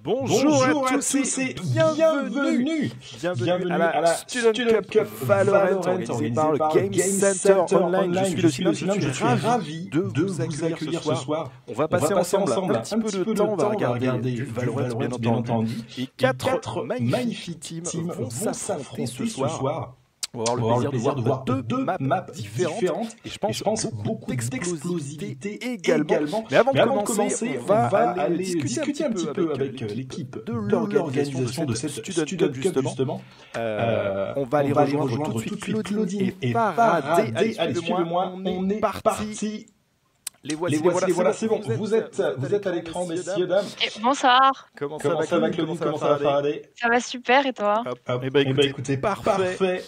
Bonjour à tous et bienvenue à la Student Cup Valorant organisée par le Game Center Online. Je suis le Sinon, je suis ravi de vous accueillir ce soir. On va passer ensemble un petit peu de temps, on va regarder du Valorant bien entendu. Et 4 magnifiques teams vont s'affronter ce soir. On va avoir le plaisir de voir deux maps différentes et je pense beaucoup d'explosivité également. Mais avant de commencer, on va aller discuter un petit peu avec l'équipe de l'organisation de cette Student Cup justement. On va aller rejoindre tout de suite Claudine et Faraday. Allez, suivez-moi, on est parti. Les voilà, c'est bon. Vous êtes à l'écran, messieurs, dames. Bonsoir. Comment ça va, Claudine? Comment ça va, Faraday? Ça va super, et toi? Eh ben, écoutez, parfait.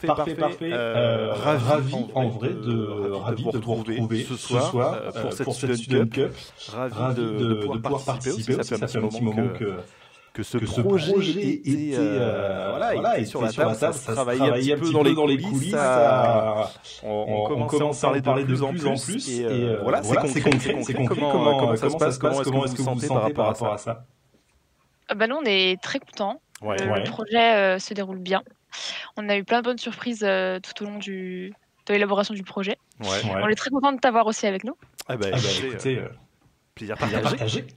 Ravi de vous retrouver ce soir pour cette Student Cup. Ravi de pouvoir participer. Ça fait un petit moment que ce projet était sur la table, ça se travaillait un petit peu dans les coulisses, on commençait à en parler de plus en plus, et voilà, c'est concret. Comment ça se passe, comment est-ce que vous vous sentez par rapport à ça? Nous, on est très contents, le projet se déroule bien, on a eu plein de bonnes surprises tout au long de l'élaboration du projet, on est très contents de t'avoir aussi avec nous. Écoutez, plaisir partagé.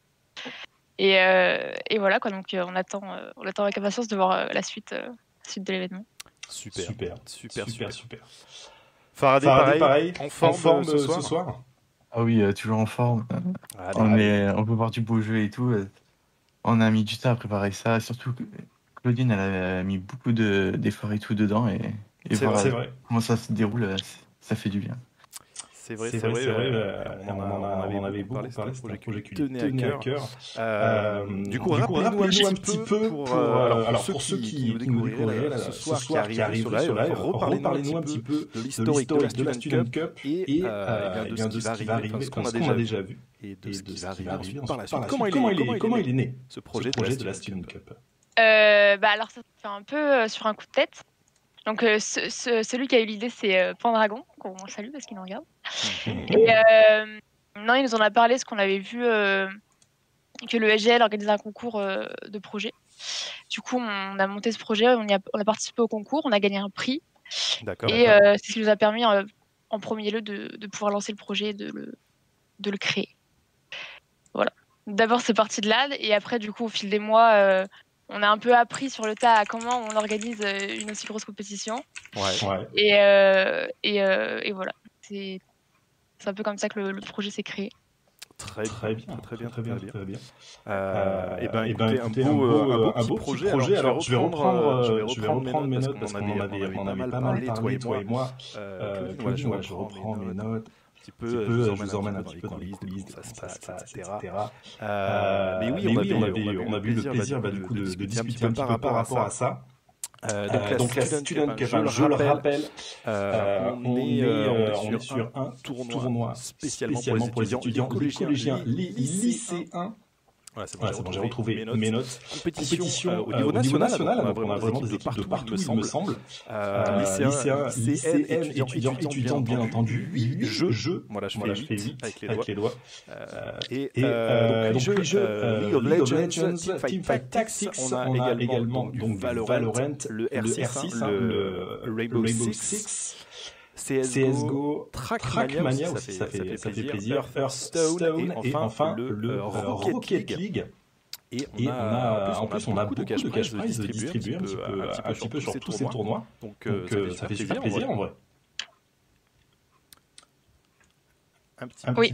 Et voilà quoi, donc on attend avec impatience de voir la suite de l'événement. Super. Faraday, pareil, en forme ce soir. Ah oui, toujours en forme. On peut voir du beau jeu et tout. On a mis du temps à préparer ça, surtout que Claudine, elle a mis beaucoup d'efforts et tout dedans, et c'est vrai. Comment ça se déroule, ça fait du bien. C'est vrai. On en avait beaucoup parlé, c'est un projet qui lui tenait à cœur. Du coup, rappelez-nous un petit peu, pour ceux qui nous découvriraient ce soir qui arrive sur live, reparlez-nous un petit peu de l'historique de la Student Cup et de ce qui va arriver, ce qu'on a déjà vu, et de ce qui va arriver par la suite. Comment il est né, ce projet de la Student Cup? Alors ça se fait un peu sur un coup de tête. Donc celui qui a eu l'idée, c'est Pendragon, qu'on salue parce qu'il nous regarde. Et il nous en a parlé, parce qu'on avait vu que le SGL organisait un concours de projet. Du coup, on a monté ce projet, on a participé au concours, on a gagné un prix. D'accord. Et c'est ce qui nous a permis, en premier lieu, de pouvoir lancer le projet, de le créer. Voilà. D'abord, c'est parti de là, et après, du coup, au fil des mois... on a un peu appris sur le tas à comment on organise une aussi grosse compétition. Et voilà. C'est un peu comme ça que le projet s'est créé. Très bien. Écoutez, un beau projet. Alors, je vais reprendre mes notes parce qu'on en avait pas mal parlé, toi et moi. Claudine, je reprends mes notes. Je vous emmène un petit peu dans les coulisses, ça se passe, etc. Mais oui, on a eu le plaisir du coup de discuter un petit peu par rapport à ça. Donc la Student Cup, je le rappelle, on est sur un tournoi spécialement pour les étudiants, collégiens, lycéens. Voilà, c'est bon, j'ai retrouvé mes notes. Compétition au niveau national, donc on a vraiment des équipes de partout, il me semble. Lycéens, étudiants, bien entendu. 8 jeux. Voilà, je fais 8 avec les doigts. Donc les jeux League of Legends, Teamfight Tactics, on a également donc Valorant, le R6, le Rainbow Six, CSGO, Trackmania aussi, ça fait plaisir, Hearthstone et enfin le Rocket League. Et on a beaucoup de cash prizes distribués un petit peu sur tous ces tournois. Donc ça fait super plaisir en vrai. Oui.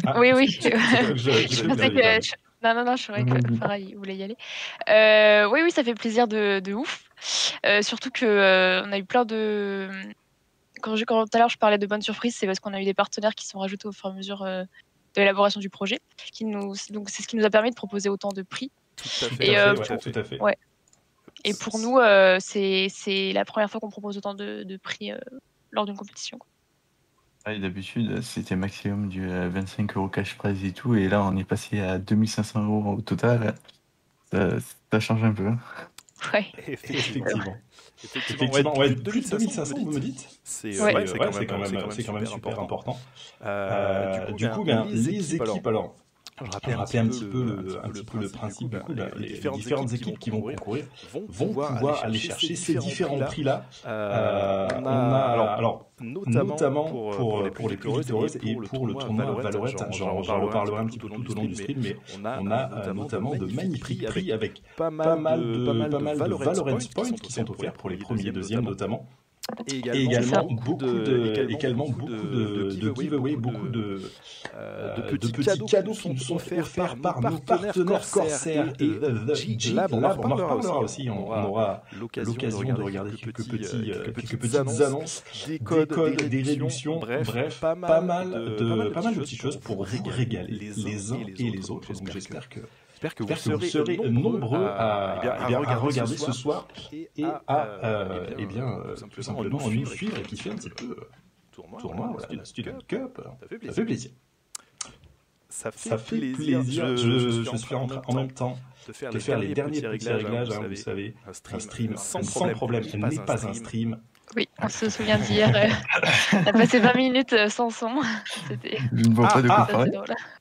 Je pensais que... Non, je savais que Farah voulait y aller. Oui, ça fait plaisir de ouf. Surtout qu'on a eu plein de... Quand tout à l'heure je parlais de bonnes surprises, c'est parce qu'on a eu des partenaires qui sont rajoutés au fur et à mesure de l'élaboration du projet. Donc c'est ce qui nous a permis de proposer autant de prix. Tout à fait. Ouais. Et pour nous, c'est la première fois qu'on propose autant de prix lors d'une compétition. D'habitude, c'était maximum du 25 € cash prize et tout, et là on est passé à 2500 € au total. Ça change un peu. Ouais. Effectivement. Ouais, plus de 2500, vous me dites. C'est quand même super important. Du coup, les équipes, alors, Je rappelais un petit peu le principe. Les différentes équipes qui vont concourir vont pouvoir aller chercher ces différents prix-là. On a alors notamment pour les plus victorieuses et pour le tournoi Valorant. J'en reparlerai un petit peu tout au long du stream, mais on a notamment de magnifiques prix avec pas mal de Valorant Points qui sont offerts pour les premiers et deuxièmes notamment. Et également beaucoup de giveaways, beaucoup de petits cadeaux qui nous sont offerts par nos partenaires Corsair et The Jig Lab. On en reparlera aussi, on aura l'occasion de regarder quelques petites annonces, des codes, des réductions, bref, pas mal de petites choses pour régaler les uns et les autres. Donc j'espère que vous serez nombreux à regarder ce soir et à tout simplement nous suivre et kiffer un petit peu tournoi, la Student Cup. Ça fait plaisir. Ça fait plaisir. Je suis en même temps de faire les derniers petits réglages. Vous savez, un stream sans problème n'est pas un stream. Oui, on se souvient d'hier. On a passé 20 minutes sans son. C'était... Je ne vois pas de quoi parler.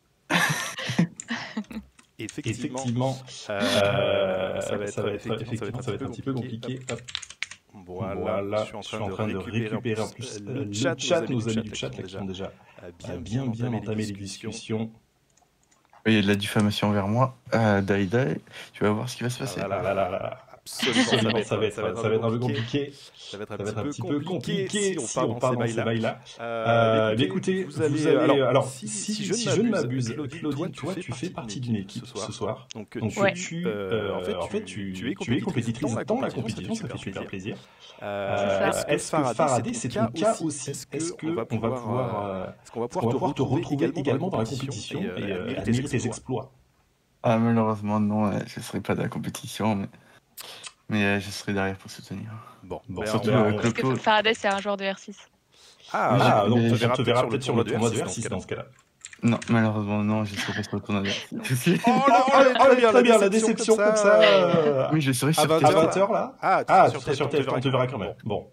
Effectivement, ça va être un petit peu compliqué. Voilà, je suis en train de récupérer en plus le chat, nos amis du chat qui ont déjà bien entamé les discussions. Il y a de la diffamation envers moi, Daïda, tu vas voir ce qui va se passer. Absolument, ça va être un peu compliqué. Ça va être un petit peu compliqué si on part dans ces bails-là. Mais écoutez, vous allez... Alors, si je ne m'abuse, Claudine, toi, tu fais partie d'une équipe ce soir. Donc, tu es compétitrice dans la compétition, ça fait super plaisir. Est-ce que Faraday, c'est ton cas aussi? Est-ce qu'on va pouvoir te retrouver également dans la compétition et admirer tes exploits? Malheureusement, non, je ne serai pas dans la compétition, mais je serai derrière pour soutenir. Bon, surtout parce que Faraday, c'est un joueur de R6. Donc on te verra peut-être sur le tournoi de R6 dans ce cas-là. Non, malheureusement, non, je ne serai pas sur le tournoi de R6. Très bien, la déception comme ça. Oui, je serai sur 20h là. Tu seras sur TF, on te verra quand même. Bon.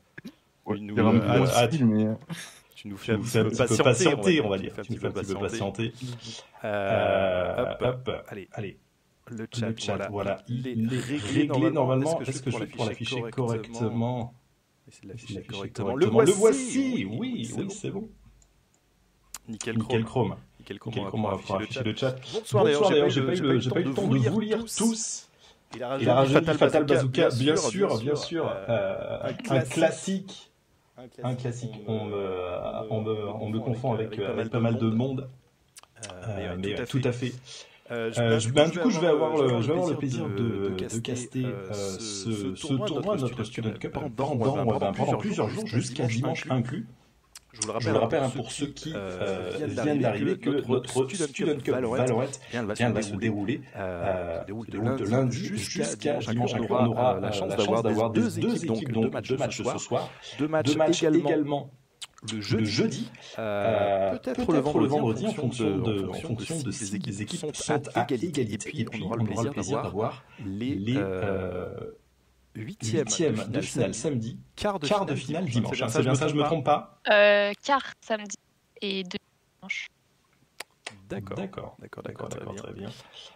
Tu nous fais un petit peu patienter, on va dire. Tu nous fais un petit peu patienter. Allez. Le chat, voilà. Il est réglé normalement. Est-ce que je vais pouvoir l'afficher correctement? Le voici. Oui, c'est bon. Nickel Chrome. On va pouvoir afficher le chat. Bonsoir d'ailleurs, j'ai pas eu le temps de vous lire tous. Il a rajouté Fatal Bazooka, bien sûr. Un classique. On me confond avec pas mal de monde. Mais tout à fait. Du coup, je vais avoir le plaisir de caster ce tournoi, notre Student Cup, pendant plusieurs jours, jusqu'à dimanche inclus. Je vous le rappelle pour ceux qui viennent d'arriver que notre Student Cup Valorant va se dérouler de lundi jusqu'à dimanche inclus. On aura la chance d'avoir deux équipes, donc deux matchs ce soir, deux matchs également le jeudi, peut-être le vendredi en fonction de si les équipes sont à égalité. Et puis on aura le plaisir d'avoir les huitièmes de finale samedi, quart de finale dimanche. C'est bien ça, je me trompe pas? Quart samedi et deux dimanche. D'accord, très bien.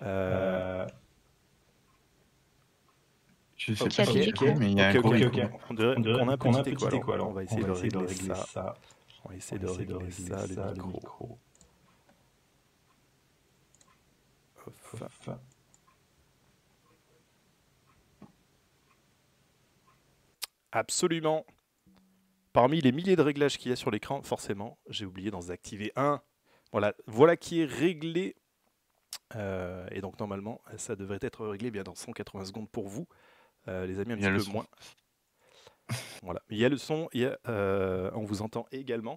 Je sais pas mais il y a un gros écho. On dirait qu'on a un petit écho, alors on va essayer de régler ça. On va essayer de régler ça, le micro. Absolument. Parmi les milliers de réglages qu'il y a sur l'écran, forcément, j'ai oublié d'en activer un. Voilà qui est réglé. Et donc normalement, ça devrait être réglé bien dans 180 secondes pour vous. Les amis, un petit peu moins. Voilà. Il y a le son, on vous entend également.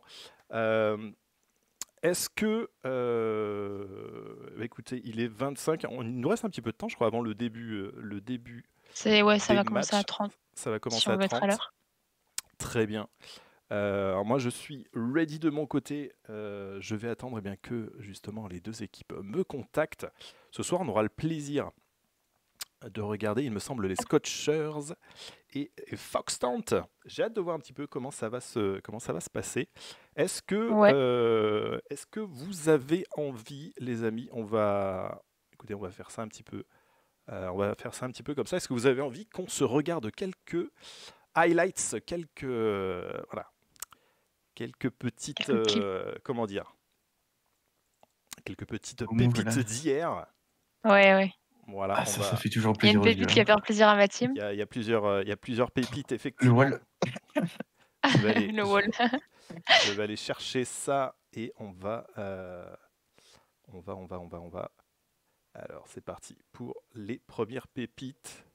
Est-ce que... écoutez, il est 25. Il nous reste un petit peu de temps, je crois, avant le début ça va commencer à 30. Ça va commencer à 30. Très bien. Alors moi, je suis ready de mon côté. Je vais attendre que, justement, les deux équipes me contactent. Ce soir, on aura le plaisir de regarder, il me semble, les Scotchers et Foxtant. J'ai hâte de voir un petit peu comment ça va se passer. Est-ce que, Ouais. est-ce que vous avez envie, les amis, écoutez, on va faire ça un petit peu, on va faire ça un petit peu comme ça. Est-ce que vous avez envie qu'on se regarde quelques highlights, voilà, quelques petites, Quelques clips. comment dire, quelques petites Comment pépites voilà. d'hier. Ouais. Voilà, Ah, ça fait toujours Il y a plaisir une aux yeux. pépite qui va faire plaisir à ma team. Il y a plusieurs pépites, Le effectivement. wall. Je vais aller, Le wall. je vais aller chercher ça et on va. Alors, c'est parti pour les premières pépites.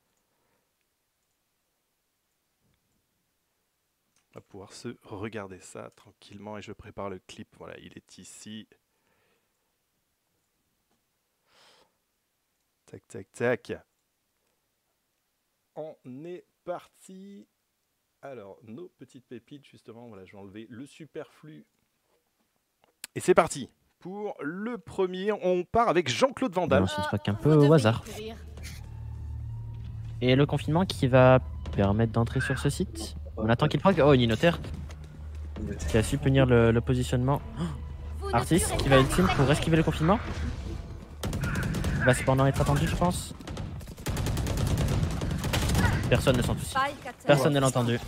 On va pouvoir se regarder ça tranquillement et je prépare le clip. Voilà, il est ici. Tac, tac, tac. On est parti. Alors, nos petites pépites, justement, voilà, je vais enlever le superflu. Et c'est parti. Pour le premier, on part avec Jean-Claude Van Damme. C'est une spot un peu au hasard. Et le confinement qui va permettre d'entrer sur ce site. On attend qu'il proc. Oh, Ninotaire qui a su punir le positionnement. Artis qui va ultime pour esquiver le confinement. Va cependant être attendu, je pense. Personne ne s'en soucie. Personne ne l'a entendu.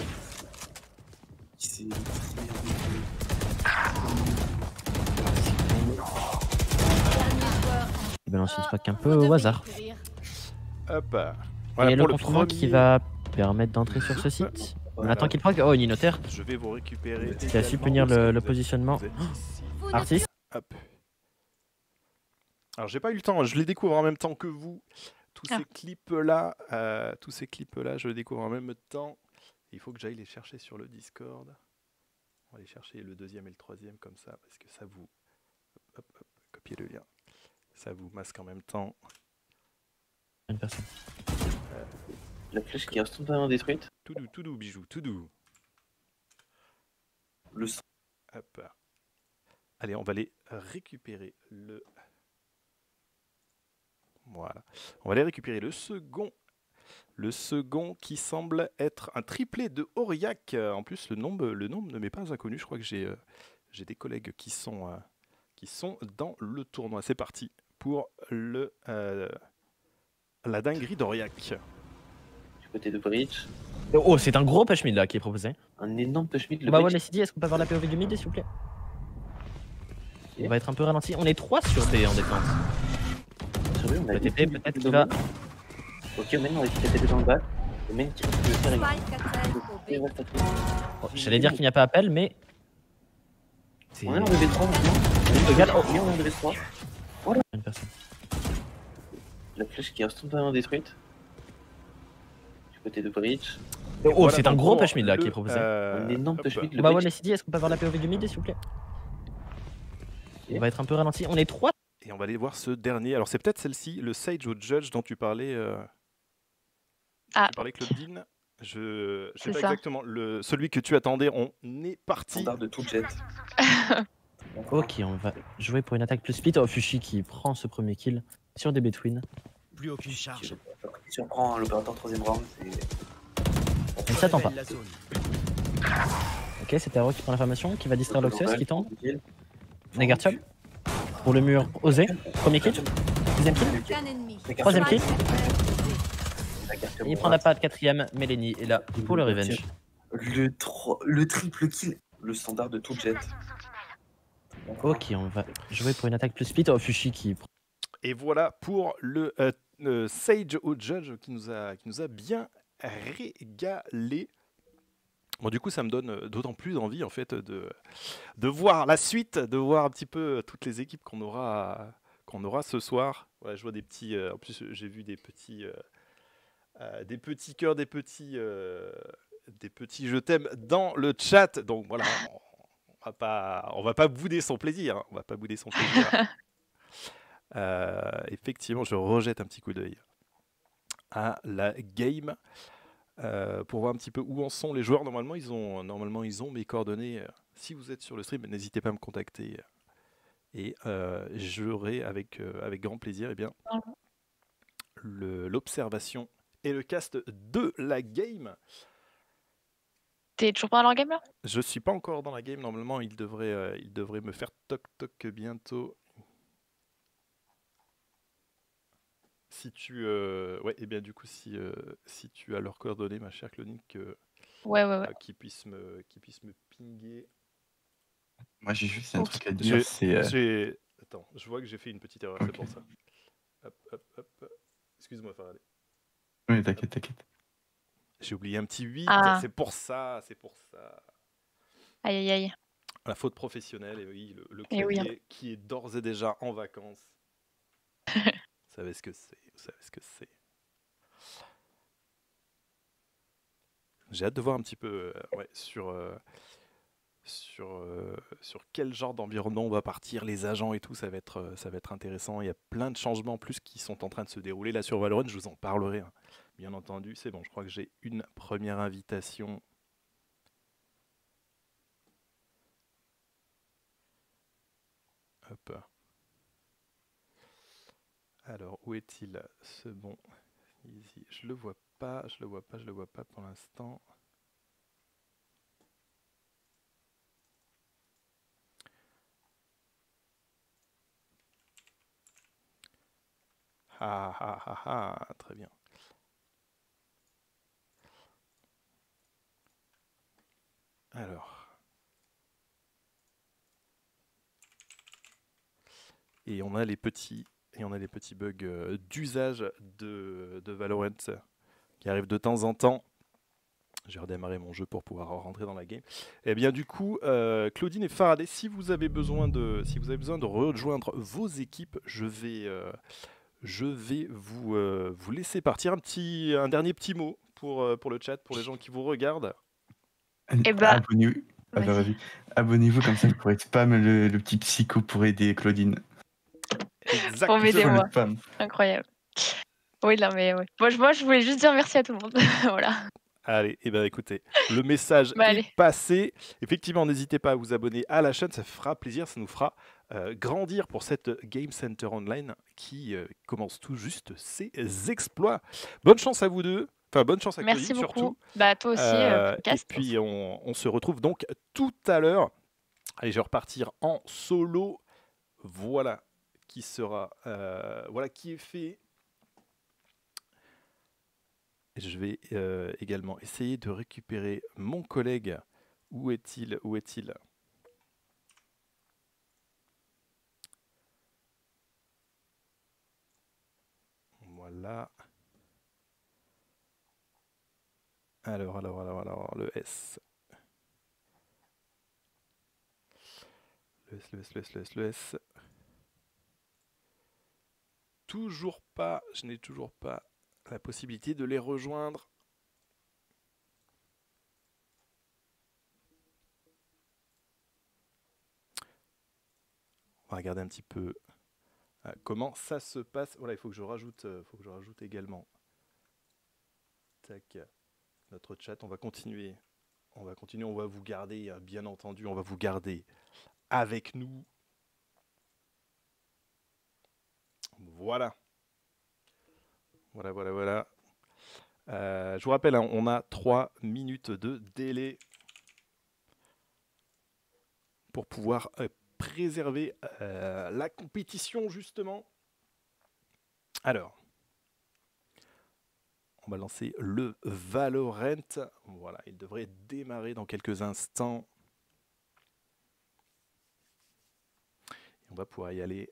Il balance une spot un peu au hasard. Hop. Voilà, et pour le confinement qui va permettre d'entrer sur ce site. On attend qu'il proc. Oh, Ninotaire Je vais vous récupérer. qui a su punir le positionnement. Artis. Hop. Alors j'ai pas eu le temps, je les découvre en même temps que vous. Tous ces clips-là, je les découvre en même temps. Il faut que j'aille les chercher sur le Discord. On va aller chercher le deuxième et le troisième comme ça, parce que ça vous... Hop, copier le lien. Ça vous masque en même temps. Une personne. La flèche qui est instantanément détruite. Tout doux, bijou, tout doux. Le sang. Hop. Allez, on va aller récupérer le... Voilà. On va aller récupérer le second. Le second qui semble être un triplé de Aurillac. En plus, le nombre ne m'est pas inconnu. Je crois que j'ai des collègues qui sont dans le tournoi. C'est parti pour la dinguerie d'Aurillac. Du côté de Breach. Oh, c'est un gros push mid là qui est proposé. Un énorme push mid. Bah ouais, les CD, est-ce qu'on peut avoir la POV du mid, s'il vous plaît? On va être un peu ralenti. On est 3 sur B en défense. Sur on a Le des TP peut-être qu'il va. Ok, maintenant on a qui TP dans le bas. Le main qui risque de faire Oh, j'allais dire qu'il n'y a pas appel, mais. On est en DB3 maintenant. Regarde, oh. On est en DB3. Voilà. Une personne. La flèche qui est instantanément détruite. Du côté de Breach. Oh, Voilà c'est un donc gros pour push mid là qui est le, proposé. Un énorme push mid. Bah ouais, les CD, est-ce qu'on peut avoir la POV du mid, s'il vous plaît? On va être un peu ralenti. On est 3. Et on va aller voir ce dernier. Alors c'est peut-être celle-ci, le Sage au Judge dont tu parlais. Ah, Tu parlais, Claudine. Je sais C'est pas ça. exactement. Celui que tu attendais, on est parti. Standard de tout jet. Ok, on va jouer pour une attaque plus split. Oh, Fushi qui prend ce premier kill sur des Between. Plus aucune charge. Si on prend l'opérateur 3ème round, On ne s'attend pas. Ok, c'est Taro qui prend l'information, qui va distraire l'Oxus, qui tombe. Negartium. Pour le mur, osé. Premier kill. Deuxième kill. Troisième kill. Et il prend la patte, quatrième. Mélanie est là pour le revenge. Le triple kill. Le standard de tout jet. Ok, on va jouer pour une attaque plus split. Oh, Fushi qui prend. Et voilà pour le Sage au Judge qui nous a bien régalé. Bon, du coup, ça me donne d'autant plus envie en fait de voir la suite, de voir un petit peu toutes les équipes qu'on aura ce soir. Ouais, je vois des petits. En plus, j'ai vu des petits cœurs, des petits je t'aime dans le chat. Donc voilà, on va pas bouder son plaisir. Hein. On va pas bouder son plaisir. Effectivement, je rejette un petit coup d'œil à la game pour voir un petit peu où en sont les joueurs. Normalement, ils ont mes coordonnées. Si vous êtes sur le stream, n'hésitez pas à me contacter et j'aurai avec grand plaisir l'observation et le cast de la game. T'es toujours pas dans le game là? Je suis pas encore dans la game. Normalement, il devrait me faire toc bientôt. Si tu, ouais, et bien du coup, si tu as leurs coordonnées, ma chère Claudine, Ouais. qu'ils puissent me pinguer. Moi, j'ai juste un truc à dire, c'est... Attends, je vois que j'ai fait une petite erreur, c'est pour ça. Hop. Excuse-moi, Faradeh. Oui, t'inquiète. J'ai oublié un petit 8, c'est pour ça. Aïe. La faute professionnelle, et oui, le Et oui, clavier qui est d'ores et déjà en vacances. Vous savez ce que c'est. J'ai hâte de voir un petit peu sur quel genre d'environnement on va partir, les agents et tout, ça va être intéressant. Il y a plein de changements en plus qui sont en train de se dérouler là sur Valorant, je vous en parlerai, hein. Bien entendu. C'est bon, je crois que j'ai une première invitation. Hop. Alors, où est-il ce bon Easy? Je le vois pas pour l'instant. Très bien. Alors. Et on a les petits bugs d'usage de Valorant qui arrivent de temps en temps. J'ai redémarré mon jeu pour pouvoir rentrer dans la game. Et bien du coup, Claudine et Faradeh, si vous avez besoin de rejoindre vos équipes, je vais vous laisser partir. Un dernier petit mot pour le chat, pour les gens qui vous regardent. Et bah, Abonnez-vous, comme ça vous pourrez spam le petit psycho pour aider Claudine. Exactement. Pour m'aider, moi. Incroyable. Oui, non, mais ouais. Moi, je voulais juste dire merci à tout le monde. Voilà. Allez, et ben écoutez, le message est passé. Effectivement, n'hésitez pas à vous abonner à la chaîne, ça fera plaisir, ça nous fera grandir pour cette Game Center Online qui commence tout juste ses exploits. Bonne chance à vous deux, enfin bonne chance à Claudine surtout. Bah toi aussi, et puis on se retrouve donc tout à l'heure. Allez, je vais repartir en solo. Voilà qui sera, voilà qui est fait. Je vais également essayer de récupérer mon collègue. Où est-il? Voilà. Alors, le S. Le S. Toujours pas, je n'ai toujours pas la possibilité de les rejoindre. On va regarder un petit peu comment ça se passe. Voilà, il faut que je rajoute également. Tac, notre chat. On va continuer. On va vous garder, bien entendu, on va vous garder avec nous. Voilà. Je vous rappelle, hein, on a 3 minutes de délai pour pouvoir préserver la compétition, justement. Alors, on va lancer le Valorant. Voilà, il devrait démarrer dans quelques instants. Et on va pouvoir y aller.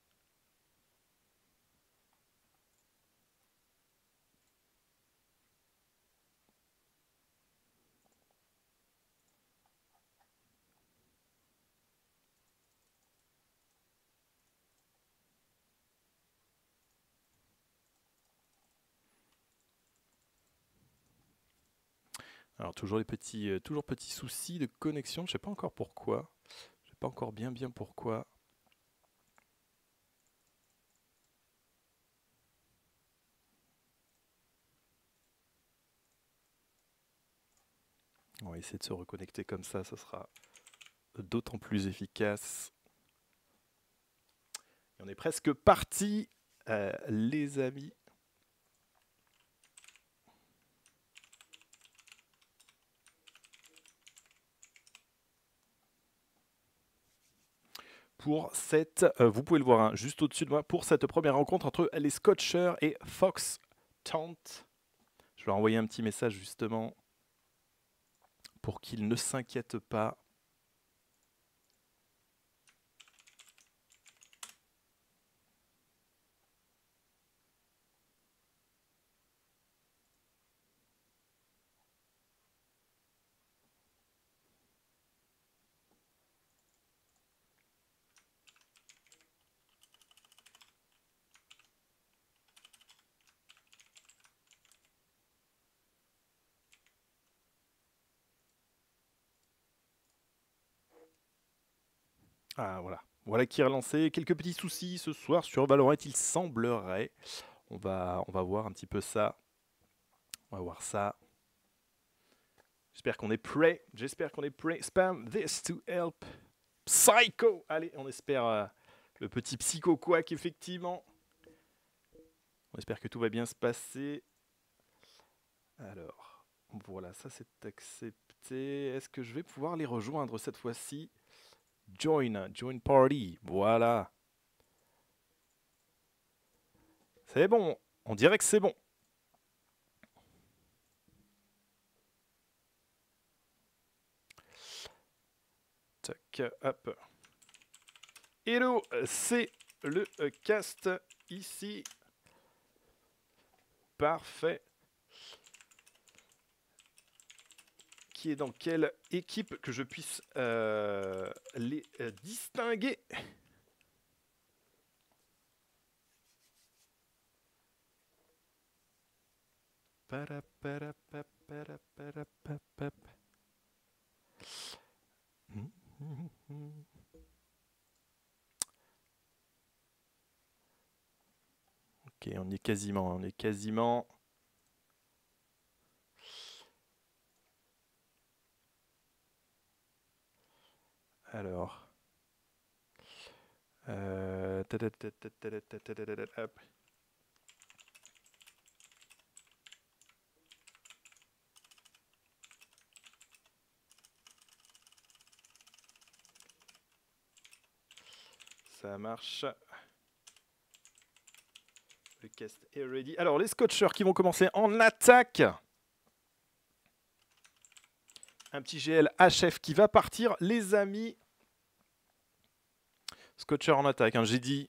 Alors toujours petits soucis de connexion, je sais pas encore pourquoi. Je sais pas encore bien pourquoi. On va essayer de se reconnecter comme ça sera d'autant plus efficace. Et on est presque parti, les amis. « pour cette, vous pouvez le voir hein, juste au-dessus de moi, pour cette première rencontre entre les Scotchers et Fox Taunt. Je vais leur envoyer un petit message justement pour qu'ils ne s'inquiètent pas. Ah voilà, voilà qui est relancé. Quelques petits soucis ce soir sur Valorant, il semblerait. On va voir un petit peu ça. On va voir ça. J'espère qu'on est prêt. J'espère qu'on est prêt. Spam this to help. Psycho. Allez, on espère le petit Psycho Quack, effectivement. On espère que tout va bien se passer. Alors, voilà, ça c'est accepté. Est-ce que je vais pouvoir les rejoindre cette fois-ci? Join party, voilà. C'est bon, on dirait que c'est bon. Tac, hop. Hello, c'est le cast ici. Parfait. Qui est dans quelle équipe que je puisse les distinguer. Ok, on est quasiment. Alors, hop. Ça marche. Le cast est ready. Alors, les Scotchers qui vont commencer en attaque. Un petit GL HF qui va partir, les amis. Scotcher en attaque, hein, j'ai dit.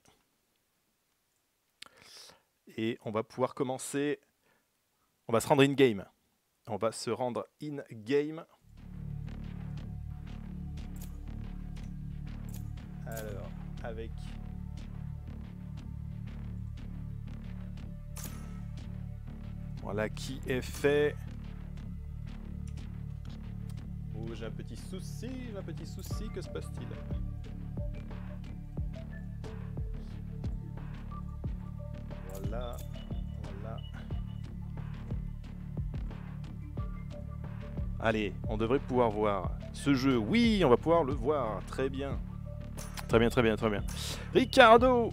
Et on va pouvoir commencer. On va se rendre in-game. On va se rendre in-game. Alors, avec... Voilà qui est fait. Oh, j'ai un petit souci, que se passe-t-il? Voilà. Allez, on devrait pouvoir voir ce jeu. Oui, on va pouvoir le voir. Très bien. Très bien. Ricardo,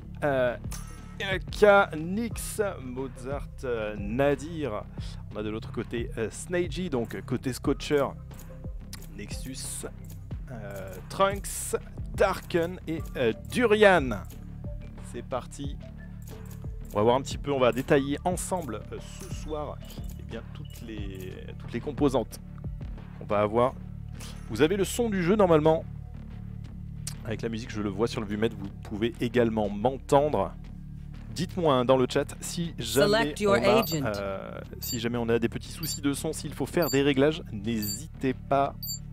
K, Nix, Mozart, Nadir. On a de l'autre côté Snagy, donc côté Scotcher. Nexus, Trunks, Darken et Durian. C'est parti. On va voir un petit peu, on va détailler ensemble ce soir bien, toutes les composantes qu'on va avoir. Vous avez le son du jeu normalement. Avec la musique, je le vois sur le vumètre, vous pouvez également m'entendre. Dites-moi hein, dans le chat si jamais on a des petits soucis de son, s'il faut faire des réglages, n'hésitez pas.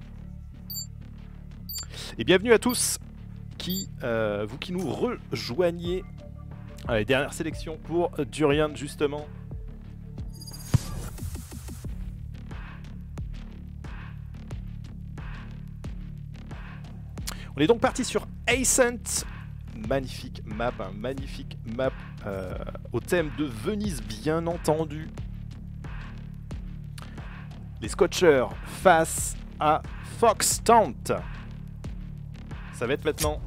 Et bienvenue à tous vous qui nous rejoignez. Allez, dernière sélection pour Durian justement. On est donc parti sur Ascent. Magnifique map au thème de Venise bien entendu. Les Scotchers face à Fox Taunt. Ça va être maintenant.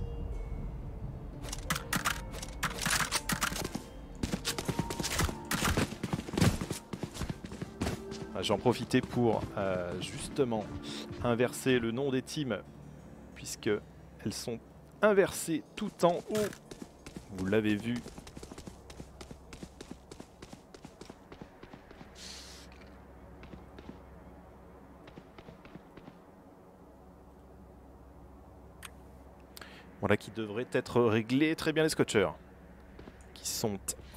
J'en profitais pour justement inverser le nom des teams puisque elles sont inversé tout en haut. Vous l'avez vu. Voilà qui devrait être réglé. Très bien les scotchers. Qui sont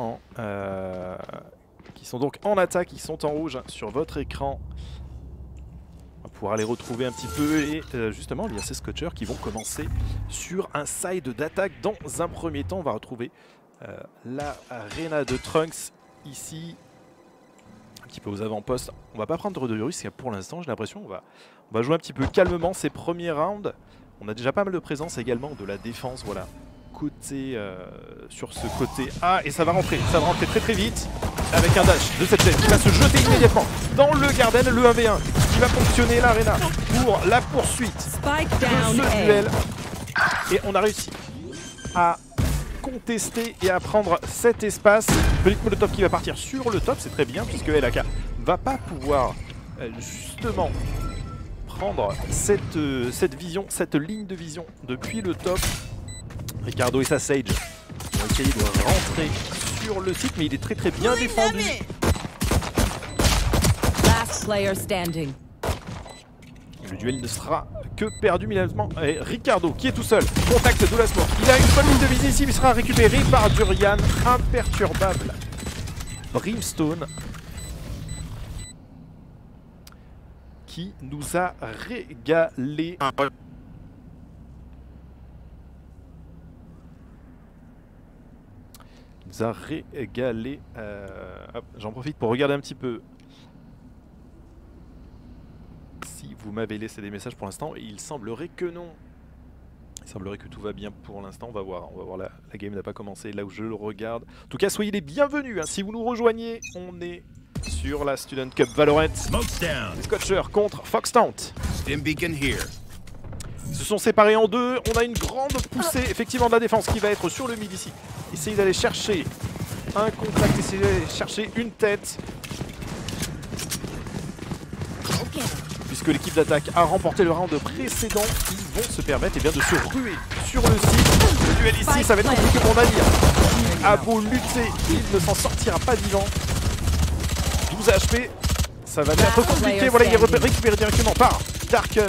donc en attaque, ils sont en rouge sur votre écran. On va pouvoir les retrouver un petit peu et justement il y a ces scotchers qui vont commencer sur un side d'attaque. Dans un premier temps on va retrouver la arena de Trunks ici, un petit peu aux avant-postes. On va pas prendre de risque pour l'instant, j'ai l'impression. On va jouer un petit peu calmement ces premiers rounds. On a déjà pas mal de présence également de la défense, voilà. Côté, sur ce côté A, et ça va rentrer très très vite avec un dash de cette Jett qui va se jeter immédiatement dans le Garden, le 1v1 qui va fonctionner l'Arena pour la poursuite de ce duel. Et on a réussi à contester et à prendre cet espace. Petite molotov qui va partir sur le top, c'est très bien puisque LAK va pas pouvoir justement prendre cette vision, cette ligne de vision depuis le top. Ricardo et sa Sage vont essayer de rentrer sur le site, mais il est très très bien défendu. Le duel ne sera que perdu malheureusement. Et Ricardo qui est tout seul, contact de la smoke. Il a une bonne ligne de visée ici, mais il sera récupéré par Durian, imperturbable. Brimstone qui nous a régalé. A régalé. J'en profite pour regarder un petit peu si vous m'avez laissé des messages pour l'instant. Il semblerait que non. Il semblerait que tout va bien pour l'instant. On va voir. La game n'a pas commencé là où je le regarde. En tout cas, soyez les bienvenus. Hein. Si vous nous rejoignez, on est sur la Student Cup Valorant. Les Scotchers contre Foxtaunt. Ils se sont séparés en deux. On a une grande poussée effectivement de la défense qui va être sur le mid ici. Essayez d'aller chercher un contact, essayez d'aller chercher une tête. Puisque l'équipe d'attaque a remporté le round précédent, ils vont se permettre de se ruer sur le site. Le duel ici, ça va être compliqué pour Nadir. Qui a beau lutter, il ne s'en sortira pas vivant. 12 HP, ça va être compliqué. Voilà, il est récupéré directement par Darken.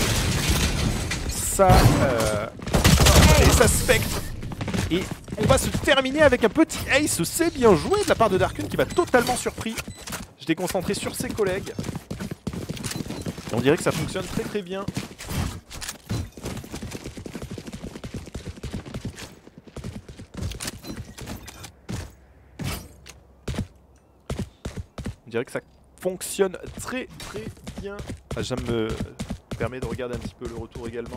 Ça et ça Spectre. Et on va se terminer avec un petit ace. C'est bien joué de la part de Darken qui va totalement surpris. Je l'ai concentré sur ses collègues. Et on dirait que ça fonctionne très très bien. On dirait que ça fonctionne très très bien. Ça me permet de regarder un petit peu le retour également.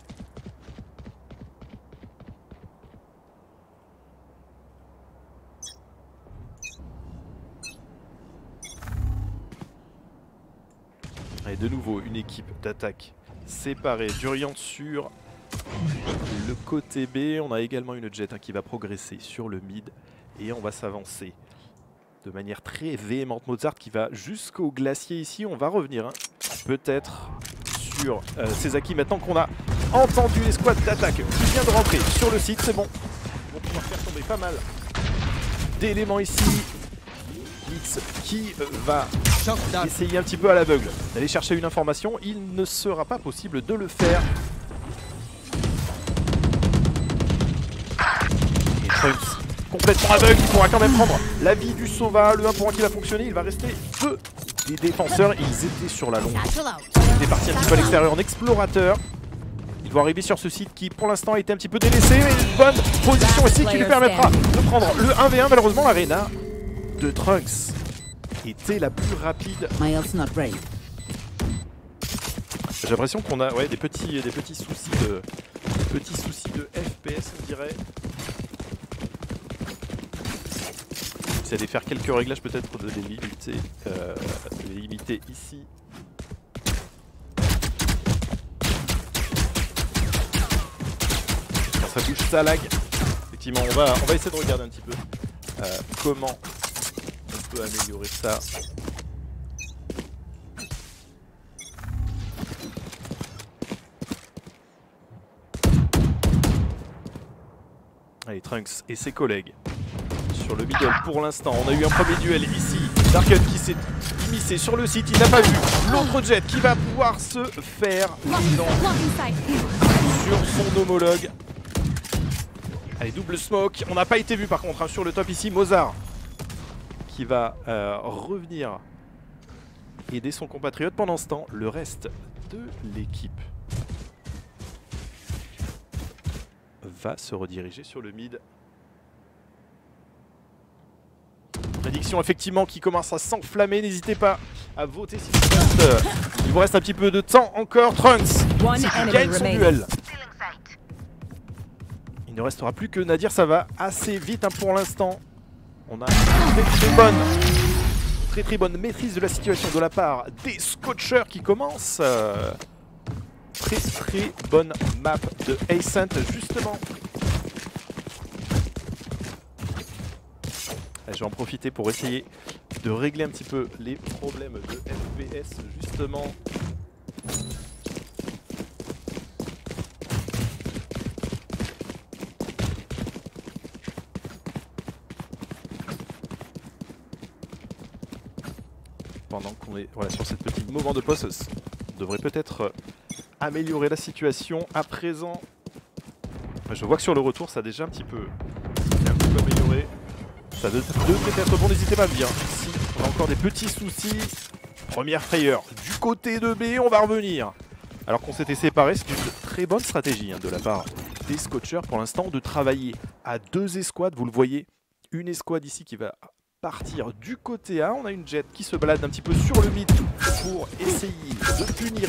Et de nouveau une équipe d'attaque séparée. Durian sur le côté B. On a également une Jett qui va progresser sur le mid. Et on va s'avancer de manière très véhémente. Mozart qui va jusqu'au glacier ici. On va revenir peut-être sur Sezaki maintenant qu'on a entendu les squads d'attaque qui vient de rentrer sur le site. C'est bon. On va pouvoir faire tomber pas mal d'éléments ici. Blitz qui va essayer un petit peu à l'aveugle d'aller chercher une information. Il ne sera pas possible de le faire. Et Trunks complètement aveugle, il pourra quand même prendre la vie du Sova. Le 1 pour 1 qui va fonctionner, il va rester peu des défenseurs. Ils étaient sur la longue. Ils étaient partis un petit peu à l'extérieur en explorateur. Il doit arriver sur ce site qui pour l'instant a été un petit peu délaissé. Mais une bonne position ici qui lui permettra de prendre le 1v1. Malheureusement l'Arena de Trunks était la plus rapide. J'ai l'impression qu'on a des petits soucis de FPS, on dirait. J'essaie de faire quelques réglages peut-être de les limiter ici. Quand ça bouge, ça lag. Effectivement, on va essayer de regarder un petit peu comment on peut améliorer ça. Allez, Trunks et ses collègues sur le middle pour l'instant. On a eu un premier duel ici. Darken qui s'est immiscé sur le site, il n'a pas vu l'autre jet qui va pouvoir se faire sur son homologue. Allez, double smoke. On n'a pas été vu par contre hein, sur le top ici. Mozart qui va revenir aider son compatriote. Pendant ce temps, le reste de l'équipe va se rediriger sur le mid. Prédiction effectivement qui commence à s'enflammer. N'hésitez pas à voter si il vous reste un petit peu de temps encore. Trunks qui gagne son duel. Il ne restera plus que Nadir. Ça va assez vite hein, pour l'instant. On a une très bonne maîtrise de la situation de la part des Scotchers qui commencent. Très bonne map de Ascent justement. Je vais en profiter pour essayer de régler un petit peu les problèmes de FPS justement. Pendant qu'on est voilà, sur cette petite moment de pause, on devrait peut-être améliorer la situation. À présent, je vois que sur le retour ça a déjà un petit peu amélioré. Ça devrait être bon, n'hésitez pas à me dire si on a encore des petits soucis. Première frayeur du côté de B, on va revenir. Alors qu'on s'était séparés, c'est une très bonne stratégie hein, de la part des Scotchers pour l'instant de travailler à 2 escouades. Vous le voyez, une escouade ici qui va partir du côté A. On a une jet qui se balade un petit peu sur le mid pour essayer de punir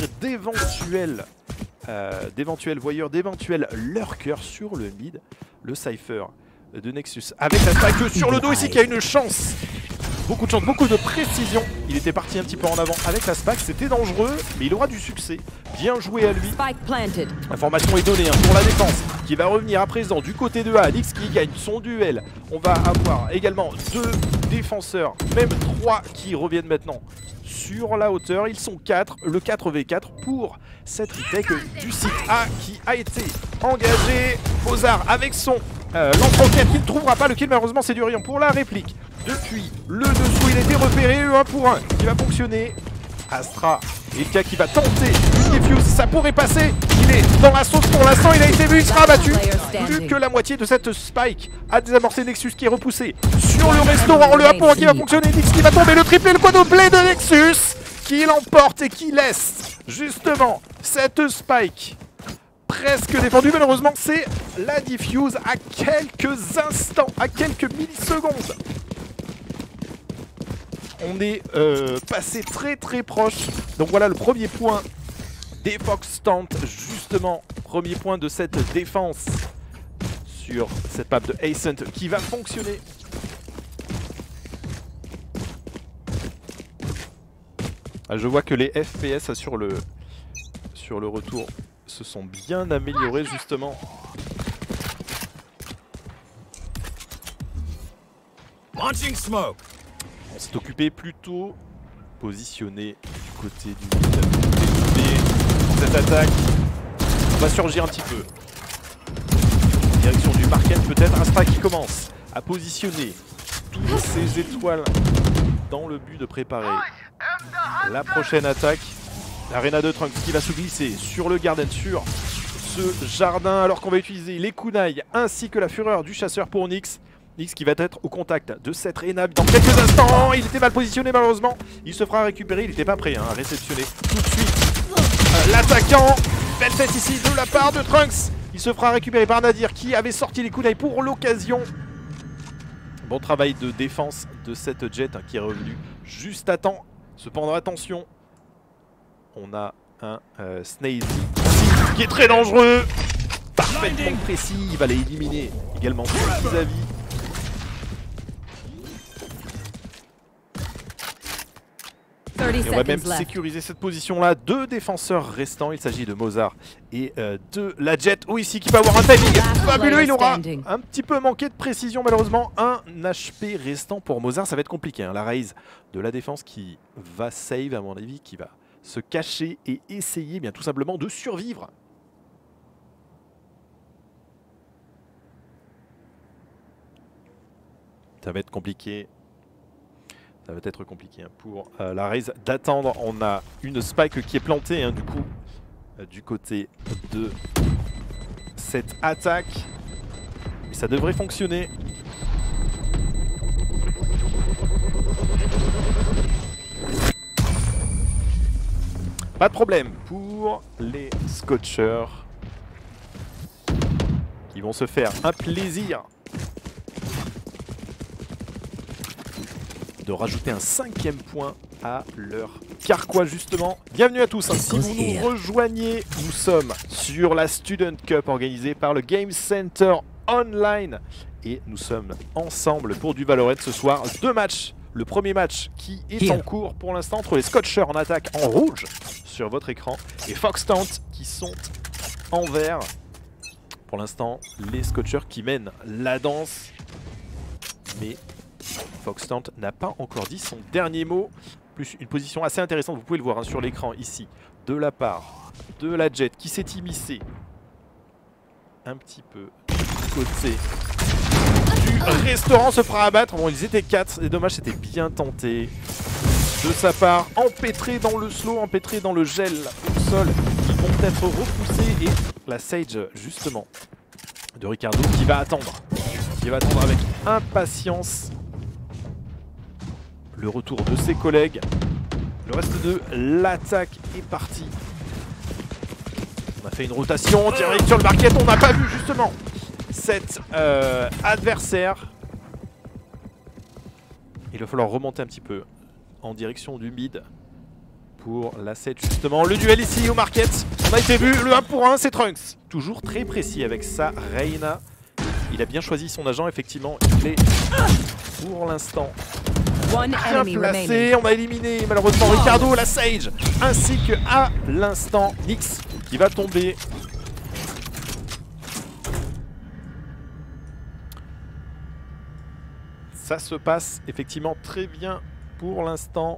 d'éventuels voyeurs, d'éventuels lurkers sur le mid. Le Cypher de Nexus avec la spike sur le dos ici qui a une chance. Beaucoup de chance, beaucoup de précision. Il était parti un petit peu en avant avec la spike, c'était dangereux, mais il aura du succès. Bien joué à lui. L'information est donnée hein, pour la défense qui va revenir à présent du côté de A. Nix qui gagne son duel. On va avoir également 2 défenseurs, même 3 qui reviennent maintenant sur la hauteur. Ils sont 4, le 4v4 pour cette retake du site A qui a été engagé. Mozart avec son lance-roquette qui ne trouvera pas le kill, malheureusement c'est du rayon pour la réplique. Depuis le dessous, il a été repéré, le 1 pour 1 qui va fonctionner. Astra, Ilka qui va tenter une défuse, ça pourrait passer. Il est dans la sauce pour l'instant, il a été vu, il sera abattu. Plus que la moitié de cette spike a désamorcé Nexus qui est repoussé sur le restaurant. Le 1 pour 1 qui va fonctionner, Nix qui va tomber, le triplé, le quadruplé de Nexus qui l'emporte et qui laisse justement cette spike presque défendue. Malheureusement, c'est la diffuse à quelques instants, à quelques millisecondes. On est passé très proche. Donc voilà le premier point des Fox tente justement. Premier point de cette défense sur cette map de Ascent qui va fonctionner. Je vois que les FPS sur le retour se sont bien améliorés justement. Launching smoke. On s'est occupé plutôt positionné du côté du mid. Cette attaque va surgir un petit peu. Direction du market peut-être. Astra qui commence à positionner toutes ses étoiles dans le but de préparer la prochaine attaque. L'Arena de Trunks qui va se glisser sur le garden, sur ce jardin, alors qu'on va utiliser les kunai ainsi que la fureur du chasseur pour Nix. Nix qui va être au contact de cette Reyna dans quelques instants. Il était mal positionné malheureusement. Il se fera récupérer. Il n'était pas prêt à réceptionner tout de suite l'attaquant. Belle tête ici de la part de Trunks. Il se fera récupérer par Nadir qui avait sorti les kunai pour l'occasion. Bon travail de défense de cette jet qui est revenu juste à temps. Cependant attention, on a un Snazy qui est très dangereux. Parfaitement précis. Il va les éliminer également vis-à-vis. Et on va même sécuriser cette position-là. 2 défenseurs restants. Il s'agit de Mozart et de la Jet. Oh, ici qui va avoir un timing fabuleux. Il aura un petit peu manqué de précision malheureusement. Un HP restant pour Mozart. Ça va être compliqué. Hein. La raise de la défense qui va save à mon avis, qui va se cacher et essayer bien tout simplement de survivre. Ça va être compliqué. Ça va être compliqué hein, pour la Raze d'attendre. On a une spike qui est plantée hein, du coup du côté de cette attaque. Mais ça devrait fonctionner. Pas de problème pour les Scotchers qui vont se faire un plaisir de rajouter un 5e point à leur carquois justement. Bienvenue à tous, hein. Si vous nous rejoignez, nous sommes sur la Student Cup organisée par le Game Center Online et nous sommes ensemble pour du Valorant ce soir. 2 matchs. Le premier match qui est en cours pour l'instant entre les Scotchers en attaque en rouge sur votre écran et Foxtant qui sont en vert. Pour l'instant, les Scotchers qui mènent la danse. Mais Foxtant n'a pas encore dit son dernier mot. Plus une position assez intéressante, vous pouvez le voir hein, sur l'écran ici, de la part de la Jet qui s'est immiscée un petit peu du côté du restaurant, se fera abattre. Bon, ils étaient 4, c'est dommage, c'était bien tenté de sa part. Empêtré dans le slow, empêtré dans le gel au sol, ils vont être repoussés. Et la Sage, justement, de Ricardo qui va attendre avec impatience le retour de ses collègues. Le reste de l'attaque est parti. On a fait une rotation direct sur le market, on n'a pas vu justement cet adversaire. Il va falloir remonter un petit peu en direction du mid pour la 7 justement. Le duel ici au market, on a été vu, le 1 pour 1 c'est Trunks. Toujours très précis avec sa Reyna. Il a bien choisi son agent effectivement, il est pour l'instant bien placé. On a éliminé malheureusement Ricardo, la Sage, ainsi que à l'instant Nyx qui va tomber. Ça se passe effectivement très bien pour l'instant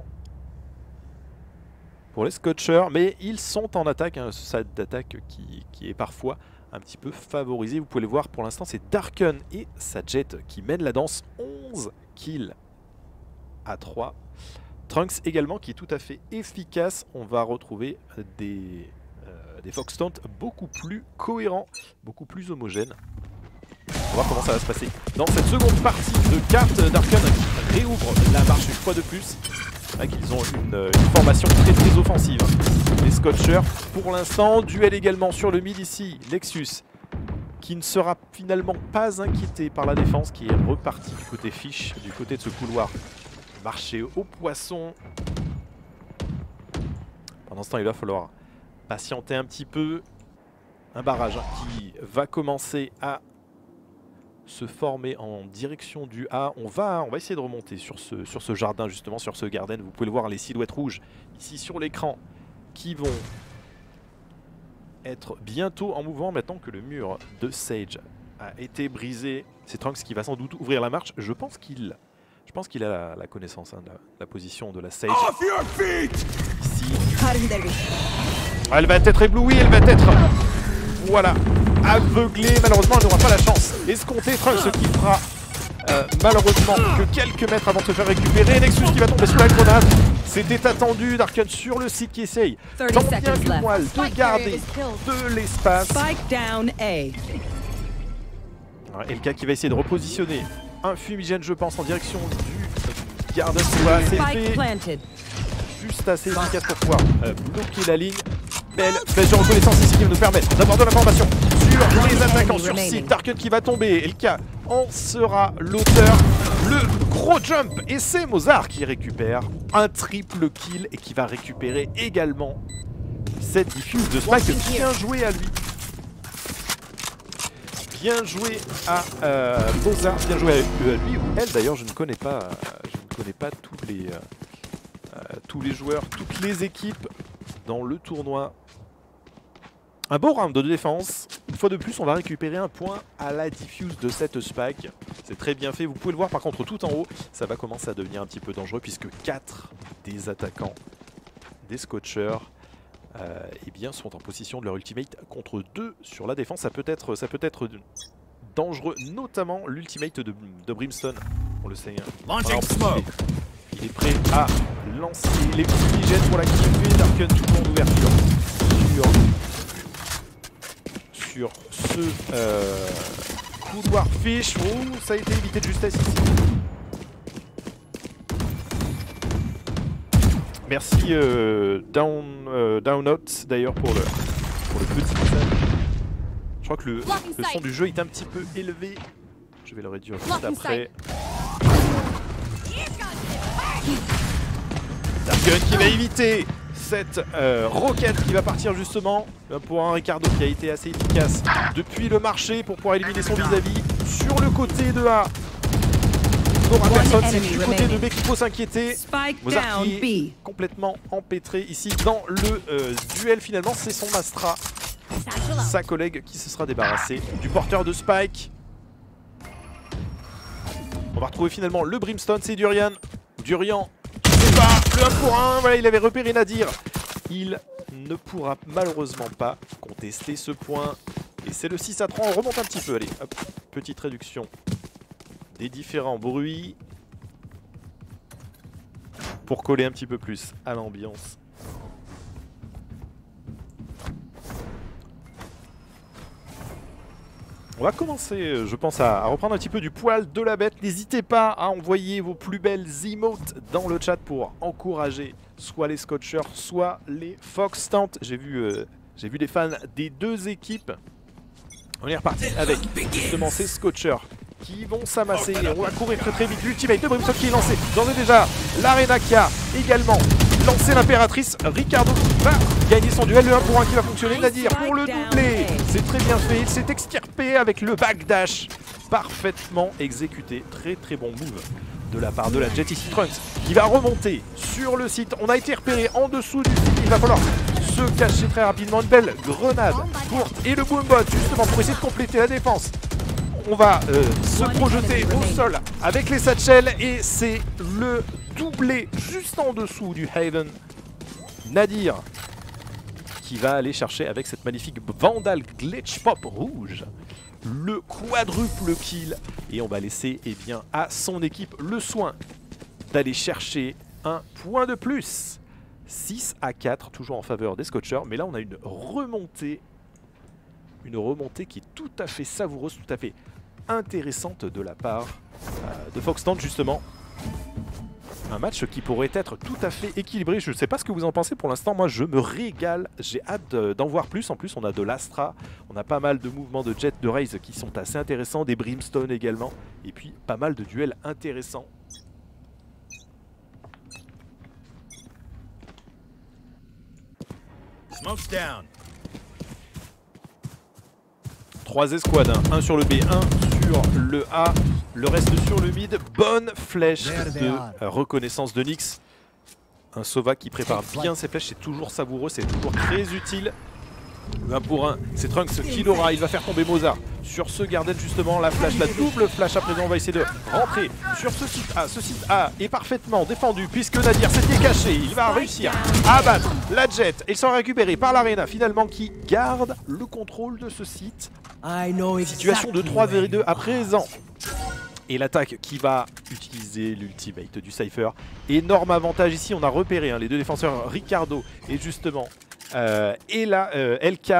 pour les Scotchers, mais ils sont en attaque, hein, ce stade d'attaque qui est parfois un petit peu favorisé. Vous pouvez le voir pour l'instant, c'est Darken et sa Jet qui mènent la danse. 11 kills à 3. Trunks également qui est tout à fait efficace. On va retrouver des Foxtant beaucoup plus cohérents, beaucoup plus homogènes. On va voir comment ça va se passer dans cette seconde partie de cartes. Darken qui réouvre la marche une fois de plus. C'est vrai qu'ils ont une formation très très offensive. Les Scotchers pour l'instant. Duel également sur le mid ici. Nexus qui ne sera finalement pas inquiété par la défense, qui est reparti du côté fiche, du côté de ce couloir. Marché au poisson. Pendant ce temps, il va falloir patienter un petit peu. Un barrage qui va commencer à se former en direction du A. On va essayer de remonter sur ce jardin justement, sur ce garden. Vous pouvez le voir, les silhouettes rouges ici sur l'écran qui vont être bientôt en mouvement maintenant que le mur de Sage a été brisé. C'est Trunks qui va sans doute ouvrir la marche. Je pense qu'il a la connaissance hein, de la position de la Sage. Ici. Elle va être éblouie, elle va être... Voilà, aveuglée. Malheureusement, elle n'aura pas la chance. Escompté, Trunks qui fera malheureusement que quelques mètres avant de se faire récupérer. Nexus qui va tomber sous la grenade. C'était attendu. Darken sur le site qui essaye tant bien que mal de garder de l'espace. LK qui va essayer de repositionner un fumigène, je pense, en direction du garden. C'est fait juste assez efficace pour pouvoir bloquer la ligne. Belle flèche de reconnaissance ici qui va nous permettre d'avoir de l'information sur les attaquants sur site. Darken qui va tomber. LK en sera l'auteur. Le gros jump. Et c'est Mozart qui récupère un triple kill et qui va récupérer également cette diffuse de Spike. Bien joué à lui. Bien joué à Mozart. Bien joué à lui ou elle. D'ailleurs, je ne connais pas tous les joueurs, toutes les équipes dans le tournoi. Un beau round de défense. Une fois de plus, on va récupérer un point à la diffuse de cette Spike. C'est très bien fait. Vous pouvez le voir par contre tout en haut. Ça va commencer à devenir un petit peu dangereux puisque 4 des attaquants des Scotchers eh bien, sont en position de leur ultimate contre 2 sur la défense. Ça peut être dangereux, notamment l'ultimate de Brimstone On le sait. Launching smoke. Il est prêt à lancer les fumigènes pour la QV. Darken toujours en ouverture sur ce couloir fish. Oh, ça a été évité de justesse ici. Merci Downot d'ailleurs pour le petit message. Je crois que le son du jeu est un petit peu élevé. Je vais le réduire juste après. Darken qui va éviter cette roquette qui va partir justement pour un Ricardo qui a été assez efficace depuis le marché pour pouvoir éliminer son vis-à-vis. Sur le côté de A, il n'aura personne, c'est du côté de B qu'il faut s'inquiéter. Mozart qui est complètement empêtré ici dans le duel finalement. C'est son Astra, sa collègue qui se sera débarrassé du porteur de Spike. On va retrouver finalement le Brimstone, c'est Durian. Durian qui fait pas le 1 pour 1, voilà, il avait repéré Nadir. Il ne pourra malheureusement pas contester ce point. Et c'est le 6 à 3, on remonte un petit peu, allez, hop, petite réduction des différents bruits pour coller un petit peu plus à l'ambiance. On va commencer, je pense, à reprendre un petit peu du poil de la bête. N'hésitez pas à envoyer vos plus belles emotes dans le chat pour encourager soit les Scotchers, soit les Fox Tant. J'ai vu des fans des deux équipes. On est reparti avec justement ces Scotchers qui vont s'amasser. On va courir très vite. L'ultimate de Brimstone qui est lancé. D'ores et déjà, l'Arena qui a également lancé l'impératrice. Ricardo va gagner son duel. Le 1 pour 1 qui va fonctionner. Nadir pour le doubler. C'est très bien fait. Il s'est extirpé avec le backdash. Parfaitement exécuté. Très bon move de la part de la Jet ici. Trunks qui va remonter sur le site. On a été repéré en dessous du site. Il va falloir se cacher très rapidement. Une belle grenade courte. Et le boombot justement pour essayer de compléter la défense. On va se projeter au sol avec les satchels et c'est le doublé juste en dessous du Haven. Nadir qui va aller chercher avec cette magnifique Vandal Glitch Pop rouge le quadruple kill et on va laisser à son équipe le soin d'aller chercher un point de plus. 6 à 4 toujours en faveur des Scotchers, mais là on a une remontée qui est tout à fait savoureuse, tout à fait intéressante de la part de Fox Tant justement. Un match qui pourrait être tout à fait équilibré. Je ne sais pas ce que vous en pensez pour l'instant. Moi je me régale. J'ai hâte d'en voir plus. En plus on a de l'Astra. On a pas mal de mouvements de Jet, de Raze qui sont assez intéressants. Des Brimstone également. Et puis pas mal de duels intéressants. Smoke's down. 3 escouades, un sur le B, un sur le A, le reste sur le mid. Bonne flèche de reconnaissance de Nyx. Un Sova qui prépare bien ses flèches, c'est toujours savoureux, c'est toujours très utile. 1 pour 1, c'est Trunks qui l'aura, il va faire tomber Mozart. Sur ce Garden justement, la flash, la double flash à présent, on va essayer de rentrer sur ce site A. Ce site A est parfaitement défendu puisque Nadir s'était caché. Il va réussir à abattre la Jet et il sera récupéré par l'Arena finalement qui garde le contrôle de ce site. Situation de 3v2 à présent. Et l'attaque qui va utiliser l'ultimate du Cypher. Énorme avantage ici, on a repéré les deux défenseurs Ricardo et justement et là LK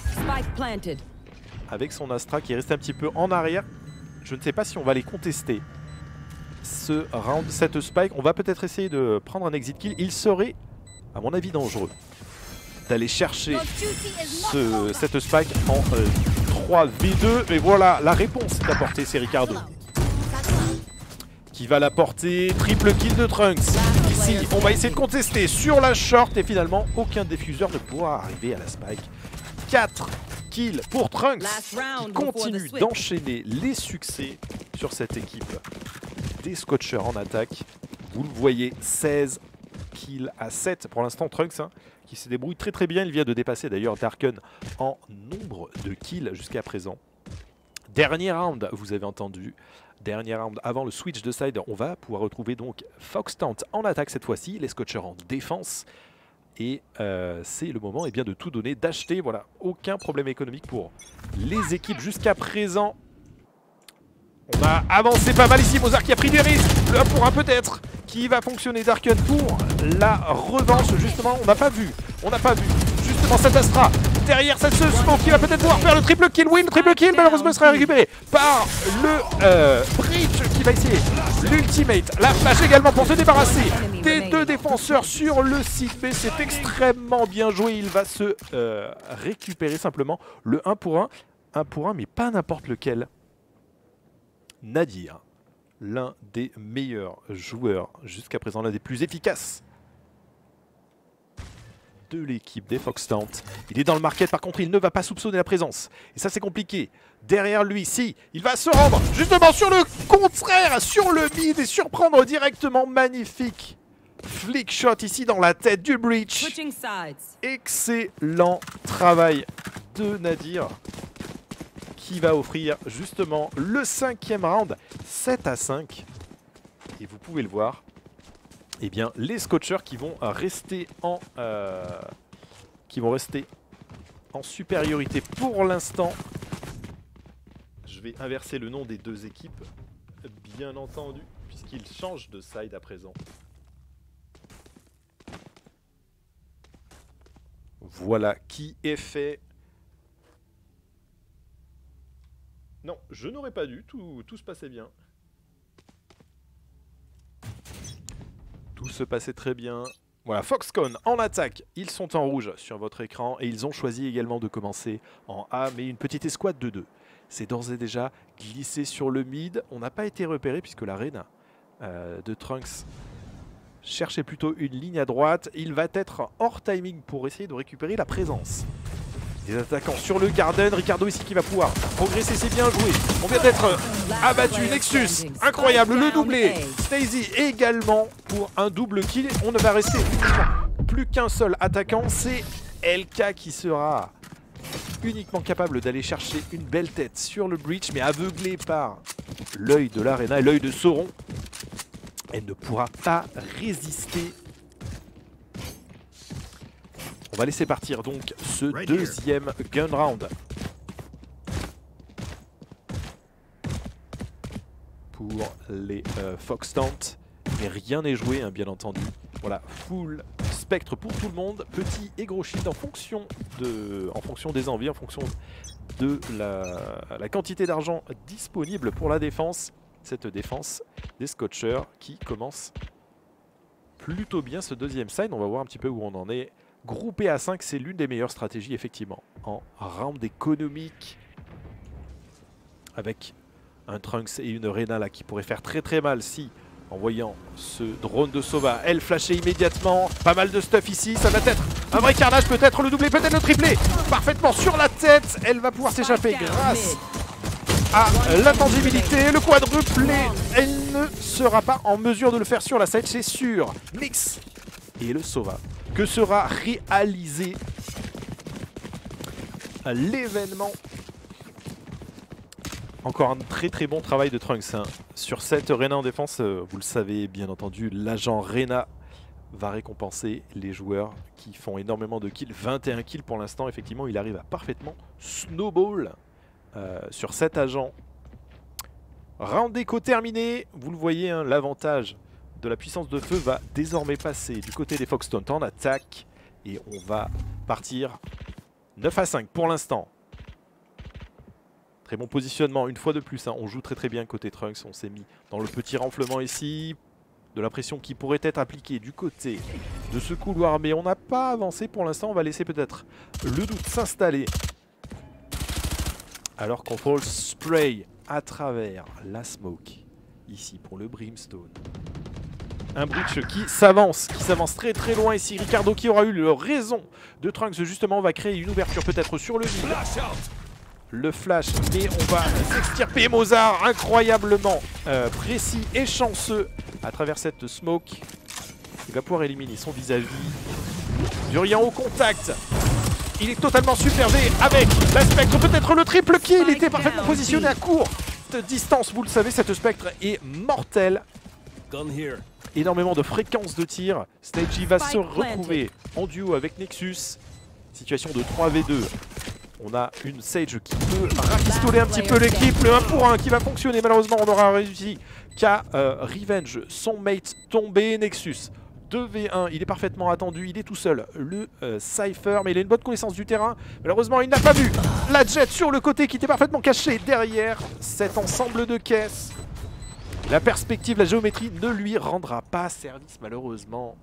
avec son Astra qui est resté un petit peu en arrière. Je ne sais pas si on va les contester ce round, cette Spike. On va peut-être essayer de prendre un exit kill. Il serait à mon avis dangereux d'aller chercher cette Spike en 3v2. Mais voilà, la réponse est apportée, c'est Ricardo qui va l'apporter. Triple kill de Trunks. Ici, on va essayer de contester sur la short et finalement, aucun diffuseur ne pourra arriver à la Spike. 4 kills pour Trunks qui continue d'enchaîner les succès sur cette équipe des Scotchers en attaque. Vous le voyez, 16 kills à 7 pour l'instant. Trunks qui se débrouille très bien. Il vient de dépasser d'ailleurs Darken en nombre de kills jusqu'à présent. Dernier round, vous avez entendu. Dernier round avant le switch de side. On va pouvoir retrouver donc Fox Tant en attaque cette fois-ci. Les Scotchers en défense. Et c'est le moment de tout donner, d'acheter. Voilà, aucun problème économique pour les équipes jusqu'à présent. On a avancé pas mal ici, Mozart qui a pris des risques. Le 1 pour 1 peut-être, qui va fonctionner Darken pour la revanche. Justement, on n'a pas vu. Justement cet Astra. Derrière cette Smoke qui va peut-être pouvoir faire le triple kill. Oui, le triple kill malheureusement sera récupéré par le Breach qui va essayer l'ultimate. La flash également pour se débarrasser des 2 défenseurs sur le site B. C'est extrêmement bien joué. Il va se récupérer simplement le 1 pour 1. 1 pour 1 mais pas n'importe lequel. Nadir, l'un des meilleurs joueurs jusqu'à présent, l'un des plus efficaces de l'équipe des Foxtowns. Il est dans le market, par contre il ne va pas soupçonner la présence. Et ça c'est compliqué. Derrière lui, si, il va se rendre justement sur le contraire, sur le mid et surprendre directement. Magnifique flick shot ici dans la tête du Breach. Excellent travail de Nadir, qui va offrir justement le 5e round, 7-5. Et vous pouvez le voir, eh bien, les Scotchers qui vont rester en supériorité pour l'instant. Je vais inverser le nom des 2 équipes, bien entendu, puisqu'ils changent de side à présent. Voilà qui est fait. Non, je n'aurais pas dû, tout se passait bien. Tout se passait très bien. Voilà, Foxconn en attaque, ils sont en rouge sur votre écran et ils ont choisi également de commencer en A, mais une petite escouade de 2. C'est d'ores et déjà glissé sur le mid. On n'a pas été repéré puisque la reine de Trunks cherchait plutôt une ligne à droite. Il va être hors timing pour essayer de récupérer la présence des attaquants sur le Garden. Ricardo ici qui va pouvoir progresser, c'est bien joué. On vient d'être abattu. Nexus, incroyable, le doublé. Stacy également pour un double kill. On ne va rester plus qu'un seul attaquant. C'est LK qui sera uniquement capable d'aller chercher une belle tête sur le Breach, mais aveuglé par l'œil de l'Arena et l'œil de Sauron. Elle ne pourra pas résister. On va laisser partir donc ce 2e gun round pour les Foxtowns. Mais rien n'est joué, hein, bien entendu. Voilà, full spectre pour tout le monde, petit et gros shield en fonction des envies, en fonction de la quantité d'argent disponible pour la défense. Cette défense des Scotchers qui commence plutôt bien ce 2e side. On va voir un petit peu où on en est. Groupé à 5, c'est l'une des meilleures stratégies, effectivement, en round économique. Avec un Trunks et une Reyna là qui pourrait faire très très mal si, en voyant ce drone de Sova, elle flashait immédiatement. Pas mal de stuff ici, ça va être un vrai carnage, peut-être le doublé, peut-être le triplé. Parfaitement sur la tête, elle va pouvoir s'échapper grâce à l'intangibilité. Le quadruplé, elle ne sera pas en mesure de le faire sur la side, c'est sûr. Mix et le Sova. Que sera réalisé l'événement. Encore un très très bon travail de Trunks hein. Sur cette Reyna en défense, vous le savez bien entendu, l'agent Reyna va récompenser les joueurs qui font énormément de kills. 21 kills pour l'instant, effectivement il arrive à parfaitement snowball sur cet agent. Round déco terminé, vous le voyez hein, l'avantage de la puissance de feu va désormais passer du côté des Foxtowns en attaque. Et on va partir 9-5 pour l'instant. Très bon positionnement, une fois de plus. Hein, on joue très très bien côté Trunks. On s'est mis dans le petit renflement ici. De la pression qui pourrait être appliquée du côté de ce couloir. Mais on n'a pas avancé pour l'instant. On va laisser peut-être le doute s'installer. Alors qu'on faut le spray à travers la smoke. Ici pour le Brimstone. Un Breach qui s'avance très très loin ici. Ricardo qui aura eu le raison de Trunks justement va créer une ouverture peut-être sur le mid. Le flash, mais on va s'extirper. Mozart incroyablement précis et chanceux à travers cette smoke. Il va pouvoir éliminer son vis-à-vis. Durian au contact. Il est totalement submergé avec la Spectre. Peut-être le triple kill. Il était parfaitement positionné à courte distance. Vous le savez, cette Spectre est mortelle. Énormément de fréquence de tir. Stagey va se retrouver en duo avec Nexus. Situation de 3v2. On a une Sage qui peut rafistoler un petit peu l'équipe. Le 1 pour 1 qui va fonctionner. Malheureusement, on aura réussi qu'à Revenge son mate tomber. Nexus 2v1, il est parfaitement attendu, il est tout seul, le Cypher, mais il a une bonne connaissance du terrain. Malheureusement, il n'a pas vu la Jet sur le côté qui était parfaitement cachée derrière cet ensemble de caisses. La perspective, la géométrie ne lui rendra pas service, malheureusement.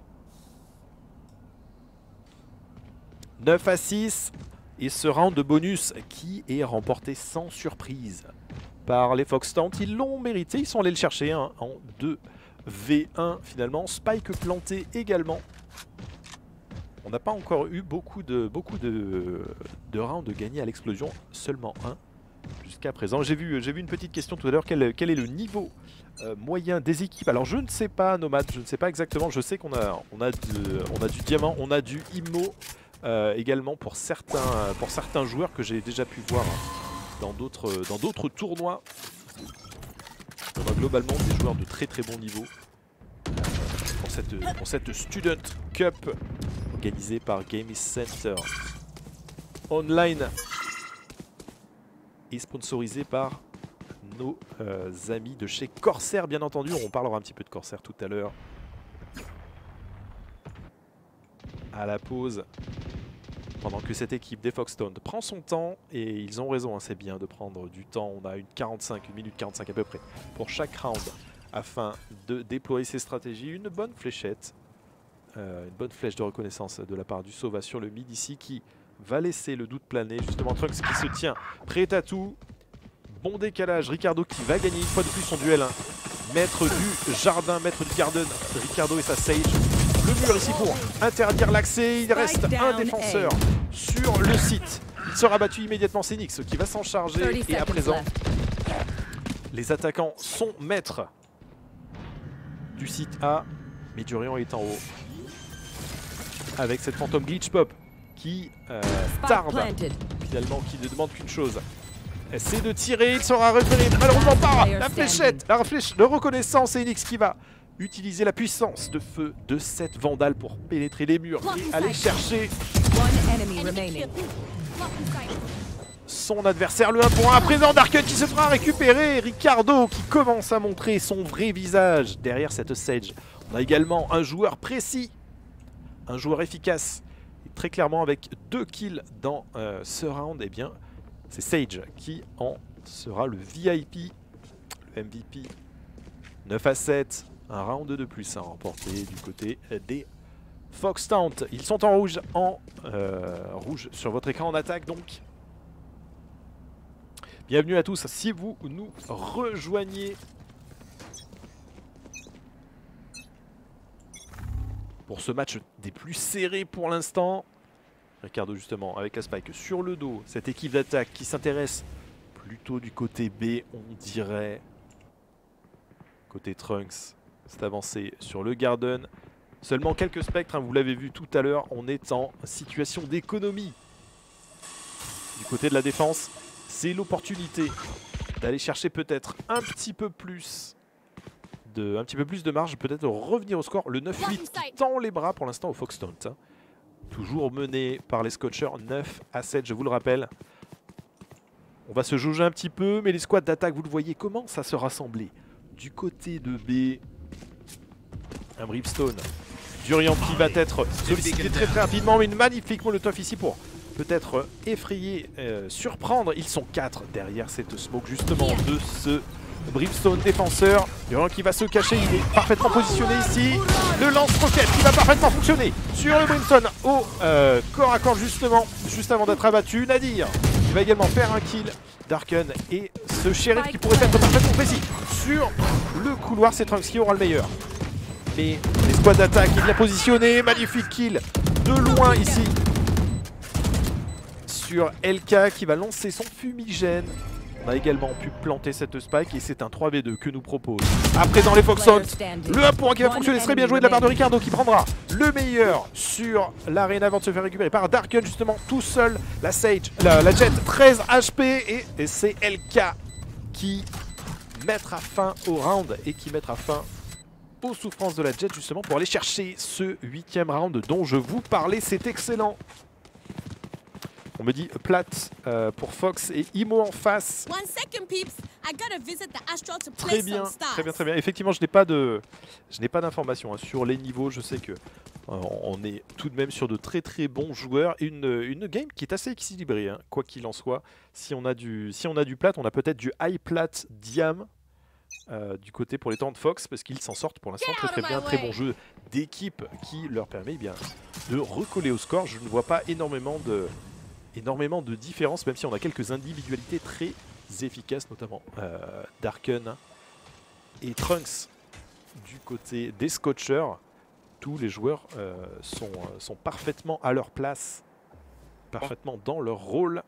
9 à 6, et ce round de bonus qui est remporté sans surprise par les Foxtowns. Ils l'ont mérité, ils sont allés le chercher hein, en 2v1 finalement. Spike planté également. On n'a pas encore eu beaucoup de rounds gagnés à l'explosion, seulement un jusqu'à présent. J'ai vu une petite question tout à l'heure, quel est le niveau moyen des équipes? Alors je ne sais pas Nomad, je ne sais pas exactement, je sais qu'on a du diamant, on a du immo également pour certains joueurs que j'ai déjà pu voir dans d'autres tournois. On a globalement des joueurs de très très bon niveau pour cette Student Cup organisée par Game Center Online et sponsorisée par nos amis de chez Corsair, bien entendu. On parlera un petit peu de Corsair tout à l'heure à la pause, pendant que cette équipe des Foxtowns prend son temps, et ils ont raison, hein, c'est bien de prendre du temps. On a une minute 45 à peu près pour chaque round afin de déployer ses stratégies. Une bonne fléchette, une bonne flèche de reconnaissance de la part du Sova sur le mid ici qui va laisser le doute planer. Justement, Trunks qui se tient prêt à tout. Bon décalage, Ricardo qui va gagner une fois de plus son duel. Hein. Maître du jardin, maître du garden, Ricardo et sa Sage. Le mur ici pour interdire l'accès. Il reste un défenseur sur le site. Il sera battu immédiatement, c'est Nyx qui va s'en charger. Et à présent, les attaquants sont maîtres du site A. Mais Durian est en haut. Avec cette Phantom Glitch Pop qui tarde finalement, qui ne demande qu'une chose. C'est de tirer, il sera repéré malheureusement par la fléchette, la flèche de reconnaissance, et Nyx qui va utiliser la puissance de feu de cette Vandale pour pénétrer les murs et aller chercher son adversaire. Le 1 pour 1 à présent, Darken qui se fera récupérer, Ricardo qui commence à montrer son vrai visage derrière cette Sage. On a également un joueur précis, un joueur efficace, et très clairement avec 2 kills dans ce round, et bien c'est Sage qui en sera le VIP, le MVP. 9 à 7, un round de plus à remporter du côté des Foxtowns. Ils sont en rouge, rouge sur votre écran en attaque donc. Bienvenue à tous si vous nous rejoignez. Pour ce match des plus serrés pour l'instant. Ricardo justement avec la spike sur le dos. Cette équipe d'attaque qui s'intéresse plutôt du côté B, on dirait. Côté Trunks, c'est avancé sur le Garden. Seulement quelques spectres, hein, vous l'avez vu tout à l'heure, on est en situation d'économie. Du côté de la défense, c'est l'opportunité d'aller chercher peut-être un petit peu plus de marge, peut-être revenir au score. Le 9-8 qui tend les bras pour l'instant au Foxtowns. Hein. Toujours mené par les Scotchers, 9 à 7, je vous le rappelle. On va se jauger un petit peu, mais les squads d'attaque, vous le voyez, commencent à se rassembler. Du côté de B, un Brimstone. Durian qui va être sollicité très rapidement, mais une magnifique molotov ici pour peut-être effrayer, surprendre. Ils sont 4 derrière cette smoke justement de ce Brimstone défenseur. Durian qui va se cacher, il est parfaitement positionné ici. Le lance-roquette qui va parfaitement fonctionner sur le Brimstone au corps à corps justement, juste avant d'être abattu. Nadir qui va également faire un kill. Darken et ce shérif qui pourrait être parfaitement précis sur le couloir. C'est Trunks qui aura le meilleur. Mais les squads d'attaque est bien positionné. Magnifique kill de loin ici sur LK qui va lancer son fumigène. On a également pu planter cette spike et c'est un 3v2 que nous propose à présent les Foxtowns. Le 1 pour 1 qui va fonctionner, serait bien joué de la part de Ricardo qui prendra le meilleur sur l'arène avant de se faire récupérer par Darken justement tout seul. La Sage, la Jet 13 HP et c'est LK qui mettra fin au round et qui mettra fin aux souffrances de la Jet justement pour aller chercher ce 8e round dont je vous parlais. C'est excellent. On me dit plate pour Fox et Imo en face. Très bien, très bien, très bien. Effectivement, je n'ai pas d'informations sur les niveaux. Je sais que on est tout de même sur de très très bons joueurs. Une game qui est assez équilibrée, hein, quoi qu'il en soit. Si on a du plate, on a peut-être du high plate diam. Du côté pour les temps de Fox, parce qu'ils s'en sortent pour l'instant très très bien. Très bon jeu d'équipe qui leur permet bien de recoller au score. Je ne vois pas énormément de différence, même si on a quelques individualités très efficaces, notamment Darken et Trunks du côté des Scotchers. Tous les joueurs sont parfaitement à leur place, parfaitement dans leur rôle.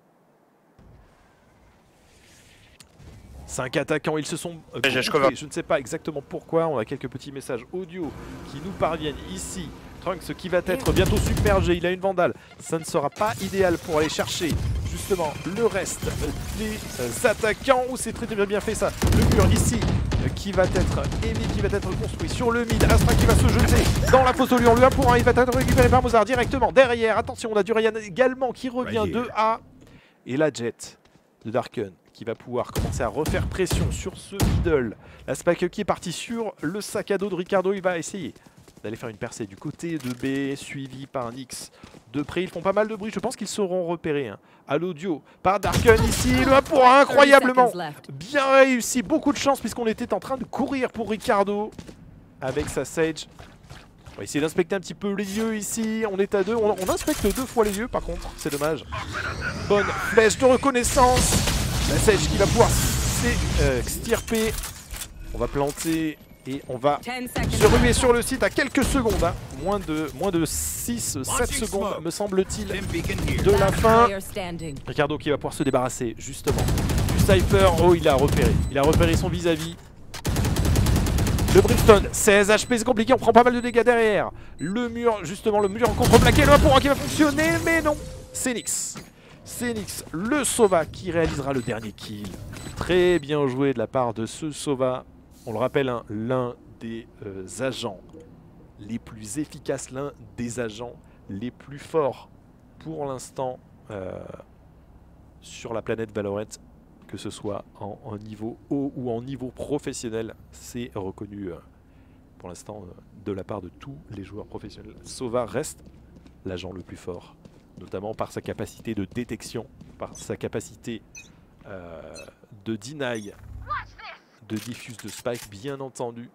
5 attaquants, ils se sont groupés. Je ne sais pas exactement pourquoi. On a quelques petits messages audio qui nous parviennent ici. Trunks qui va être bientôt submergé. Il a une vandale. Ça ne sera pas idéal pour aller chercher justement le reste des attaquants. Oh, c'est très très bien fait ça. Le mur ici qui va être aimé, qui va être construit sur le mid. Astra qui va se jeter dans la fosse au lion. Le 1 pour 1, il va être récupéré par Mozart directement derrière. Attention, on a du Ryan également qui revient de A. Et la Jet de Darken qui va pouvoir commencer à refaire pression sur ce middle. La Spike qui est partie sur le sac à dos de Ricardo. Il va essayer d'aller faire une percée du côté de B, suivi par Nyx de près. Ils font pas mal de bruit, je pense qu'ils seront repérés hein, à l'audio par Darken ici. Le 1 pour 1, incroyablement bien réussi. Beaucoup de chance puisqu'on était en train de courir pour Ricardo avec sa Sage. On va essayer d'inspecter un petit peu les lieux ici. On est à 2, on inspecte 2 fois les lieux par contre, c'est dommage. Bonne flèche de reconnaissance. La Sage qui va pouvoir s'extirper. On va planter et on va se ruer sur le site à quelques secondes. Hein. Moins de 6-7 secondes me semble-t-il de la fin. Ricardo qui va pouvoir se débarrasser justement du Cypher. Oh, il a repéré son vis-à-vis. Le Brimstone, 16 HP, c'est compliqué, on prend pas mal de dégâts derrière. Le mur, justement, le mur en contreplaqué, le 1 pour 1 qui va fonctionner, mais non, c'est Nyx. C'est Nyx, le Sova qui réalisera le dernier kill. Très bien joué de la part de ce Sova. On le rappelle, hein, l'un des agents les plus efficaces, l'un des agents les plus forts pour l'instant sur la planète Valorant, que ce soit en niveau haut ou en niveau professionnel. C'est reconnu pour l'instant de la part de tous les joueurs professionnels. Sova reste l'agent le plus fort, notamment par sa capacité de détection, par sa capacité de deny, de diffuse de spike, bien entendu.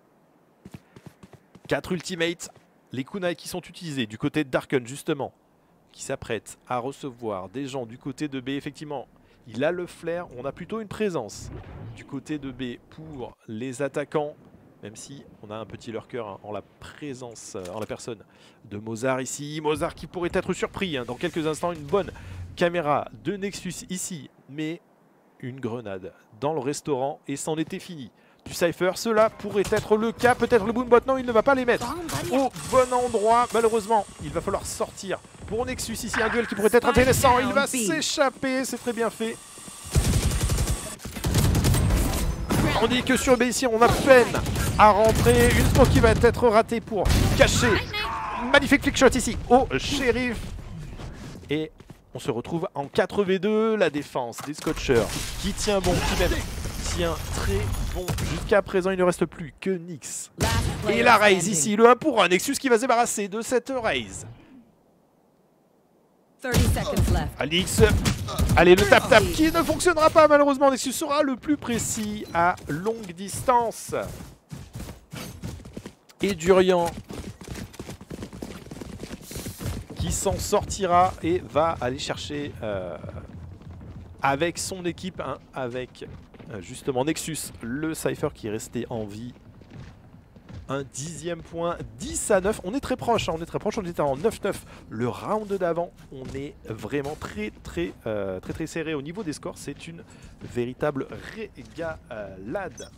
4 ultimates, les kunai qui sont utilisés du côté de Darken justement, qui s'apprête à recevoir des gens du côté de B. Effectivement, il a le flair, on a plutôt une présence du côté de B pour les attaquants, même si on a un petit lurker hein, en la présence, en la personne de Mozart ici. Mozart qui pourrait être surpris hein, dans quelques instants. Une bonne caméra de Nexus ici, mais une grenade dans le restaurant et c'en était fini. Du Cypher, cela pourrait être le cas, peut-être le Boombot, non il ne va pas les mettre au bon endroit. Malheureusement, il va falloir sortir pour Nexus ici, un duel qui pourrait être intéressant. Il va s'échapper, c'est très bien fait. Tandis que sur B ici, on a peine à rentrer. Une smoke qui va être ratée pour cacher. Magnifique flickshot ici au shérif. Et on se retrouve en 4v2. La défense des Scotchers qui tient bon, qui même tient très bon. Jusqu'à présent, il ne reste plus que Nyx. Et la Raze ici, le 1 pour 1. Nexus qui va se débarrasser de cette Raze. Nyx, allez le tap-tap qui ne fonctionnera pas malheureusement. Nexus sera le plus précis à longue distance. Et Durian qui s'en sortira et va aller chercher avec son équipe, hein, avec justement Nexus, le Cypher qui est resté en vie. Un 10e point, 10-9, on est très proche, hein, on est très proche, on était en 9-9 le round d'avant. On est vraiment très serré au niveau des scores, c'est une véritable régalade.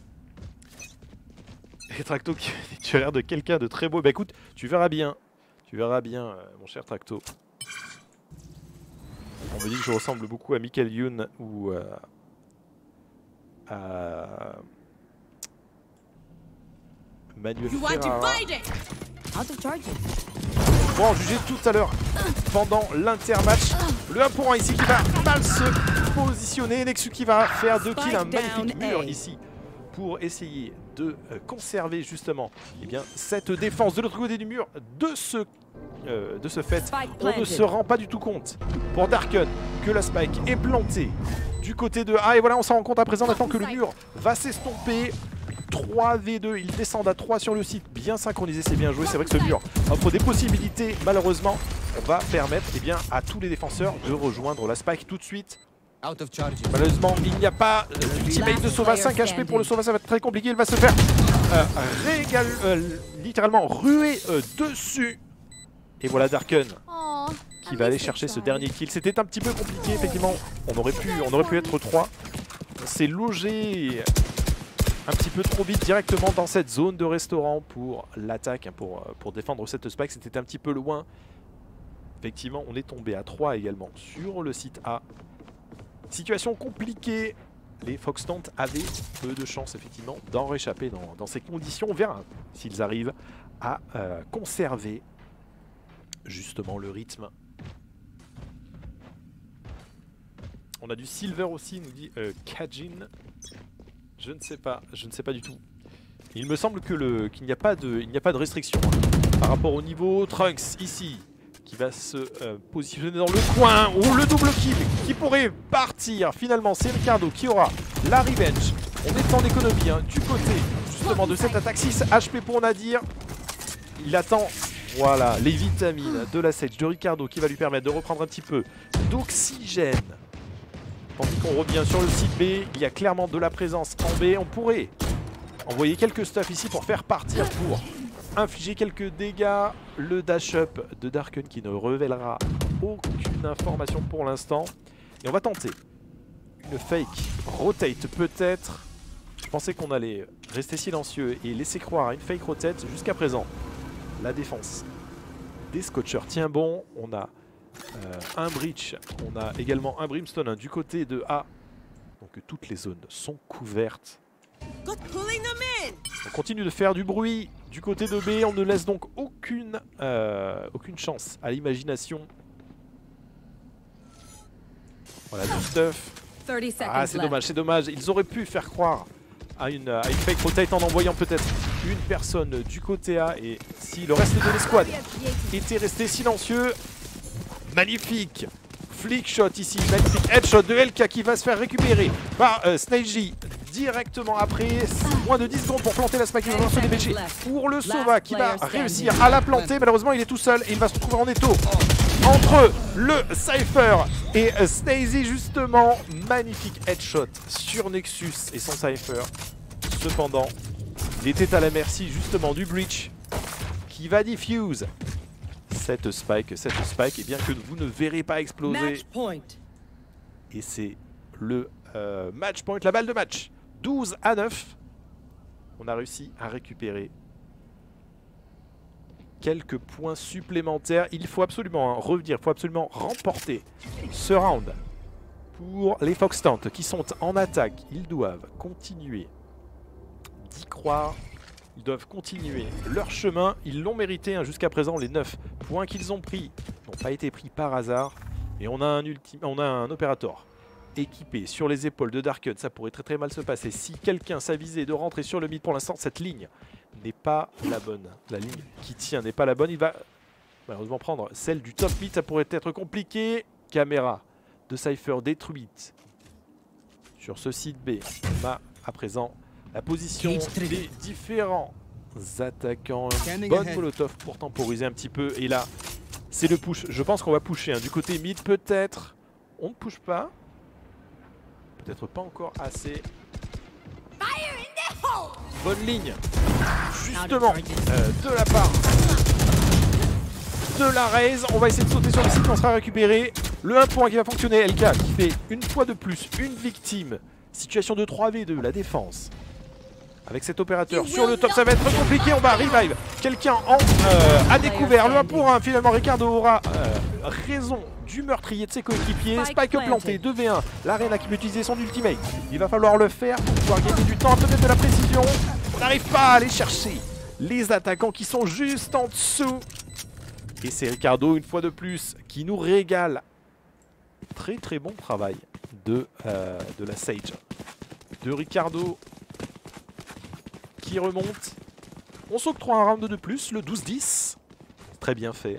Et Tracto, tu as l'air de quelqu'un de très beau. Bah écoute, tu verras bien mon cher Tracto. On me dit que je ressemble beaucoup à Michael Youn ou à Manuel Ferrara. pourra en juger tout à l'heure pendant l'intermatch. Le 1 pour 1 ici qui va mal se positionner. Nexus qui va faire 2 kills, un magnifique mur ici pour essayer de conserver justement cette défense de l'autre côté du mur. De ce fait, on ne se rend pas du tout compte pour Darken que la spike est plantée du côté de A. Et voilà, on s'en rend compte à présent maintenant que le mur va s'estomper. 3v2, ils descendent à 3 sur le site, bien synchronisé, c'est bien joué. C'est vrai que ce mur offre des possibilités. Malheureusement, on va permettre à tous les défenseurs de rejoindre la spike tout de suite. Malheureusement, il n'y a pas d'ultimate de Sova. 5 HP pour le Sova, ça va être très compliqué. Il va se faire littéralement ruer dessus. Et voilà Darken qui va aller chercher ce dernier kill. C'était un petit peu compliqué, effectivement. On aurait pu être 3. On s'est logé un petit peu trop vite directement dans cette zone de restaurant pour l'attaque, pour défendre cette spike. C'était un petit peu loin. Effectivement, on est tombé à 3 également sur le site A. Situation compliquée. Les Foxtants avaient peu de chance effectivement d'en réchapper dans ces conditions. On verra s'ils arrivent à conserver justement le rythme. On a du silver aussi, nous dit Kajin. Je ne sais pas du tout. Il me semble que qu'il n'y a pas de restriction par rapport au niveau. Trunks ici qui va se positionner dans le coin. Oh, le double kill qui pourrait partir. Finalement, c'est Ricardo qui aura la revenge. On est en économie du côté justement de cette attaque. 6 HP pour Nadir. Il attend voilà, les vitamines de la Sage de Ricardo qui va lui permettre de reprendre un petit peu d'oxygène. Tandis qu'on revient sur le site B, il y a clairement de la présence en B. On pourrait envoyer quelques stuff ici pour faire partir, pour infliger quelques dégâts. Le dash-up de Darken qui ne révélera aucune information pour l'instant. Et on va tenter une fake rotate peut-être. Je pensais qu'on allait rester silencieux et laisser croire à une fake rotate. Jusqu'à présent, la défense des Scotchers tient bon. On a un breach, on a également un brimstone du côté de A. Donc toutes les zones sont couvertes. On continue de faire du bruit du côté de B. On ne laisse donc aucune chance à l'imagination. Voilà du stuff. Ah, c'est dommage, c'est dommage. Ils auraient pu faire croire à une fake rotate en envoyant peut-être une personne du côté A. Et si le reste de l'escouade était resté silencieux. Magnifique flick shot ici, magnifique headshot de LK qui va se faire récupérer par Snagy directement après. Moins de 10 secondes pour planter la spike qui va se dépêcher pour le Sova qui va réussir à la planter. Malheureusement il est tout seul et il va se retrouver en étau entre le Cypher et Snazy justement. Magnifique headshot sur Nexus et son Cypher. Cependant il était à la merci justement du breach qui va diffuse cette spike et bien que vous ne verrez pas exploser. Et c'est le match point, la balle de match. 12-9. On a réussi à récupérer quelques points supplémentaires. Il faut absolument revenir, il faut absolument remporter ce round pour les Foxtants qui sont en attaque. Ils doivent continuer d'y croire. Ils doivent continuer leur chemin. Ils l'ont mérité jusqu'à présent. Les 9 points qu'ils ont pris n'ont pas été pris par hasard. Et on a un opérateur équipé sur les épaules de Darken. Ça pourrait très mal se passer si quelqu'un s'avisait de rentrer sur le mid. Pour l'instant, cette ligne n'est pas la bonne. La ligne qui tient n'est pas la bonne. Il va malheureusement prendre celle du top mid. Ça pourrait être compliqué. Caméra de Cypher détruite sur ce site B. On a à présent la position des différents attaquants. Bonne molotov pour temporiser un petit peu. Et là, c'est le push. Je pense qu'on va pusher. Du côté mid, peut-être. On ne push pas. Peut-être pas encore assez. Bonne ligne. Justement, de la part de la raise. On va essayer de sauter sur le site. On sera récupéré. Le 1 point qui va fonctionner. LK qui fait une fois de plus une victime. Situation de 3v2. La défense. Avec cet opérateur sur le top, ça va être compliqué. On va revive. Quelqu'un a découvert le 1 pour 1. Finalement, Ricardo aura raison du meurtrier de ses coéquipiers. Spike planté, 2v1. L'Arena qui peut utiliser son ultimate. Il va falloir le faire pour pouvoir gagner du temps, peut-être de la précision. On n'arrive pas à aller chercher les attaquants qui sont juste en dessous. Et c'est Ricardo, une fois de plus, qui nous régale. Très très bon travail de la Sage. De Ricardo qui remonte. On s'octroie un round de plus, le 12-10. Très bien fait.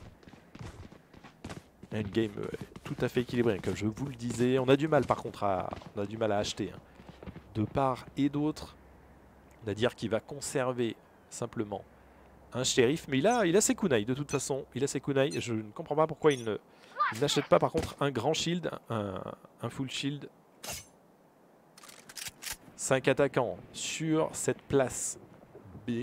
Une game tout à fait équilibrée, comme je vous le disais. On a du mal par contre à acheter. Hein. De part et d'autre. Nadir qui va conserver simplement un shérif. Mais il a ses kunai de toute façon. Il a ses kunai. Je ne comprends pas pourquoi il n'achète pas par contre un grand shield. Un full shield. 5 attaquants sur cette place B.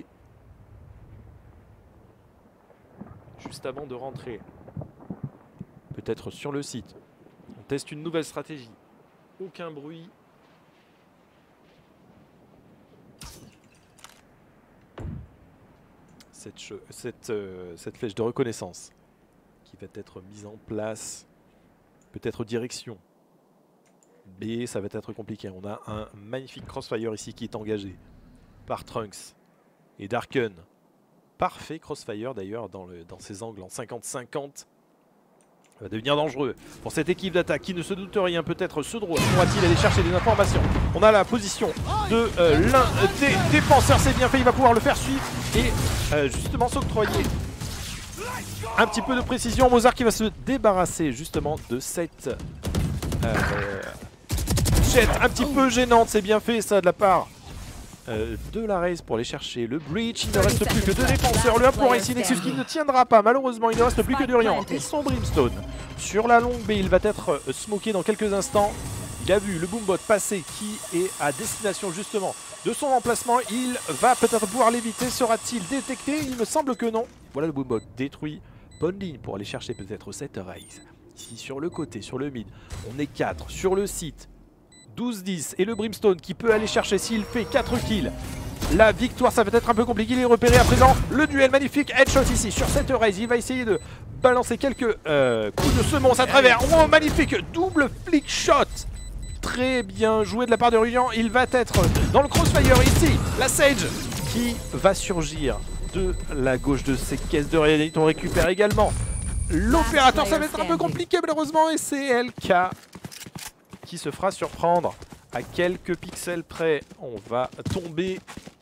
Juste avant de rentrer. Peut-être sur le site. On teste une nouvelle stratégie. Aucun bruit. Cette flèche de reconnaissance qui va être mise en place. Peut-être direction B, ça va être compliqué. On a un magnifique crossfire ici qui est engagé par Trunks et Darken. Parfait crossfire d'ailleurs dans ces angles en 50-50. Va devenir dangereux pour cette équipe d'attaque qui ne se doute rien. Peut-être ce drone pourra-t-il aller chercher des informations. On a la position de l'un des défenseurs, c'est bien fait, il va pouvoir le faire suivre et justement s'octroyer un petit peu de précision. Mozart qui va se débarrasser justement de cette jet un petit peu gênante, c'est bien fait ça de la part de la Raze pour aller chercher le breach. Il ne reste plus que 2 défenseurs. Le 1 pour ici, Nexus qui ne tiendra pas. Malheureusement, il ne reste plus que Durian et son Brimstone. Sur la longue B, il va être smoké dans quelques instants. Il a vu le Boombot passer qui est à destination justement de son emplacement. Il va peut-être pouvoir l'éviter. Sera-t-il détecté? Il me semble que non. Voilà le Boombot détruit. Bonne ligne pour aller chercher peut-être cette Raze. Ici sur le côté, sur le mid, on est 4 sur le site. 12-10 et le Brimstone qui peut aller chercher s'il fait 4 kills. La victoire, ça va être un peu compliqué. Il est repéré à présent. Le duel magnifique. Headshot ici sur cette Raze. Il va essayer de balancer quelques coups de semonce à travers. Oh, magnifique double flick shot. Très bien joué de la part de Ryan. Il va être dans le crossfire ici. La Sage qui va surgir de la gauche de ses caisses de réalité. On récupère également l'opérateur. Ça va être un peu compliqué malheureusement. Et c'est LK qui se fera surprendre à quelques pixels près. On va tomber.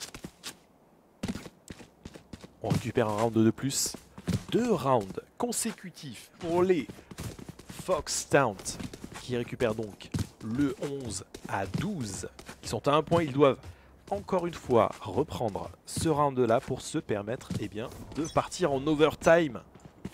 On récupère un round de plus. 2 rounds consécutifs pour les Fox Taunt qui récupèrent donc le 11 à 12. Ils sont à 1 point. Ils doivent encore une fois reprendre ce round là pour se permettre de partir en overtime.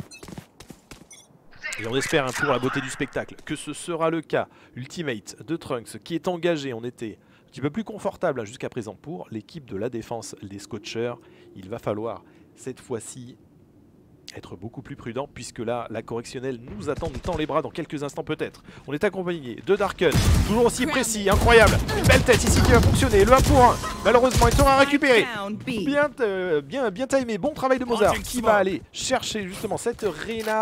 Et on espère pour la beauté du spectacle que ce sera le cas. Ultimate de Trunks qui est engagé. On était un petit peu plus confortable jusqu'à présent pour l'équipe de la défense, les Scotchers. Il va falloir cette fois-ci être beaucoup plus prudent puisque là, la correctionnelle nous attend, nous tend les bras dans quelques instants peut-être. On est accompagné de Darken, toujours aussi précis, incroyable. Une belle tête ici qui va fonctionner. Le 1 pour 1, malheureusement, il sera récupéré. Bien timé, bon travail de Mozart qui va aller chercher justement cette Reyna.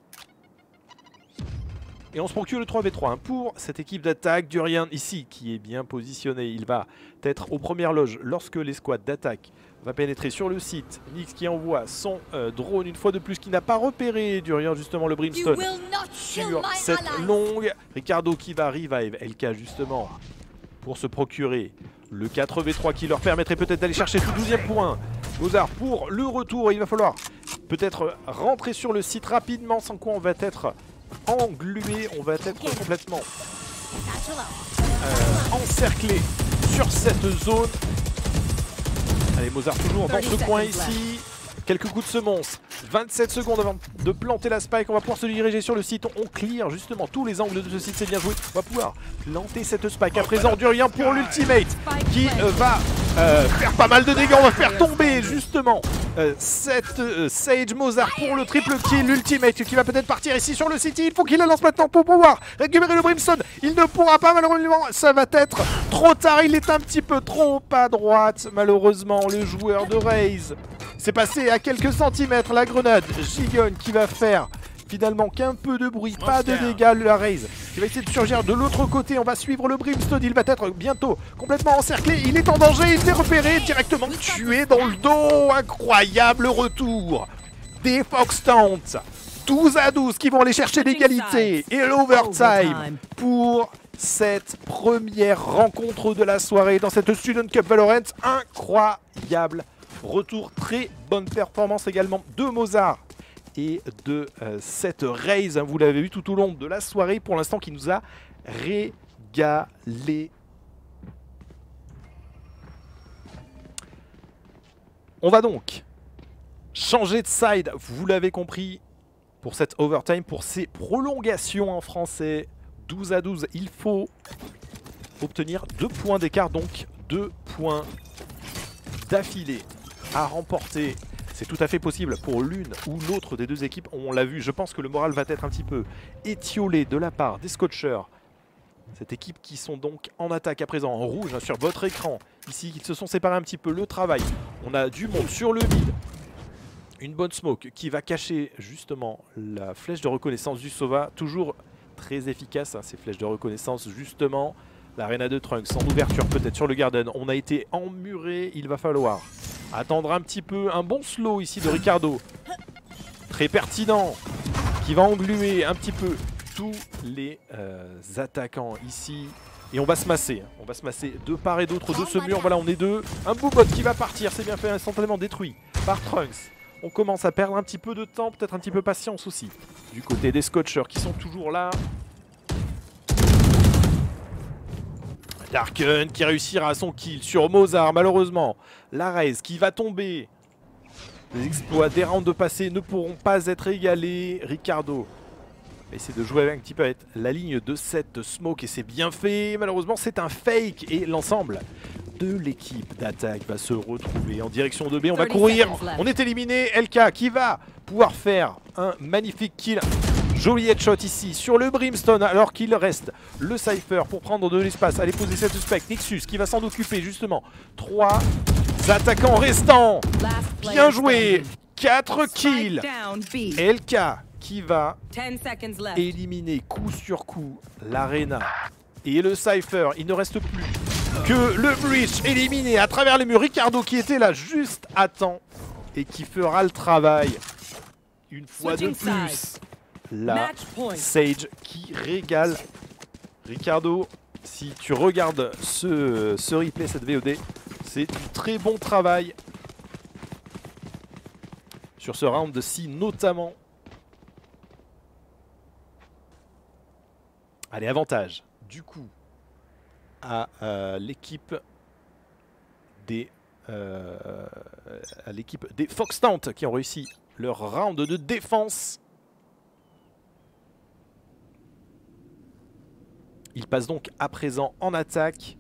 Et on se procure le 3v3 pour cette équipe d'attaque. Durian ici qui est bien positionné. Il va être aux premières loges lorsque les squads d'attaque va pénétrer sur le site. Nyx qui envoie son drone une fois de plus qui n'a pas repéré Durian justement le Brimstone sur cette longue. Ricardo qui va revive LK justement pour se procurer le 4v3 qui leur permettrait peut-être d'aller chercher ce 12e point. Mozart pour le retour. Il va falloir peut-être rentrer sur le site rapidement sans quoi on va être englué, on va être complètement encerclé sur cette zone. Allez, Mozart toujours dans ce coin ici. Quelques coups de semonce. 27 secondes avant de planter la spike. On va pouvoir se diriger sur le site. On clear justement tous les angles de ce site. C'est bien joué. On va pouvoir planter cette spike. À présent, Durian pour l'ultimate qui va faire pas mal de dégâts. On va faire tomber justement cette Sage. Mozart pour le triple kill. L'ultimate qui va peut-être partir ici sur le city. Il faut qu'il la lance maintenant pour pouvoir récupérer le Brimstone. Il ne pourra pas malheureusement. Ça va être trop tard. Il est un petit peu trop à droite. Malheureusement, le joueur de Raze. C'est passé à quelques centimètres. La grenade Gigon qui va faire finalement qu'un peu de bruit, pas de dégâts. La Raze qui va essayer de surgir de l'autre côté. On va suivre le Brimstone. Il va être bientôt complètement encerclé. Il est en danger. Il est repéré, directement tué dans le dos. Incroyable retour des Fox Towns. 12-12 qui vont aller chercher l'égalité et l'overtime pour cette première rencontre de la soirée dans cette Student Cup Valorant. Incroyable retour, très bonne performance également de Mozart et de cette Raze, vous l'avez vu tout au long de la soirée pour l'instant, qui nous a régalé. On va donc changer de side, vous l'avez compris, pour cette overtime, pour ces prolongations en français. 12-12, il faut obtenir 2 points d'écart, donc 2 points d'affilée à remporter. C'est tout à fait possible pour l'une ou l'autre des deux équipes. On l'a vu, je pense que le moral va être un petit peu étiolé de la part des Scotchers. Cette équipe qui sont donc en attaque à présent, en rouge hein, sur votre écran. Ici, ils se sont séparés un petit peu le travail. On a du monde sur le mid. Une bonne smoke qui va cacher justement la flèche de reconnaissance du Sova. Toujours très efficace hein, ces flèches de reconnaissance justement. L'Arena de Trunks en ouverture peut-être sur le Garden. On a été emmuré, il va falloir attendre un petit peu. Un bon slow ici de Ricardo. Très pertinent. Qui va engluer un petit peu tous les attaquants ici. Et on va se masser. On va se masser de part et d'autre de ce mur. Voilà, on est deux. Un Boobot qui va partir. C'est bien fait, instantanément détruit par Trunks. On commence à perdre un petit peu de temps, peut-être un petit peu patience aussi. Du côté des Scotchers qui sont toujours là. Darken qui réussira son kill sur Mozart, malheureusement. La Raze qui va tomber. Les exploits des rounds de passé ne pourront pas être égalés. Ricardo va essayer de jouer avec un petit peu avec la ligne de cette smoke et c'est bien fait. Malheureusement, c'est un fake et l'ensemble de l'équipe d'attaque va se retrouver en direction de B. On va courir, on est éliminé. LK qui va pouvoir faire un magnifique kill. Joli headshot ici sur le Brimstone alors qu'il reste le Cypher pour prendre de l'espace. Allez poser cette suspect. Nexus qui va s'en occuper justement. 3 attaquants restants. Bien joué. 4 kills. LK qui va éliminer coup sur coup l'Arena et le Cypher. Il ne reste plus que le Breach éliminé à travers les murs. Ricardo qui était là juste à temps et qui fera le travail une fois de plus. La Sage qui régale. Ricardo, si tu regardes ce replay, cette VOD, c'est du très bon travail sur ce round-ci notamment. Allez, avantage du coup à l'équipe des Fox Towns qui ont réussi leur round de défense. Ils passent donc à présent en attaque.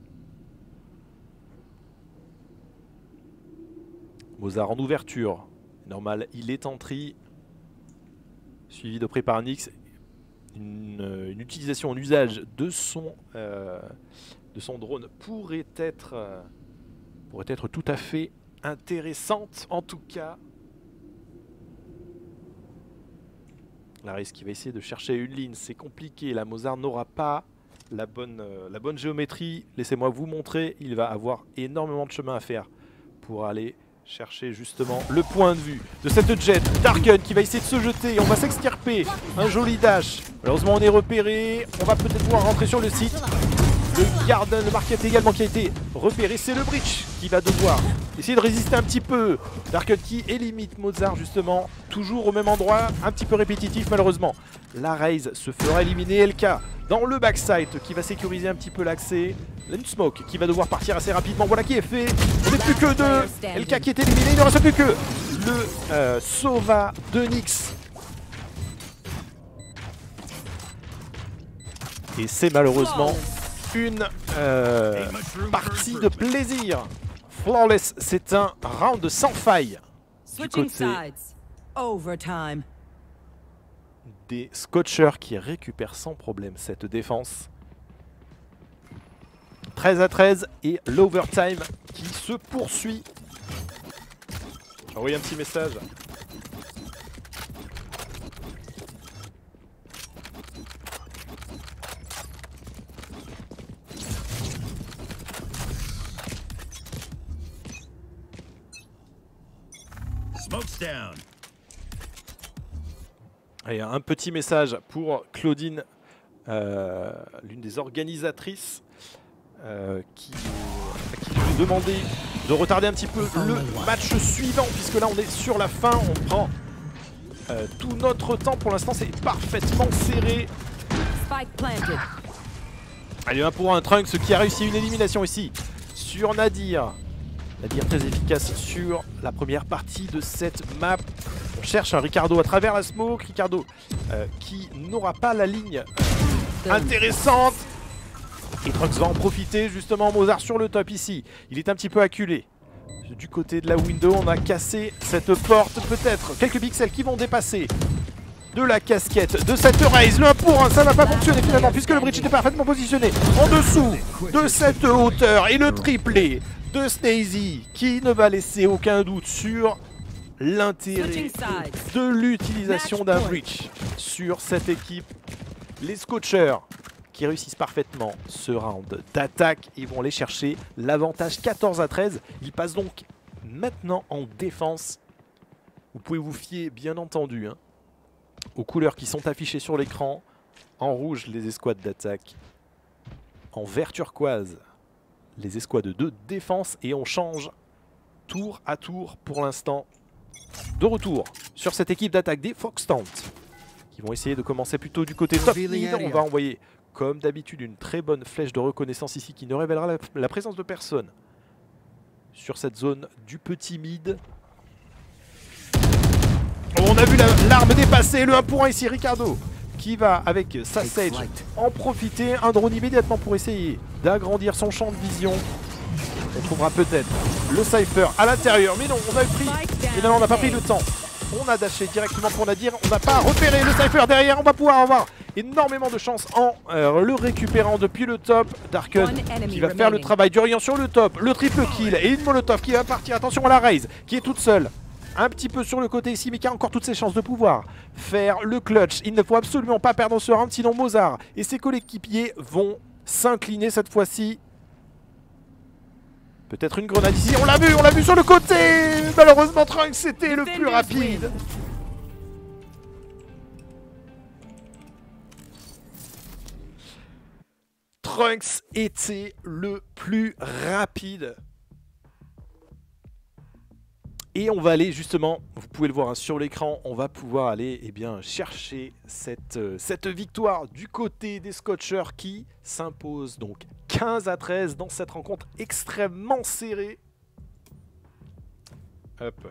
Mozart en ouverture. Normal, il est en tri. Suivi de près par Nyx. Une utilisation, un usage de son drone pourrait être tout à fait intéressante. En tout cas, la Raze qui va essayer de chercher une ligne, c'est compliqué. La Mozart n'aura pas la bonne géométrie. Laissez-moi vous montrer. Il va avoir énormément de chemin à faire pour aller chercher justement le point de vue de cette Jet. Darken qui va essayer de se jeter. On va s'extirper. Un joli dash. Malheureusement, on est repéré. On va peut-être pouvoir rentrer sur le site. Le Garden, le Market également qui a été repéré. C'est le Breach qui va devoir essayer de résister un petit peu. Darken qui élimine Mozart justement. Toujours au même endroit. Un petit peu répétitif malheureusement. La Raze se fera éliminer. LK dans le backside qui va sécuriser un petit peu l'accès. Une smoke qui va devoir partir assez rapidement. Voilà qui est fait. Il n'est plus que 2. LK qui est éliminé. Il ne reste plus que le Sova de Nyx. Et c'est malheureusement une partie de plaisir. Flawless, c'est un round sans faille du côté des Scotchers qui récupèrent sans problème cette défense. 13-13 et l'overtime qui se poursuit. J'ai envoyé un petit message. Smoke's down. Et un petit message pour Claudine, l'une des organisatrices, qui nous a demandé de retarder un petit peu le match suivant, puisque là on est sur la fin, on prend tout notre temps. Pour l'instant c'est parfaitement serré. Allez, 1 pour 1, Trunks qui a réussi une élimination ici sur Nadir. Nadir très efficace sur la première partie de cette map. On cherche un Ricardo à travers la smoke. Ricardo qui n'aura pas la ligne intéressante. Et Trunks va en profiter justement. Mozart sur le top ici. Il est un petit peu acculé. Du côté de la window, on a cassé cette porte. Peut-être quelques pixels qui vont dépasser de la casquette de cette raise. Le 1 pour 1, ça n'a pas fonctionné finalement puisque le bridge était parfaitement positionné en dessous de cette hauteur. Et le triplé de Snazy qui ne va laisser aucun doute sur l'intérêt de l'utilisation d'un bridge sur cette équipe. Les Scorchers qui réussissent parfaitement ce round d'attaque, ils vont aller chercher l'avantage 14-13. Ils passent donc maintenant en défense. Vous pouvez vous fier bien entendu aux couleurs qui sont affichées sur l'écran. En rouge les escouades d'attaque, en vert turquoise les escouades de défense, et on change tour à tour pour l'instant. De retour sur cette équipe d'attaque des Foxtant qui vont essayer de commencer plutôt du côté top mid. On va envoyer comme d'habitude une très bonne flèche de reconnaissance ici qui ne révélera la présence de personne sur cette zone du petit mid. On a vu l'arme dépasser, le 1 pour 1 ici, Ricardo qui va avec sa Sage en profiter. Un drone immédiatement pour essayer d'agrandir son champ de vision. On trouvera peut-être le Cypher à l'intérieur, mais non, on a pris, finalement on n'a pas pris le temps. On a dashé directement pour Nadir, on n'a pas repéré le Cypher derrière. On va pouvoir avoir énormément de chance en le récupérant depuis le top. Darken qui va faire le travail d'Urien sur le top, le triple kill et une Molotov qui va partir. Attention à la raise qui est toute seule un petit peu sur le côté ici, mais qui a encore toutes ses chances de pouvoir faire le clutch. Il ne faut absolument pas perdre ce round, sinon Mozart et ses coéquipiers vont s'incliner cette fois-ci. Peut-être une grenade ici, on l'a vu sur le côté. Malheureusement Trunks c'était le plus rapide. Trunks était le plus rapide. Et on va aller justement, vous pouvez le voir sur l'écran, on va pouvoir aller chercher cette victoire du côté des Scorchers qui s'impose donc 15-13 dans cette rencontre extrêmement serrée. Hop.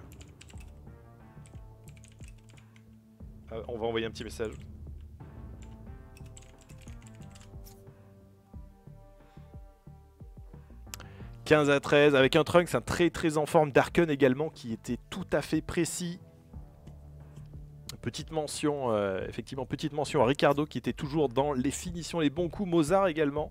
On va envoyer un petit message. « 15-13 avec un Trunks, un très en forme. Darken également qui était tout à fait précis. Petite mention, effectivement, petite mention à Ricardo qui était toujours dans les finitions, les bons coups. Mozart également.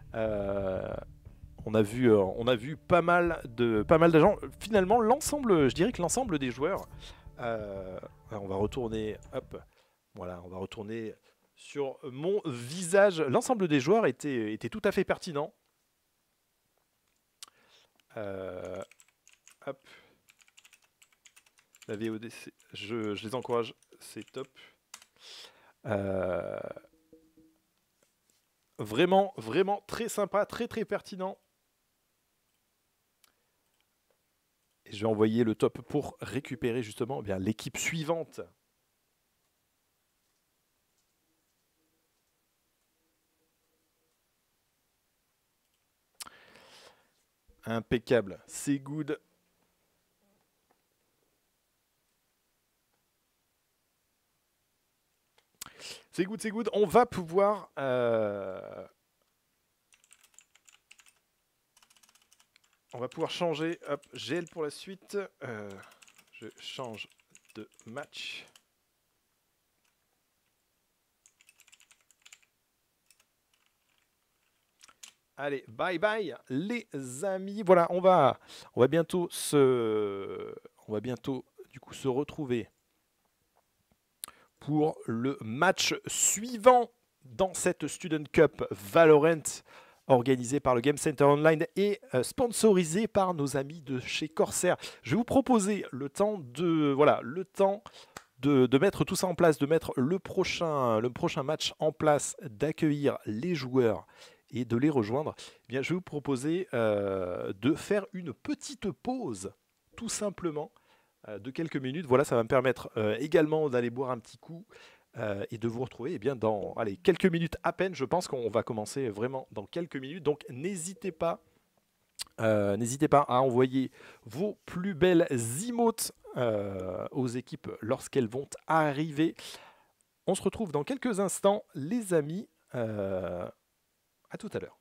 On a vu pas mal d'agents. Finalement, je dirais que l'ensemble des joueurs. On va retourner, hop, voilà, on va retourner sur mon visage. L'ensemble des joueurs était tout à fait pertinent. Hop. La VODC, je les encourage, c'est top. Vraiment très sympa, très pertinent. Et je vais envoyer le top pour récupérer justement l'équipe suivante. Impeccable, c'est good. C'est good. On va pouvoir... On va pouvoir changer. Hop, GL pour la suite. Je change de match. Allez, bye bye les amis. Voilà, on va bientôt se retrouver pour le match suivant dans cette Student Cup Valorant organisé par le Game Center Online et sponsorisé par nos amis de chez Corsair. Je vais vous proposer le temps de mettre tout ça en place, de mettre le prochain match en place, d'accueillir les joueurs et de les rejoindre, eh bien, je vais vous proposer de faire une petite pause, tout simplement, de quelques minutes. Voilà, ça va me permettre également d'aller boire un petit coup et de vous retrouver dans quelques minutes à peine. Je pense qu'on va commencer vraiment dans quelques minutes. Donc n'hésitez pas à envoyer vos plus belles emotes aux équipes lorsqu'elles vont arriver. On se retrouve dans quelques instants, les amis. À tout à l'heure.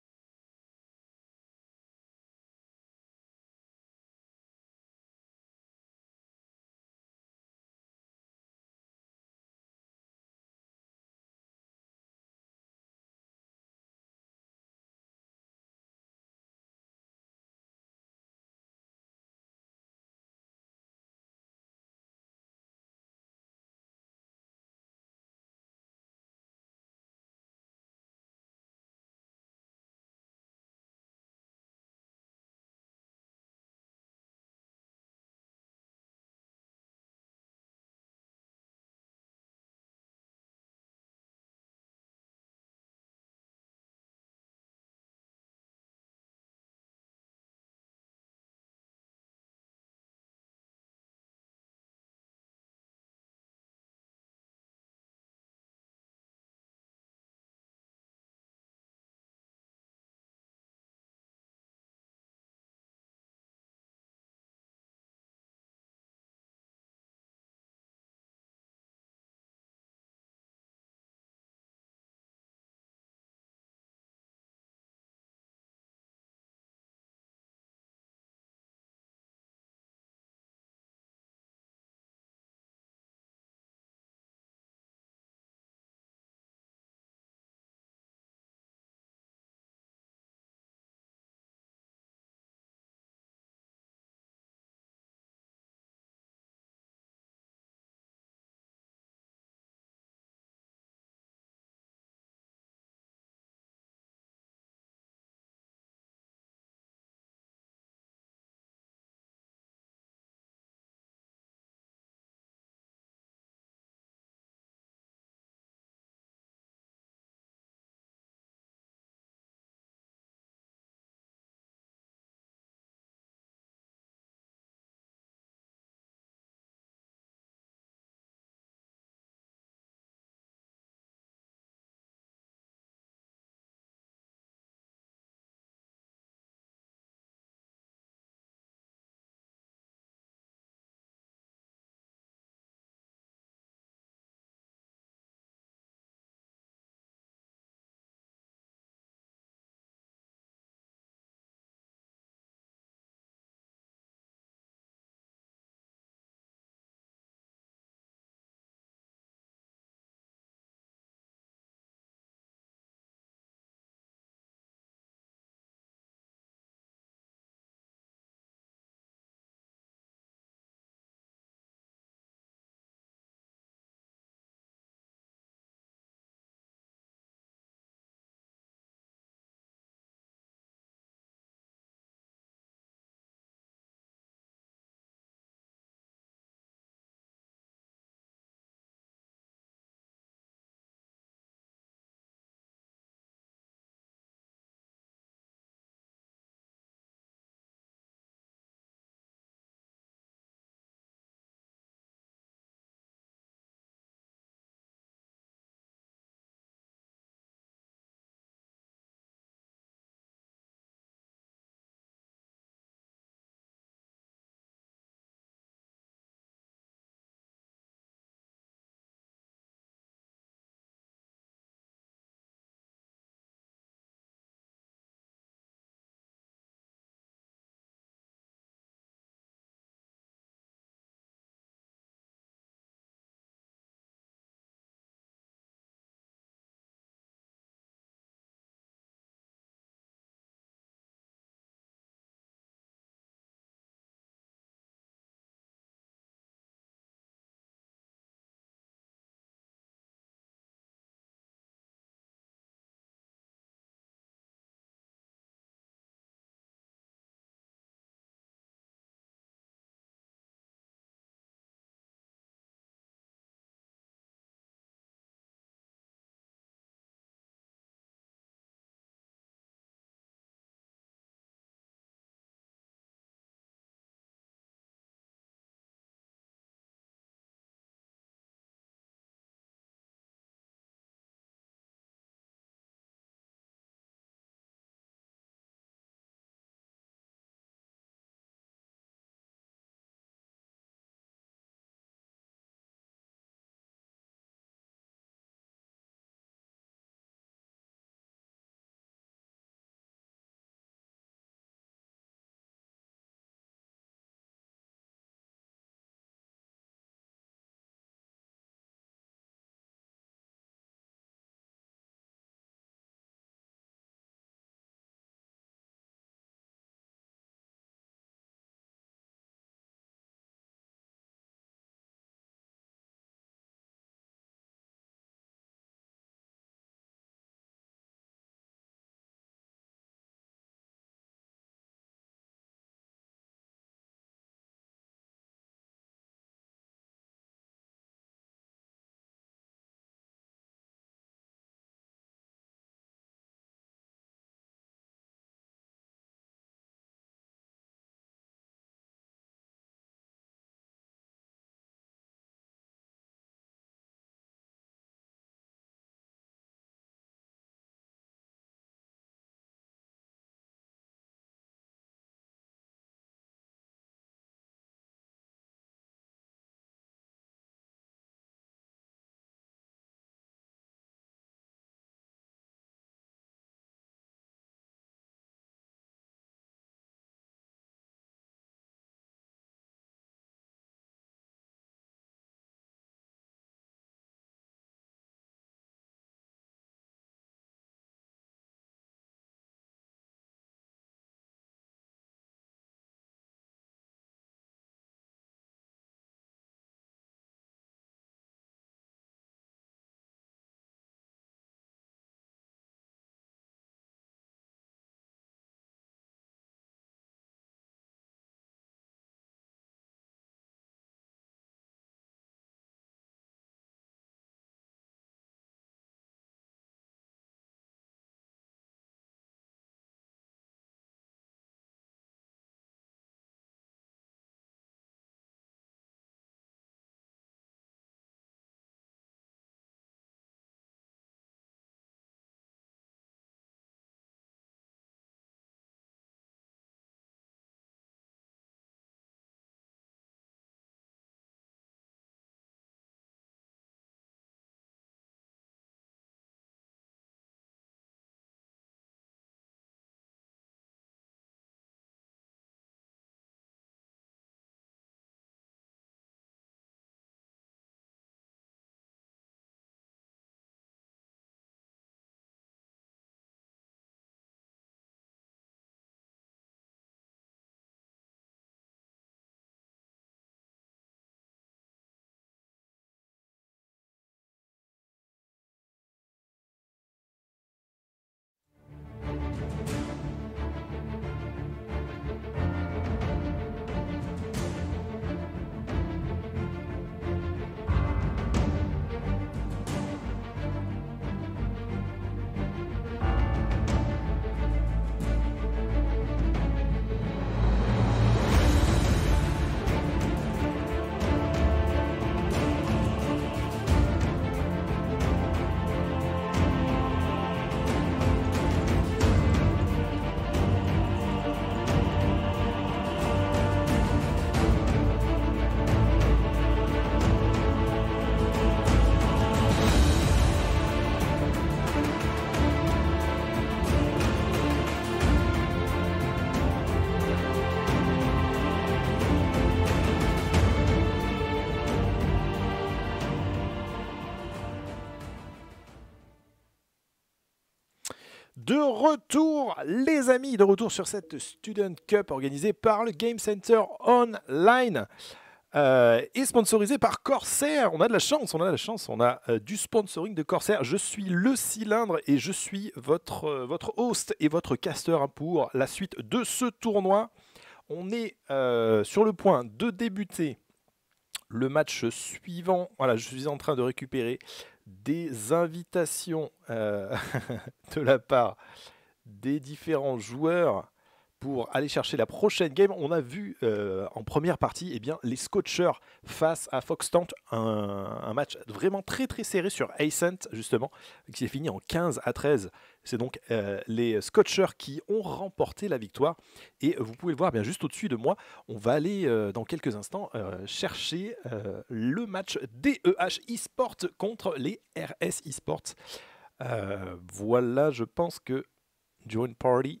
De retour, les amis, de retour sur cette Student Cup organisée par le Game Center Online et sponsorisée par Corsair. On a de la chance, on a du sponsoring de Corsair. Je suis le cylindre et je suis votre host et votre caster pour la suite de ce tournoi. On est sur le point de débuter le match suivant. Voilà, je suis en train de récupérer des invitations de la part des différents joueurs pour aller chercher la prochaine game. On a vu en première partie les Scotchers face à Foxtant, un match vraiment très très serré sur Ascent justement, qui s'est fini en 15-13. C'est donc les Scotchers qui ont remporté la victoire. Et vous pouvez le voir bien juste au-dessus de moi. On va aller dans quelques instants chercher le match DEH eSport contre les RS eSport. Voilà, je pense que Join Party.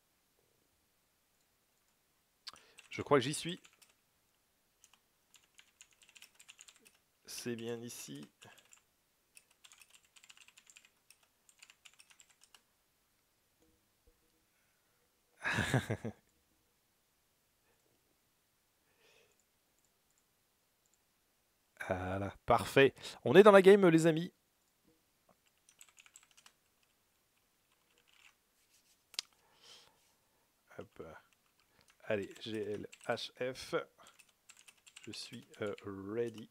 Je crois que j'y suis. C'est bien ici. Voilà, parfait. On est dans la game, les amis. Hop. Allez, GL, HF. Je suis ready.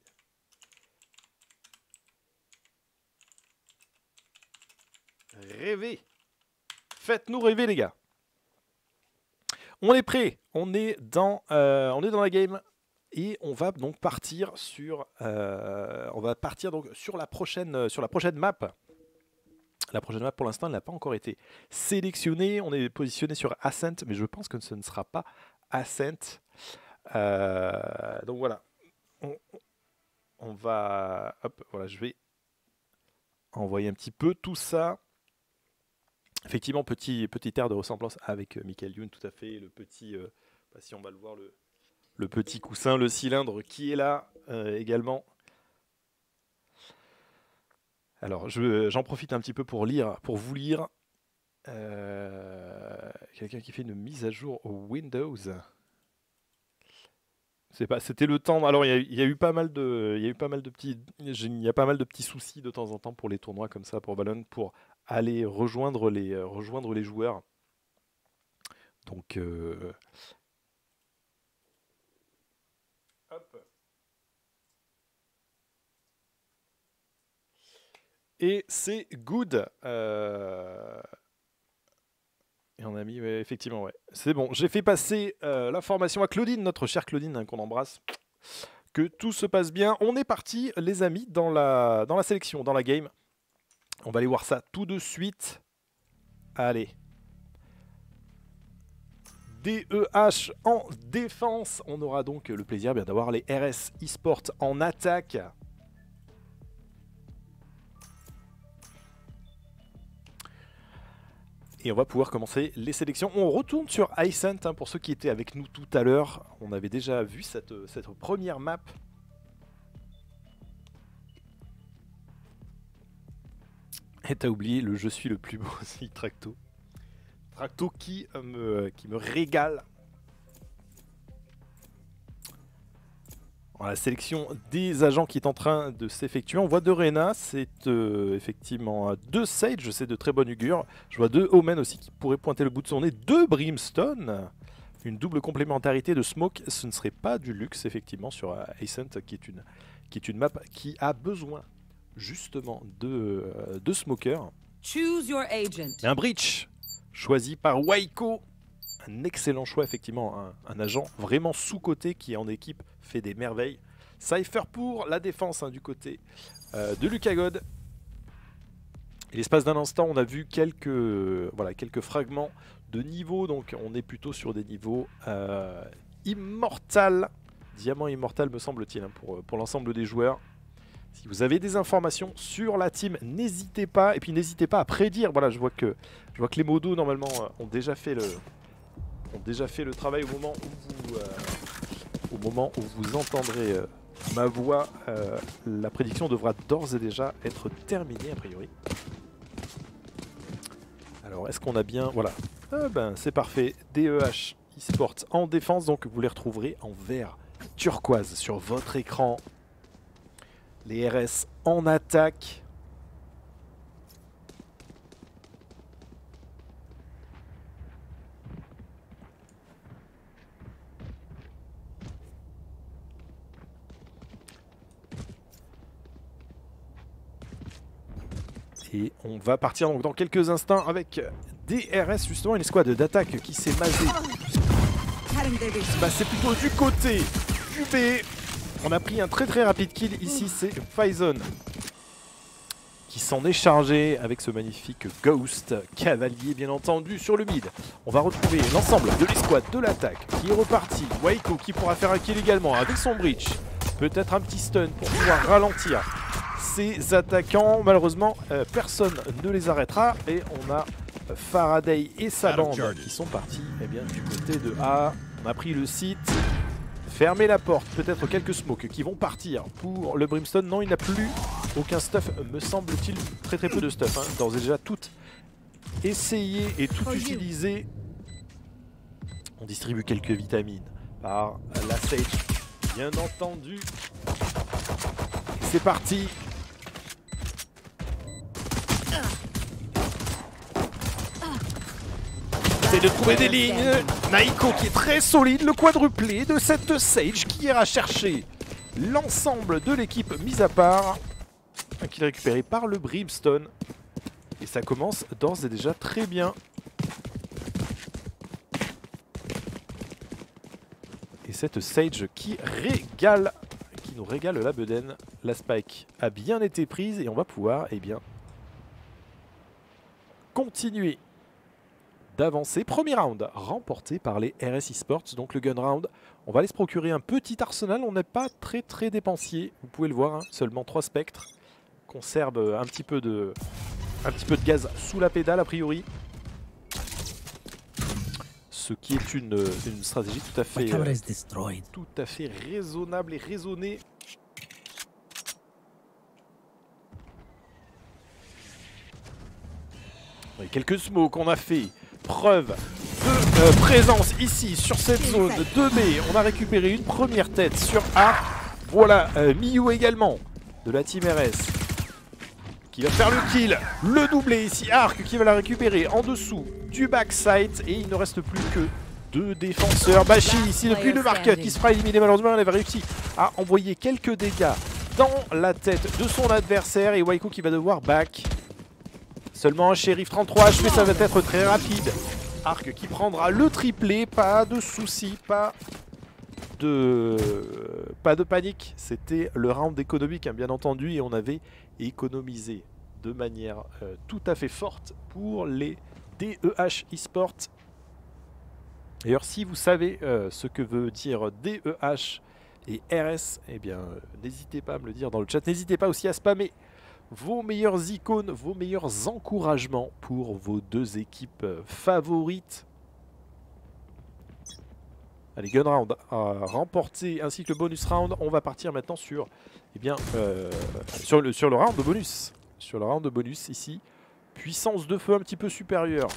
Rêvez. Faites-nous rêver, les gars. On est prêt. On est dans la game. Et on va donc partir sur, sur la prochaine map. La prochaine map, pour l'instant, elle n'a pas encore été sélectionnée. On est positionné sur Ascent, mais je pense que ce ne sera pas Ascent. Donc voilà. On va... Hop, voilà, je vais envoyer un petit peu tout ça. Effectivement, petit air de ressemblance avec Michael Youn, tout à fait. Le petit... si on va le voir, le petit coussin, le cylindre qui est là également. Alors, j'en profite un petit peu pour vous lire. Quelqu'un qui fait une mise à jour au Windows. C'était le temps. Alors, il y a eu pas mal de petits soucis de temps en temps pour les tournois comme ça, pour Valorant, pour aller rejoindre les joueurs. Donc, hop. Et c'est good. Et on a mis, ouais, effectivement, ouais. C'est bon, j'ai fait passer l'information à Claudine, notre chère Claudine, qu'on embrasse. Que tout se passe bien. On est parti, les amis, dans la sélection, dans la game. On va aller voir ça tout de suite. Allez. DEH en défense. On aura donc le plaisir d'avoir les RS eSport en attaque. Et on va pouvoir commencer les sélections. On retourne sur Ascent, pour ceux qui étaient avec nous tout à l'heure. On avait déjà vu cette première map. Et t'as oublié le je suis le plus beau aussi, Tracto. Tracto qui me régale. La sélection des agents qui est en train de s'effectuer. On voit 2 Reyna, c'est effectivement 2 Sage, c'est de très bon augure. Je vois 2 Omen aussi qui pourraient pointer le bout de son nez. 2 Brimstone, une double complémentarité de Smoke. Ce ne serait pas du luxe effectivement sur Ascent, qui est une map qui a besoin justement de Smoker. Choose your agent. Un Breach choisi par Waiko. Un excellent choix, effectivement, un agent vraiment sous-coté qui est en équipe, fait des merveilles. Cypher pour la défense du côté de Lucagod. Et l'espace d'un instant, on a vu quelques fragments de niveau, donc on est plutôt sur des niveaux immortal, diamant immortal me semble-t-il, pour l'ensemble des joueurs. Si vous avez des informations sur la team, n'hésitez pas, et puis n'hésitez pas à prédire. Voilà, je vois que les modos normalement ont déjà fait le travail au moment où vous entendrez ma voix. La prédiction devra d'ores et déjà être terminée a priori. Alors, est-ce qu'on a bien... Voilà. Ah ben, c'est parfait. DEH eSports en défense, donc vous les retrouverez en vert turquoise sur votre écran. Les RS en attaque. Et on va partir donc dans quelques instants avec DRS, justement une escouade d'attaque qui s'est masée. Bah, c'est plutôt du côté du B. On a pris un très rapide kill ici, c'est Faison qui s'en est chargé avec ce magnifique Ghost Cavalier bien entendu sur le mid. On va retrouver l'ensemble de l'escouade de l'attaque qui est reparti. Waiko qui pourra faire un kill également avec son breach. Peut-être un petit stun pour pouvoir ralentir ces attaquants. Malheureusement, personne ne les arrêtera. Et on a Faraday et sa bande qui sont partis du côté de A. On a pris le site. Fermez la porte. Peut-être quelques smokes qui vont partir pour le Brimstone. Non, il n'a plus aucun stuff, me semble-t-il. Très peu de stuff. Hein. D'ores et déjà tout essayé et tout utilisé. On distribue quelques vitamines par la Sage, bien entendu. C'est parti. C'est de trouver des lignes. Naiko qui est très solide, le quadruplé de cette Sage qui ira chercher l'ensemble de l'équipe mise à part. Un kill récupéré par le Brimstone. Et ça commence d'ores et déjà très bien. Et cette Sage qui régale, qui nous régale la bedaine. La spike a bien été prise et on va pouvoir continuer d'avancer. Premier round remporté par les RS eSports, donc le gun round. On va aller se procurer un petit arsenal, on n'est pas très dépensier, vous pouvez le voir, hein. Seulement 3 spectres. Conserve un petit peu de gaz sous la pédale a priori. Ce qui est une stratégie tout à fait raisonnable et raisonnée. Et quelques smokes qu'on a fait. Preuve de présence ici sur cette zone de B. On a récupéré une première tête sur A. Voilà, Miyu également de la team RS qui va faire le kill. Le doublé ici, Arc qui va la récupérer en dessous du backside. Et il ne reste plus que 2 défenseurs. Bashi ici depuis le market qui se fera éliminer. Malheureusement, elle avait réussi à envoyer quelques dégâts dans la tête de son adversaire. Et Waiko qui va devoir back. Seulement un shérif 33 HP, ça va être très rapide. Arc qui prendra le triplé, pas de soucis, pas de panique. C'était le round économique, hein, bien entendu, et on avait économisé de manière tout à fait forte pour les DEH eSports. D'ailleurs, si vous savez ce que veut dire DEH et RS, eh bien, n'hésitez pas à me le dire dans le chat. N'hésitez pas aussi à spammer vos meilleures icônes, vos meilleurs encouragements pour vos 2 équipes favorites. Allez, gun round à remporter ainsi que le bonus round. On va partir maintenant sur, sur le round de bonus. Sur le round de bonus ici. Puissance de feu un petit peu supérieure.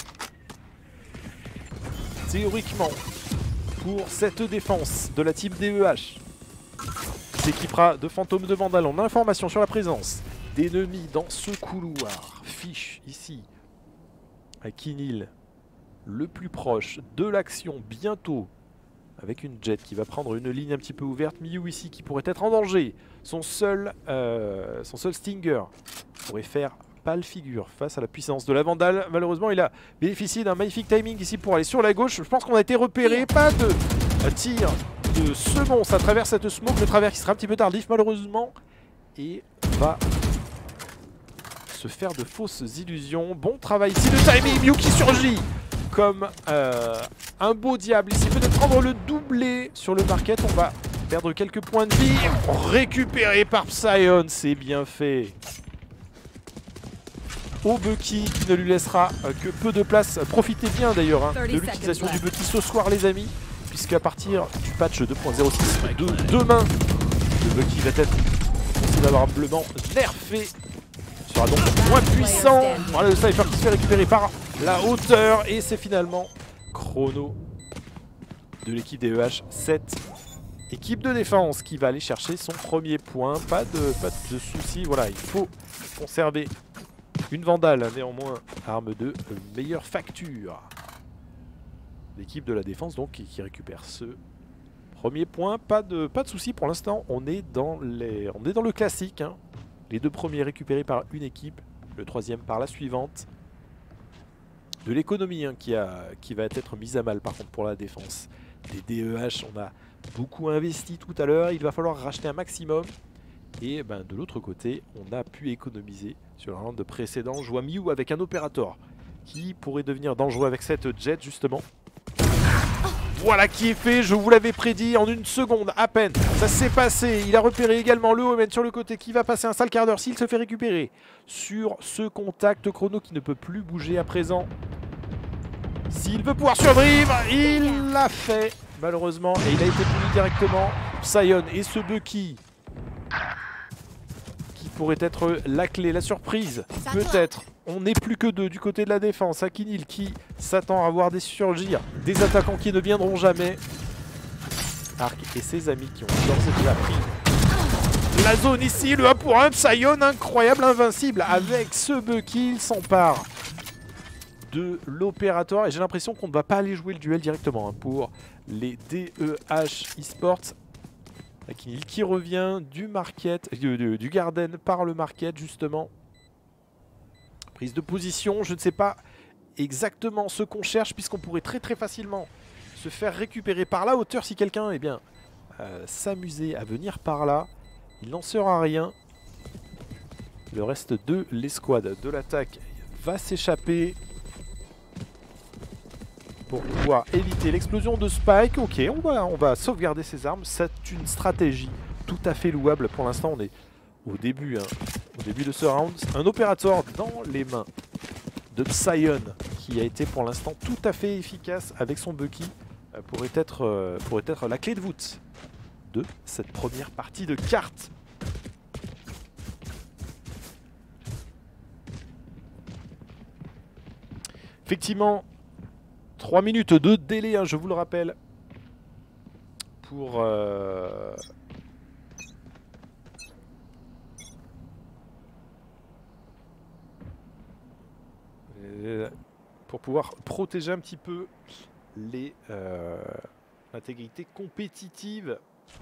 Théoriquement, pour cette défense de la team DEH. Qui s'équipera de fantômes de Vandal. On a information sur la présence d'ennemis dans ce couloir. Fiche ici à Kinil, le plus proche de l'action bientôt, avec une Jet qui va prendre une ligne un petit peu ouverte. Miyu ici qui pourrait être en danger. Son seul Stinger pourrait faire pâle figure face à la puissance de la Vandale. Malheureusement, il a bénéficié d'un magnifique timing ici pour aller sur la gauche. Je pense qu'on a été repéré. Pas de tir de ce monstre à travers cette smoke. Le travers qui sera un petit peu tardif malheureusement. Et va se faire de fausses illusions. Bon travail ici de timing. Miyu qui surgit comme un beau diable ici. Peut-être prendre le doublé sur le market. On va perdre quelques points de vie. Récupéré par Psyon. C'est bien fait. Au Bucky qui ne lui laissera que peu de place. Profitez bien d'ailleurs hein, de l'utilisation du Bucky ce soir les amis. Puisqu'à partir du patch 2.06 de demain, le Bucky va être considérablement nerfé. Sera donc moins puissant. Voilà le Cypher qui se fait récupérer par la hauteur et c'est finalement Chrono de l'équipe des EH7. Équipe de défense qui va aller chercher son premier point. Pas de soucis. Voilà, il faut conserver une Vandale. Néanmoins, arme de meilleure facture. L'équipe de la défense donc qui récupère ce premier point. Pas de soucis pour l'instant. On est dans le classique. Hein. Les deux premiers récupérés par une équipe. Le troisième par la suivante. De l'économie hein, qui va être mise à mal par contre pour la défense. Des DEH, on a beaucoup investi tout à l'heure. Il va falloir racheter un maximum. Et ben, de l'autre côté, on a pu économiser sur la round précédent. Je vois Miu avec un opérateur qui pourrait devenir dangereux avec cette jet justement. Voilà qui est fait, je vous l'avais prédit en une seconde à peine. Ça s'est passé, il a repéré également le Omen sur le côté qui va passer un sale quart d'heure s'il se fait récupérer. Sur ce contact, Chrono qui ne peut plus bouger à présent. S'il veut pouvoir survivre, il l'a fait malheureusement. Et il a été puni directement. Sion et ce Bucky qui pourrait être la clé, la surprise. Peut-être. On n'est plus que deux du côté de la défense. Akinil qui s'attend à voir des surgir, des attaquants qui ne viendront jamais. Arc et ses amis qui ont d'ores et déjà pris la zone ici. Le 1 pour 1. Sion incroyable, invincible. Avec ce Bucky, il s'empare de l'opérateur. Et j'ai l'impression qu'on ne va pas aller jouer le duel directement hein, pour les DEH eSports. Akinil qui revient du market, du garden par le market justement. Prise de position, je ne sais pas exactement ce qu'on cherche puisqu'on pourrait très facilement se faire récupérer par la hauteur si quelqu'un eh bien s'amusait à venir par là. Il n'en sera rien. Le reste de l'escouade de l'attaque va s'échapper pour pouvoir éviter l'explosion de Spike. Ok, on va sauvegarder ses armes. C'est une stratégie tout à fait louable. Pour l'instant, on est au début de ce round. Un opérateur dans les mains de Sion qui a été pour l'instant tout à fait efficace avec son Bucky. Pourrait être la clé de voûte de cette première partie de cartes. Effectivement, 3 minutes de délai, hein, je vous le rappelle, pour pouvoir protéger un petit peu l'intégrité compétitive.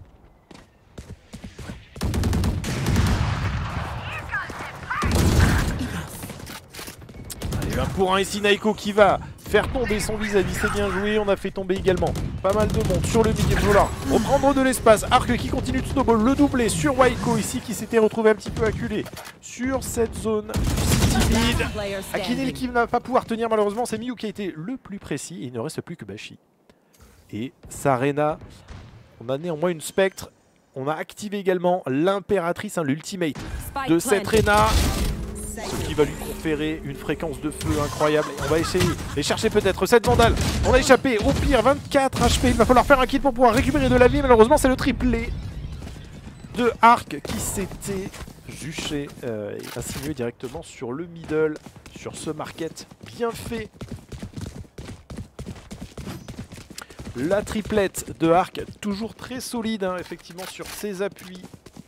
Allez, 1 pour 1 ici, Naiko qui va faire tomber son vis-à-vis, c'est bien joué. On a fait tomber également pas mal de monde sur le milieu. Voilà, reprendre de l'espace. Arc qui continue de snowball, le doublé sur Waiko ici qui s'était retrouvé un petit peu acculé sur cette zone timide. Akinil qui ne va pas pouvoir tenir malheureusement. C'est Miu qui a été le plus précis. Et il ne reste plus que Bashi. Et Sarena. On a néanmoins une spectre. On a activé également l'impératrice, hein, l'ultimate de cette Reyna. Ce qui va lui conférer une fréquence de feu incroyable. Et on va essayer de chercher peut-être cette Vandale. On a échappé au pire 24 HP. Il va falloir faire un kill pour pouvoir récupérer de la vie. Malheureusement c'est le triplé de Arc qui s'était juché et insinué directement sur le middle. Sur ce market bien fait. La triplette de Arc toujours très solide hein, effectivement sur ses appuis.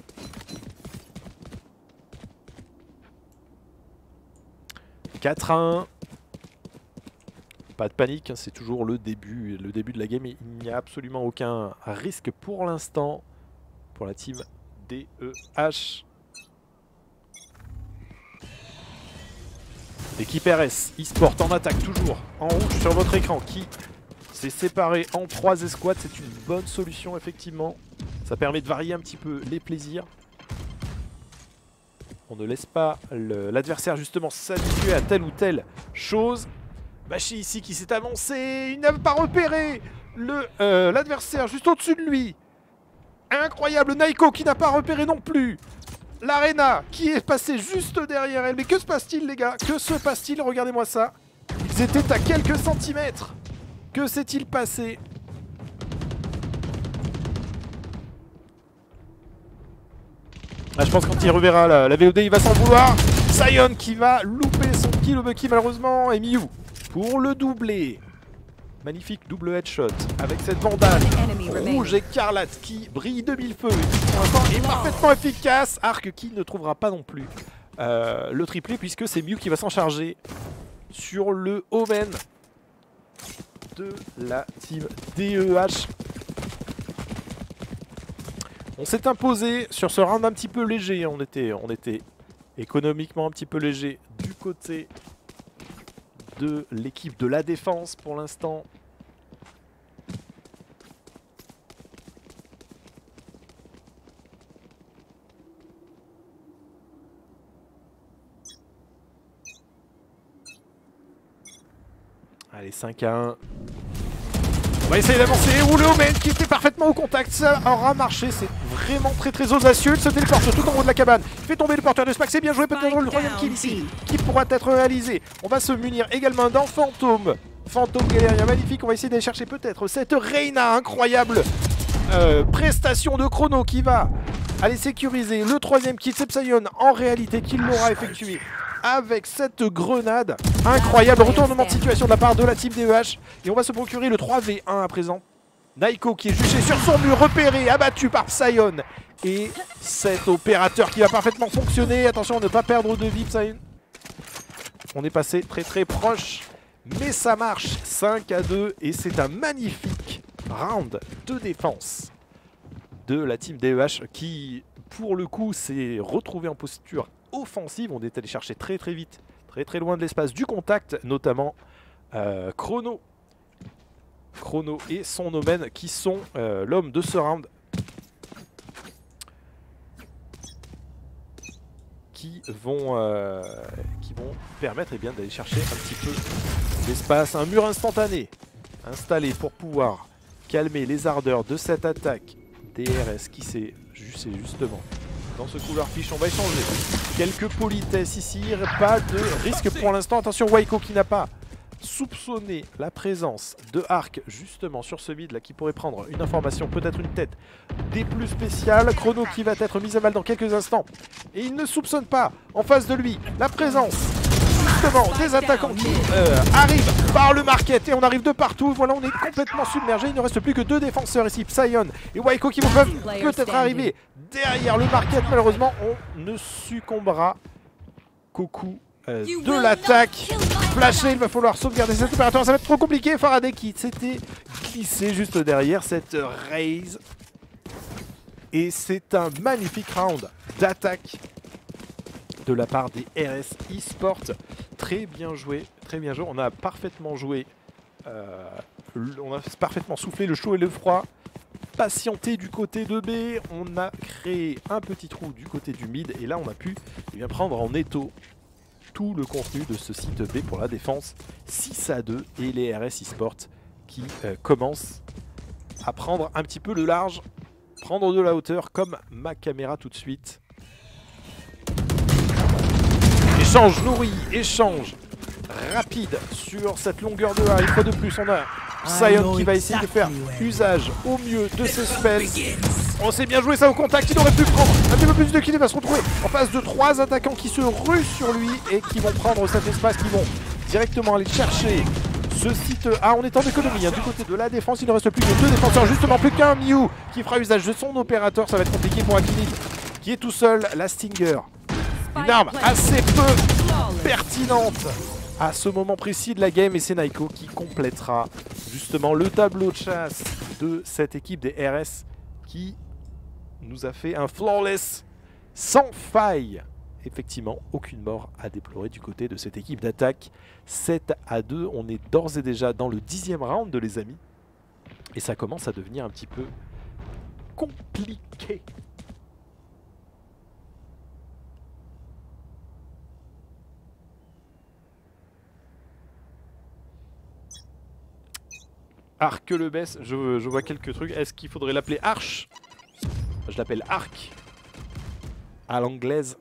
« 4-1. Pas de panique, hein, c'est toujours le début de la game. Et il n'y a absolument aucun risque pour l'instant pour la team DEH. L'équipe RS eSport en attaque toujours en rouge sur votre écran qui s'est séparé en 3 escouades. C'est une bonne solution effectivement. Ça permet de varier un petit peu les plaisirs. On ne laisse pas l'adversaire justement s'habituer à telle ou telle chose. Bashi ici qui s'est avancé. Il n'a pas repéré l'adversaire juste au-dessus de lui. Incroyable. Naiko qui n'a pas repéré non plus l'Arena qui est passé juste derrière elle. Mais que se passe-t-il les gars? Que se passe-t-il? Regardez-moi ça. Ils étaient à quelques centimètres. Que s'est-il passé? Ah, je pense que quand il reverra la VOD, il va s'en vouloir. Sion qui va louper son kill au Bucky malheureusement. Et Miu pour le doubler. Magnifique double headshot avec cette bandane rouge écarlate qui brille de mille feux. Pour l'instant est parfaitement efficace. Arc qui ne trouvera pas non plus le triplé puisque c'est Mew qui va s'en charger sur le Omen de la team DEH. On s'est imposé sur ce round un petit peu léger. On était économiquement un petit peu léger du côté de l'équipe de la défense pour l'instant. Allez, 5-1. On va essayer d'avancer. Ou le Omen qui était parfaitement au contact. Ça aura marché. C'est vraiment très audacieux. Il se téléporte tout en haut de la cabane. Il fait tomber le porteur de Spax. C'est bien joué. Peut-être le troisième kill ici qui pourra être réalisé. On va se munir également d'un fantôme. Fantôme galérien magnifique. On va essayer d'aller chercher peut-être cette Reyna. Incroyable prestation de Chrono qui va aller sécuriser le troisième kill. C'est Psyon en réalité qui l'aura effectué avec cette grenade. Incroyable retournement de situation de la part de la team DEH. Et on va se procurer le 3v1 à présent. Naiko qui est juché sur son mur, repéré, abattu par Psyon. Et cet opérateur qui va parfaitement fonctionner. Attention à ne pas perdre de vie, Psyon. On est passé très proche. Mais ça marche, 5-2. Et c'est un magnifique round de défense de la team DEH qui, pour le coup, s'est retrouvé en posture offensive. On est allé chercher très vite, très loin de l'espace du contact, notamment Chrono et son Omen qui sont l'homme de ce round, qui vont permettre d'aller chercher un petit peu d'espace. Un mur instantané installé pour pouvoir calmer les ardeurs de cette attaque DRS qui s'est justement dans ce couloir fiche. On va échanger quelques politesses ici, pas de risque pour l'instant. Attention, Waiko qui n'a pas soupçonné la présence de Arc justement sur ce mid là qui pourrait prendre une information, peut-être une tête des plus spéciales. Chrono qui va être mis à mal dans quelques instants et il ne soupçonne pas en face de lui la présence justement des attaquants qui arrivent par le market et on arrive de partout. Voilà, on est complètement submergé. Il ne reste plus que deux défenseurs ici, Psyon et Waiko qui vont peut-être arriver derrière le market. Malheureusement, on ne succombera qu'au coup de l'attaque. Flashé, il va falloir sauvegarder cet opérateur. Ça va être trop compliqué. Faraday qui s'était glissé juste derrière cette raise. Et c'est un magnifique round d'attaque de la part des RS eSport. Très bien joué, On a parfaitement joué, on a parfaitement soufflé le chaud et le froid. Patienté du côté de B, on a créé un petit trou du côté du mid et là on a pu prendre en étau tout le contenu de ce site B pour la défense. 6-2 et les RS eSport qui commencent à prendre un petit peu le large, prendre de la hauteur comme ma caméra tout de suite. Échange nourri, échange rapide sur cette longueur de A. Une fois de plus, on a Psyon qui va essayer de faire usage au mieux de ses spells. On s'est bien joué ça au contact, il aurait pu prendre un petit peu plus de kills. Il va se retrouver en face de 3 attaquants qui se ruent sur lui et qui vont prendre cet espace, qui vont directement aller chercher ce site A. On est en économie du côté de la défense. Il ne reste plus que 2 défenseurs, justement plus qu'un Mew qui fera usage de son opérateur. Ça va être compliqué pour Akini qui est tout seul. La Stinger, une arme assez peu pertinente à ce moment précis de la game, et c'est Naiko qui complétera justement le tableau de chasse de cette équipe des RS qui nous a fait un flawless sans faille. Effectivement, aucune mort à déplorer du côté de cette équipe d'attaque. 7-2, on est d'ores et déjà dans le 10e round les amis, et ça commence à devenir un petit peu compliqué. Arc le baisse, je vois quelques trucs. Est-ce qu'il faudrait l'appeler Arch? Je l'appelle Arc à l'anglaise.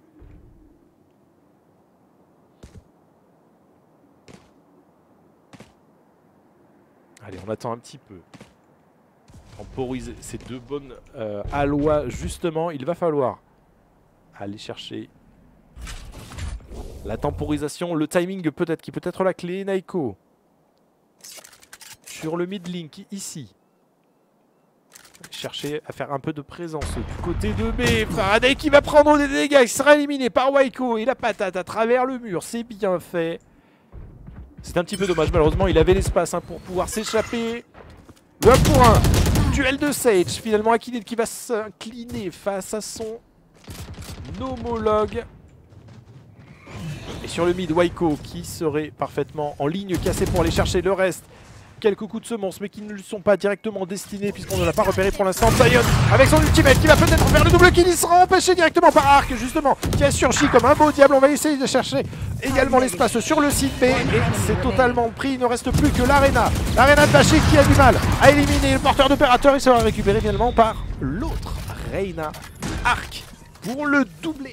Allez, on attend un petit peu. Temporiser ces 2 bonnes allois justement. Il va falloir aller chercher la temporisation, le timing peut-être qui peut être la clé. Naiko sur le mid link ici. Chercher à faire un peu de présence du côté de B. Faraday qui va prendre des dégâts, il sera éliminé par Waiko et la patate à travers le mur, c'est bien fait. C'est un petit peu dommage, malheureusement il avait l'espace pour pouvoir s'échapper. Le 1 pour 1, duel de Sage, finalement Akinil qui va s'incliner face à son homologue. Et sur le mid, Waiko qui serait parfaitement en ligne cassée pour aller chercher le reste. Quelques coups de semonce mais qui ne lui sont pas directement destinés puisqu'on ne l'a pas repéré pour l'instant. Zion avec son ultimate qui va peut-être faire le double kill, il sera empêché directement par Arc justement qui a surgi comme un beau diable. On va essayer de chercher également l'espace sur le site B et c'est totalement pris, il ne reste plus que l'Arena. L'Arena de Bashik qui a du mal à éliminer le porteur d'opérateur, il sera récupéré finalement par l'autre Reyna. Arc pour le doublé.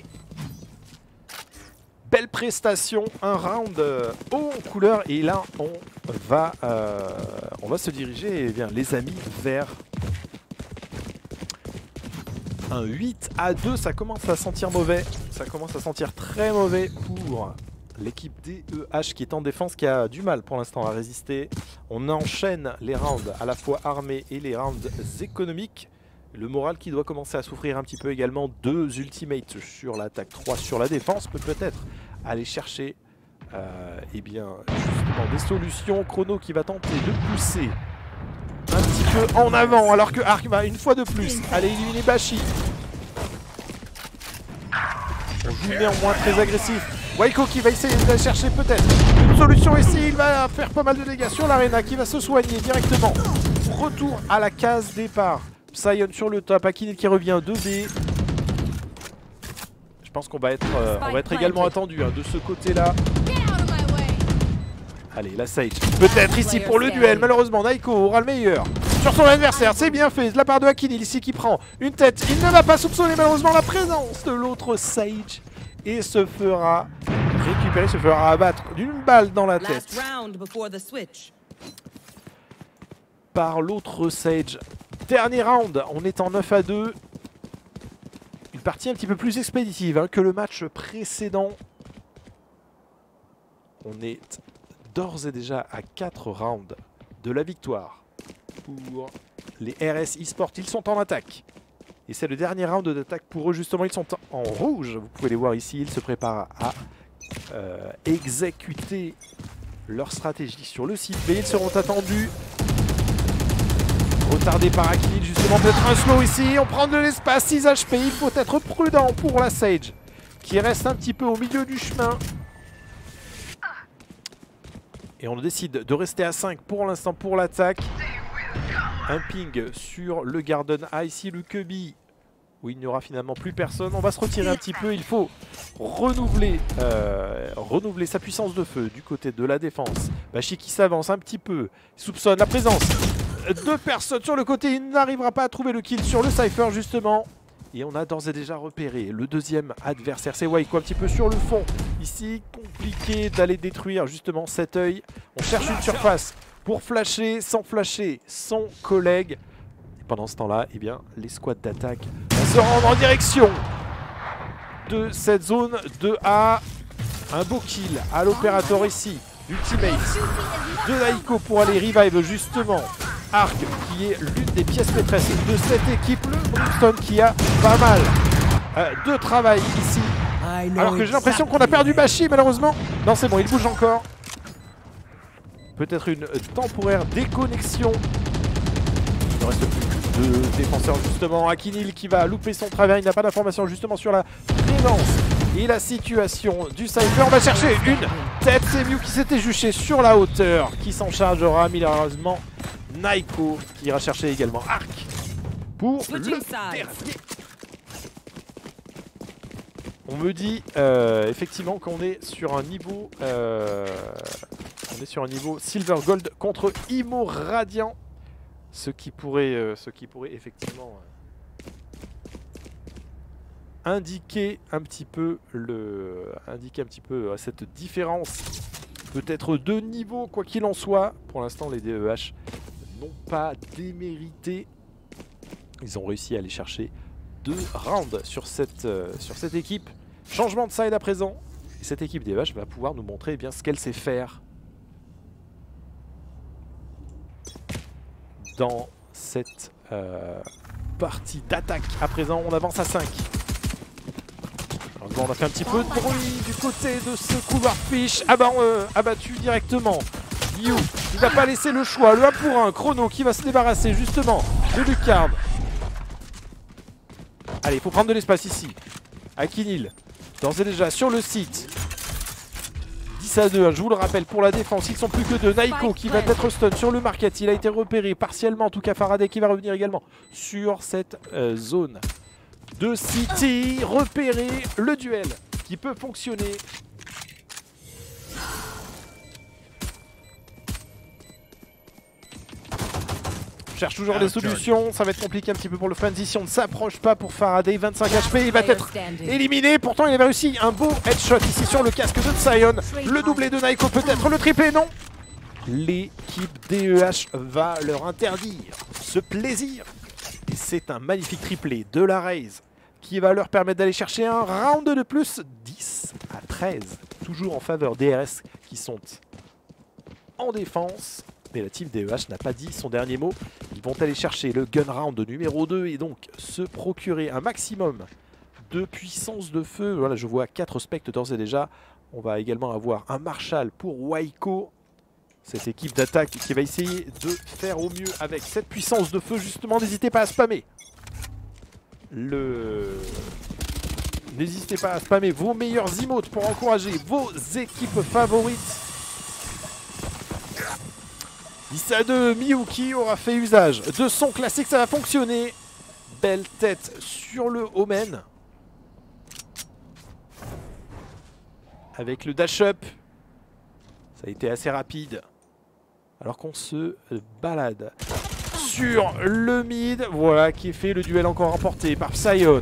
Belle prestation, un round haut en couleur et là on va se diriger les amis vers un 8-2. Ça commence à sentir mauvais, ça commence à sentir très mauvais pour l'équipe DEH qui est en défense, qui a du mal pour l'instant à résister. On enchaîne les rounds à la fois armés et les rounds économiques. Le moral qui doit commencer à souffrir un petit peu également. 2 ultimates sur l'attaque, 3 sur la défense. Peut-être aller chercher justement des solutions. Chrono qui va tenter de pousser un petit peu en avant alors que Arc va une fois de plus aller éliminer Bashi. On joue néanmoins très agressif. Waiko qui va essayer de chercher peut-être une solution ici. Il va faire pas mal de dégâts sur l'Arena qui va se soigner directement. Retour à la case départ. Sion sur le top, Akinil qui revient 2B. Je pense qu'on va être également attendu de ce côté-là. Allez, la Sage. Peut-être ici pour le duel. Malheureusement, Naiko aura le meilleur sur son adversaire. C'est bien fait de la part de Akinil ici qui prend une tête. Il ne va pas soupçonner malheureusement la présence de l'autre Sage. Et se fera récupérer, se fera abattre d'une balle dans la tête par l'autre Sage. Dernier round, on est en 9-2. Une partie un petit peu plus expéditive que le match précédent. On est d'ores et déjà à 4 rounds de la victoire pour les RS eSport. Ils sont en attaque. Et c'est le dernier round d'attaque pour eux. Justement, ils sont en rouge. Vous pouvez les voir ici. Ils se préparent à exécuter leur stratégie sur le site B. Ils seront attendus. Retardé par Akinil, justement, peut-être un slow ici. On prend de l'espace, 6 HP. Il faut être prudent pour la Sage qui reste un petit peu au milieu du chemin. Et on décide de rester à 5 pour l'instant pour l'attaque. Un ping sur le Garden A ici, le Kubi, où il n'y aura finalement plus personne. On va se retirer un petit peu. Il faut renouveler sa puissance de feu du côté de la défense. Bashi qui s'avance un petit peu. Il soupçonne la présence. 2 personnes sur le côté, il n'arrivera pas à trouver le kill sur le Cypher justement. Et on a d'ores et déjà repéré le deuxième adversaire, c'est Waiko un petit peu sur le fond. Ici, compliqué d'aller détruire justement cet œil. On cherche une surface pour flasher son collègue. Et pendant ce temps-là, eh bien, les squads d'attaque vont se rendre en direction de cette zone 2A. Un beau kill à l'opérateur ici. Ultimate de Naiko pour aller revive justement Arc qui est l'une des pièces maîtresses de cette équipe. Le Brimstone qui a pas mal de travail ici. Alors que j'ai l'impression qu'on a perdu Bashi malheureusement. Non c'est bon, il bouge encore. Peut-être une temporaire déconnexion. Il ne reste plus de défenseurs justement. Akinil qui va louper son travers. Il n'a pas d'information justement sur la présence et la situation du Cypher. On va chercher une tête. C'est Mew qui s'était juché sur la hauteur, qui s'en chargera malheureusement. Naiko qui ira chercher également Arc pour le dernier. On me dit effectivement qu'on est sur un niveau Silver Gold contre Imo Radiant, ce qui pourrait effectivement indiquer un petit peu cette différence, peut-être de niveau, quoi qu'il en soit. Pour l'instant, les DEH n'ont pas démérité. Ils ont réussi à aller chercher 2 rounds sur cette équipe. Changement de side à présent. Et cette équipe DEH va pouvoir nous montrer bien ce qu'elle sait faire. dans cette partie d'attaque. À présent, on avance à 5. Alors, on a fait un petit peu de bruit du côté de ce couloir fish. Abattu directement. Miu, il va pas laisser le choix. Le 1 pour 1. Chrono qui va se débarrasser justement de Lucard. Allez, il faut prendre de l'espace ici. Akinil, d'ores et déjà sur le site. 10 à 2, je vous le rappelle, pour la défense, ils sont plus que 2. Naiko qui va être stun sur le market. Il a été repéré partiellement, en tout cas Faraday qui va revenir également sur cette zone de City. Repérer le duel qui peut fonctionner. Cherche toujours des solutions, ça va être compliqué un petit peu pour le Frenzy si on ne s'approche pas pour Faraday. 25 HP, il va être éliminé. Pourtant, il avait réussi un beau headshot ici sur le casque de Sion. Le doublé de Naiko peut-être, le triplé non. L'équipe DEH va leur interdire ce plaisir. Et c'est un magnifique triplé de la Raze qui va leur permettre d'aller chercher un round de plus. 10 à 13, toujours en faveur des RS qui sont en défense. Mais la team DEH n'a pas dit son dernier mot. Ils vont aller chercher le gun round numéro 2 et donc se procurer un maximum de puissance de feu. Voilà, je vois 4 spectres d'ores et déjà. On va également avoir un Marshall pour Waiko. Cette équipe d'attaque qui va essayer de faire au mieux avec cette puissance de feu. Justement, n'hésitez pas à spammer. N'hésitez pas à spammer vos meilleurs emotes pour encourager vos équipes favorites. 10 à 2, Miyuki aura fait usage de son classique, ça va fonctionner. Belle tête sur le Omen. Avec le dash up. Ça a été assez rapide. Alors qu'on se balade sur le mid. Voilà qui est fait, le duel encore remporté par Sion.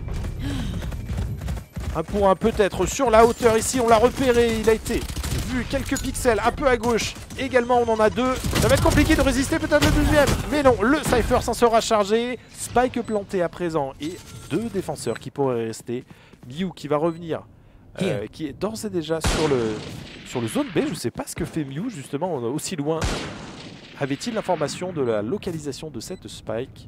1 pour 1 peut-être sur la hauteur ici, on l'a repéré, il a été vu quelques pixels un peu à gauche. Également on en a 2, ça va être compliqué de résister peut-être le deuxième. Mais non, le Cypher s'en sera chargé. Spike planté à présent et 2 défenseurs qui pourraient rester. Miu qui va revenir, qui est d'ores et déjà sur le zone B. Je ne sais pas ce que fait Miu justement aussi loin. Avait-il l'information de la localisation de cette Spike?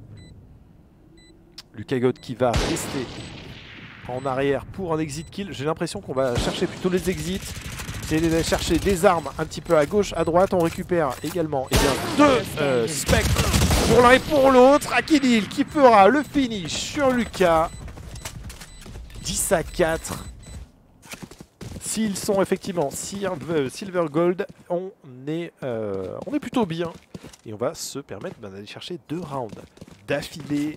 Lukagot qui va rester en arrière pour un exit kill. J'ai l'impression qu'on va chercher plutôt les exits. Et d'aller chercher des armes un petit peu à gauche, à droite. On récupère également 2 spectres pour l'un et pour l'autre. Akinil qui fera le finish sur Lucas. 10 à 4. S'ils sont effectivement Silver Gold, on est plutôt bien. Et on va se permettre d'aller chercher 2 rounds d'affilée.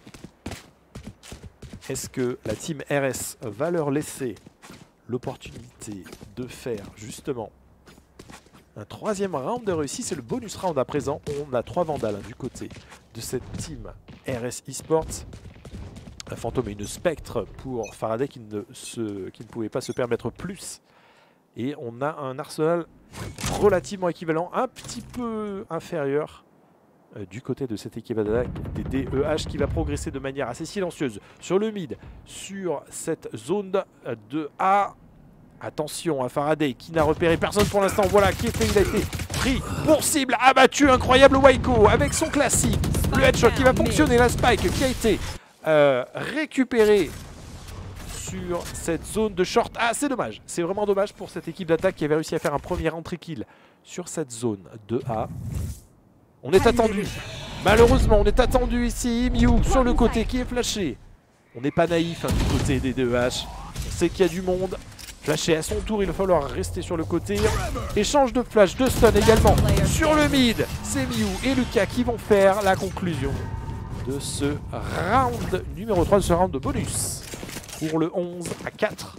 Est-ce que la team RS va leur laisser l'opportunité de faire justement un 3e round de réussi? C'est le bonus round à présent. On a 3 vandales du côté de cette team RS Esports. Un fantôme et une spectre pour Faraday qui ne pouvait pas se permettre plus. Et on a un arsenal relativement équivalent, un petit peu inférieur du côté de cette équipe d'attaque des DEH qui va progresser de manière assez silencieuse sur le mid, sur cette zone de A. Attention à Faraday qui n'a repéré personne pour l'instant. Voilà qui est fait, il a été pris pour cible, abattu. Incroyable Waiko avec son classique. Le headshot qui va fonctionner, la spike qui a été récupérée sur cette zone de short. Ah, c'est dommage, c'est vraiment dommage pour cette équipe d'attaque qui avait réussi à faire un premier entry kill sur cette zone de A. On est attendu, malheureusement on est attendu ici. Miu sur le côté qui est flashé. On n'est pas naïf du côté des DEH. On sait qu'il y a du monde. Flashé à son tour, il va falloir rester sur le côté. Échange de flash, de stun également sur le mid. C'est Miu et Lucas qui vont faire la conclusion de ce round numéro 3, de ce round de bonus. Pour le 11 à 4.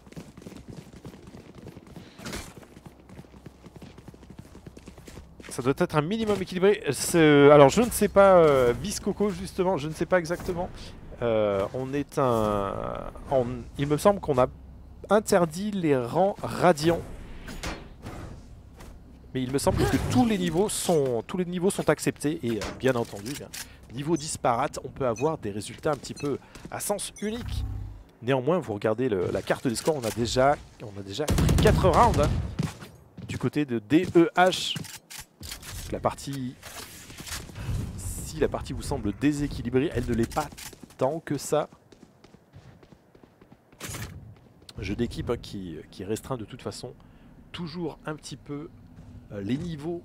Ça doit être un minimum équilibré. Alors je ne sais pas, Viscoco justement, je ne sais pas exactement. Il me semble qu'on a interdit les rangs radiants. Mais il me semble que tous les niveaux sont acceptés. Et bien entendu, niveau disparate, on peut avoir des résultats un petit peu à sens unique. Néanmoins, vous regardez la carte des scores, on a déjà pris 4 rounds du côté de DEH. La partie si la partie vous semble déséquilibrée, elle ne l'est pas tant que ça. Jeu d'équipe hein, qui restreint de toute façon toujours un petit peu les niveaux.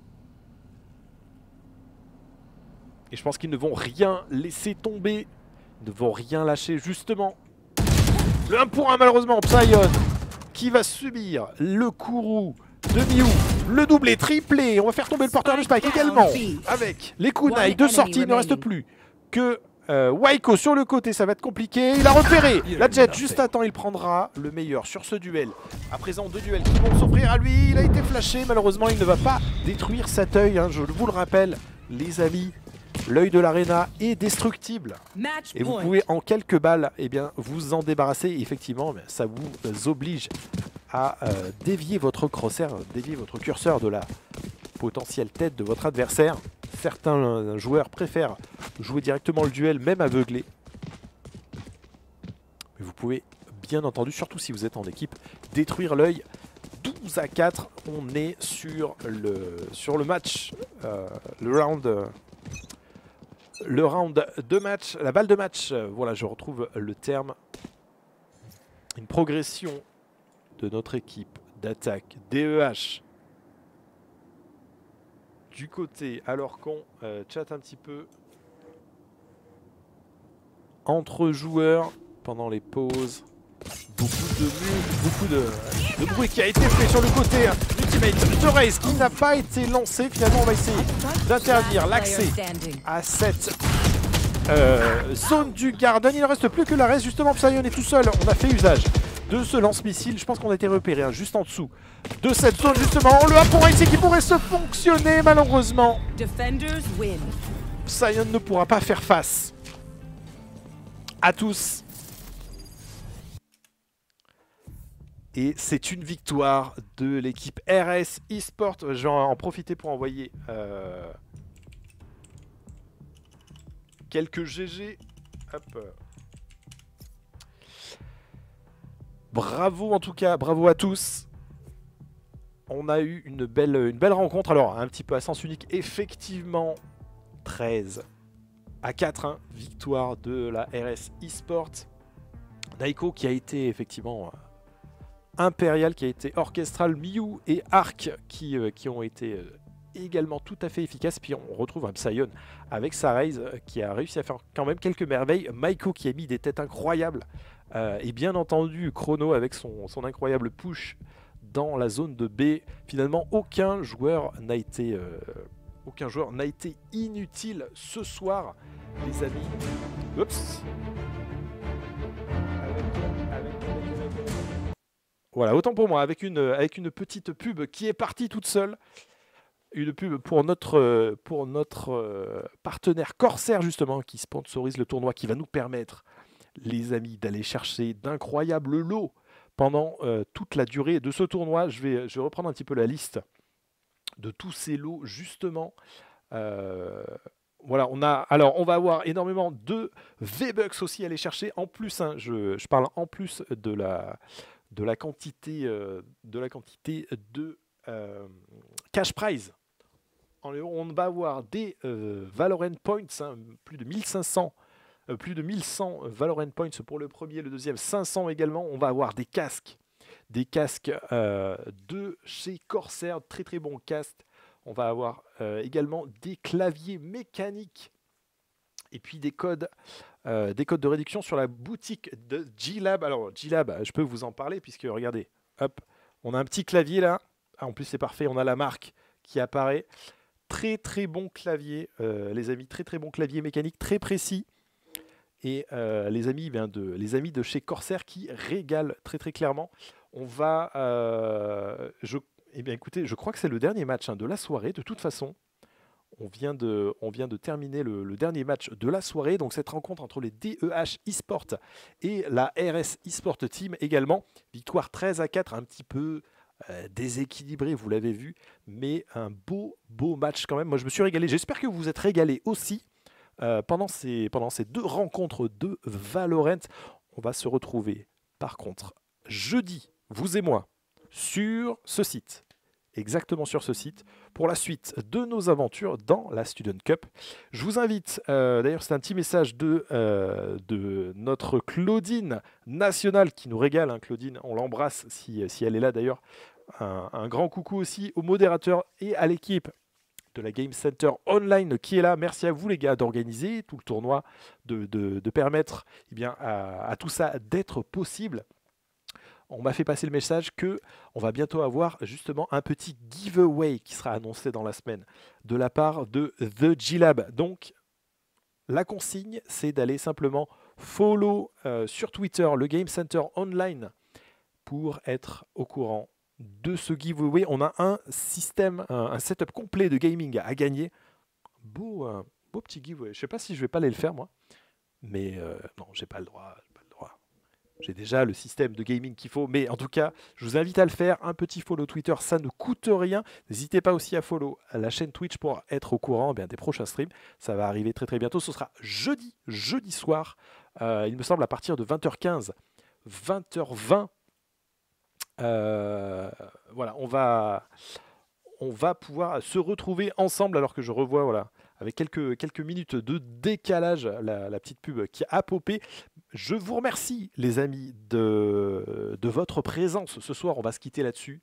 Et je pense qu'ils ne vont rien laisser tomber. Ils ne vont rien lâcher justement. Le 1 pour 1 malheureusement, Psyon qui va subir le Kourou de Miu. Le doublé, triplé. On va faire tomber le porteur de Spike également. Avec les kunai de sortie, il ne reste plus que Waiko sur le côté, ça va être compliqué. Il a repéré la Jet juste à temps. Il prendra le meilleur sur ce duel. À présent, 2 duels qui vont s'offrir à lui. Il a été flashé. Malheureusement, il ne va pas détruire cet œil. Hein, je vous le rappelle, les amis. L'œil de l'Arena est destructible. Et vous pouvez en quelques balles eh bien, vous en débarrasser. Et effectivement, ça vous oblige à dévier votre crosshair, dévier votre curseur de la potentielle tête de votre adversaire. Certains joueurs préfèrent jouer directement le duel, même aveuglé. Mais vous pouvez, bien entendu, surtout si vous êtes en équipe, détruire l'œil. 12 à 4, on est sur le match, le round de match, la balle de match. Voilà, je retrouve le terme. Une progression de notre équipe d'attaque DEH du côté, alors qu'on chatte un petit peu entre joueurs pendant les pauses. Beaucoup de bruit qui a été fait sur le côté. Ultimate de Raze qui n'a pas été lancé. Finalement, on va essayer d'interdire l'accès à cette zone du Garden. Il ne reste plus que la Raze. Justement, Psyon est tout seul. On a fait usage de ce lance-missile. Je pense qu'on a été repéré hein, juste en dessous de cette zone. Justement, le 1 pour 1 ici qui pourrait se fonctionner. Malheureusement, Psyon ne pourra pas faire face à tous. Et c'est une victoire de l'équipe RS eSport. Je vais en profiter pour envoyer quelques GG. Hop. Bravo en tout cas, bravo à tous. On a eu une belle rencontre. Alors un petit peu à sens unique, effectivement 13 à 4. Hein, victoire de la RS eSport. Naiko qui a été effectivement... Impérial qui a été orchestral, Miu et Arc qui ont été également tout à fait efficaces. Puis on retrouve un Psyon avec sa Raze qui a réussi à faire quand même quelques merveilles. Maiko qui a mis des têtes incroyables. Et bien entendu Chrono avec son incroyable push dans la zone de B. Finalement aucun joueur n'a été inutile ce soir les amis. Oups. Voilà, autant pour moi, avec une petite pub qui est partie toute seule. Une pub pour notre partenaire Corsair, justement, qui sponsorise le tournoi, qui va nous permettre, les amis, d'aller chercher d'incroyables lots pendant toute la durée de ce tournoi. Je vais reprendre un petit peu la liste de tous ces lots, justement. Voilà, on va avoir énormément de V-Bucks aussi à aller chercher. En plus, hein, je parle en plus de la quantité de cash prize. On va avoir des Valorant Points, hein, plus de 1100 Valorant Points pour le premier, le deuxième 500 également. On va avoir des casques de chez Corsair, très bons casques. On va avoir également des claviers mécaniques et puis des codes de réduction sur la boutique de G-Lab. Alors G-Lab, je peux vous en parler puisque regardez, hop, on a un petit clavier là. Ah, en plus c'est parfait, on a la marque qui apparaît. Très bon clavier, les amis, très bon clavier mécanique, très précis. Et les amis de chez Corsair qui régalent très clairement. On va, écoutez, je crois que c'est le dernier match hein, de la soirée. De toute façon, on vient de terminer le dernier match de la soirée. Donc cette rencontre entre les DEH eSport et la RS eSport Team également. Victoire 13 à 4, un petit peu déséquilibré, vous l'avez vu. Mais un beau match quand même. Moi je me suis régalé. J'espère que vous vous êtes régalés aussi pendant ces deux rencontres de Valorant. On va se retrouver par contre jeudi, vous et moi, sur ce site. exactement sur ce site, pour la suite de nos aventures dans la Student Cup. Je vous invite, d'ailleurs c'est un petit message de notre Claudine nationale qui nous régale, hein, Claudine, on l'embrasse si elle est là d'ailleurs. Un grand coucou aussi au modérateur et à l'équipe de la Game Center Online qui est là. Merci à vous les gars d'organiser tout le tournoi, de permettre à tout ça d'être possible. On m'a fait passer le message que on va bientôt avoir justement un petit giveaway qui sera annoncé dans la semaine de la part de The G-Lab. Donc la consigne, c'est d'aller simplement follow sur Twitter le Game Center Online pour être au courant de ce giveaway. On a un système, un setup complet de gaming à gagner. Beau petit giveaway. Je ne sais pas si je vais pas aller le faire moi, mais non, j'ai pas le droit. J'ai déjà le système de gaming qu'il faut, mais en tout cas, je vous invite à le faire. Un petit follow Twitter, ça ne coûte rien. N'hésitez pas aussi à follow la chaîne Twitch pour être au courant des prochains streams. Ça va arriver très très bientôt. Ce sera jeudi soir, il me semble à partir de 20h15, 20h20. Voilà, on va pouvoir se retrouver ensemble alors que je revois, voilà, avec quelques minutes de décalage, la petite pub qui a popé. Je vous remercie, les amis, de votre présence ce soir. On va se quitter là-dessus.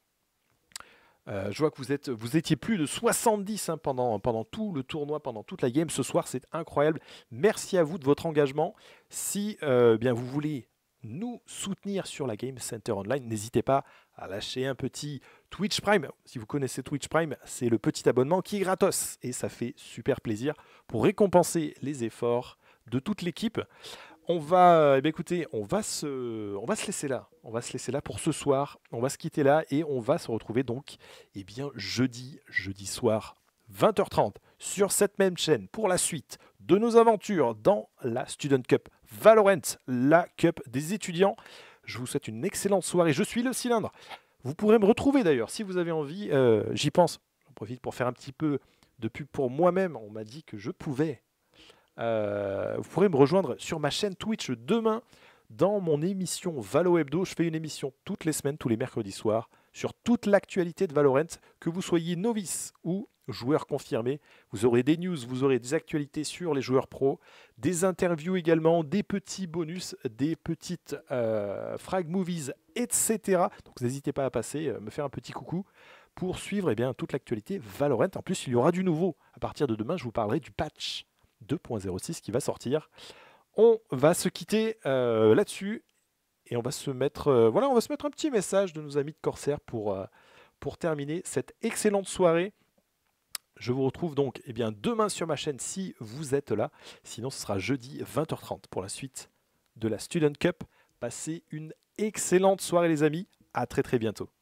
Je vois que vous étiez plus de 70 hein, pendant tout le tournoi, pendant toute la game. Ce soir, c'est incroyable. Merci à vous de votre engagement. Si bien vous voulez nous soutenir sur la Game Center Online, n'hésitez pas à lâcher un petit Twitch Prime. Si vous connaissez Twitch Prime, c'est le petit abonnement qui est gratos et ça fait super plaisir pour récompenser les efforts de toute l'équipe. On va, écoutez, on va se laisser là. On va se laisser là pour ce soir. On va se quitter là et on va se retrouver donc, jeudi soir, 20h30 sur cette même chaîne pour la suite de nos aventures dans la Student Cup Valorant, la Cup des étudiants. Je vous souhaite une excellente soirée. Je suis le Cylindre. Vous pourrez me retrouver d'ailleurs si vous avez envie. J'y pense. J'en profite pour faire un petit peu de pub pour moi-même. On m'a dit que je pouvais. Vous pourrez me rejoindre sur ma chaîne Twitch demain dans mon émission Valo Hebdo. Je fais une émission toutes les semaines, tous les mercredis soirs, sur toute l'actualité de Valorant, que vous soyez novice ou joueur confirmé. Vous aurez des news, vous aurez des actualités sur les joueurs pros, des interviews également, des petits bonus, des petites frag movies, etc. Donc n'hésitez pas à passer, me faire un petit coucou pour suivre toute l'actualité Valorant. En plus, il y aura du nouveau. À partir de demain, je vous parlerai du patch 2.06 qui va sortir. On va se quitter là-dessus et on va se mettre un petit message de nos amis de Corsair pour terminer cette excellente soirée. Je vous retrouve donc demain sur ma chaîne si vous êtes là. Sinon, ce sera jeudi 20h30 pour la suite de la Student Cup. Passez une excellente soirée les amis. À très très bientôt.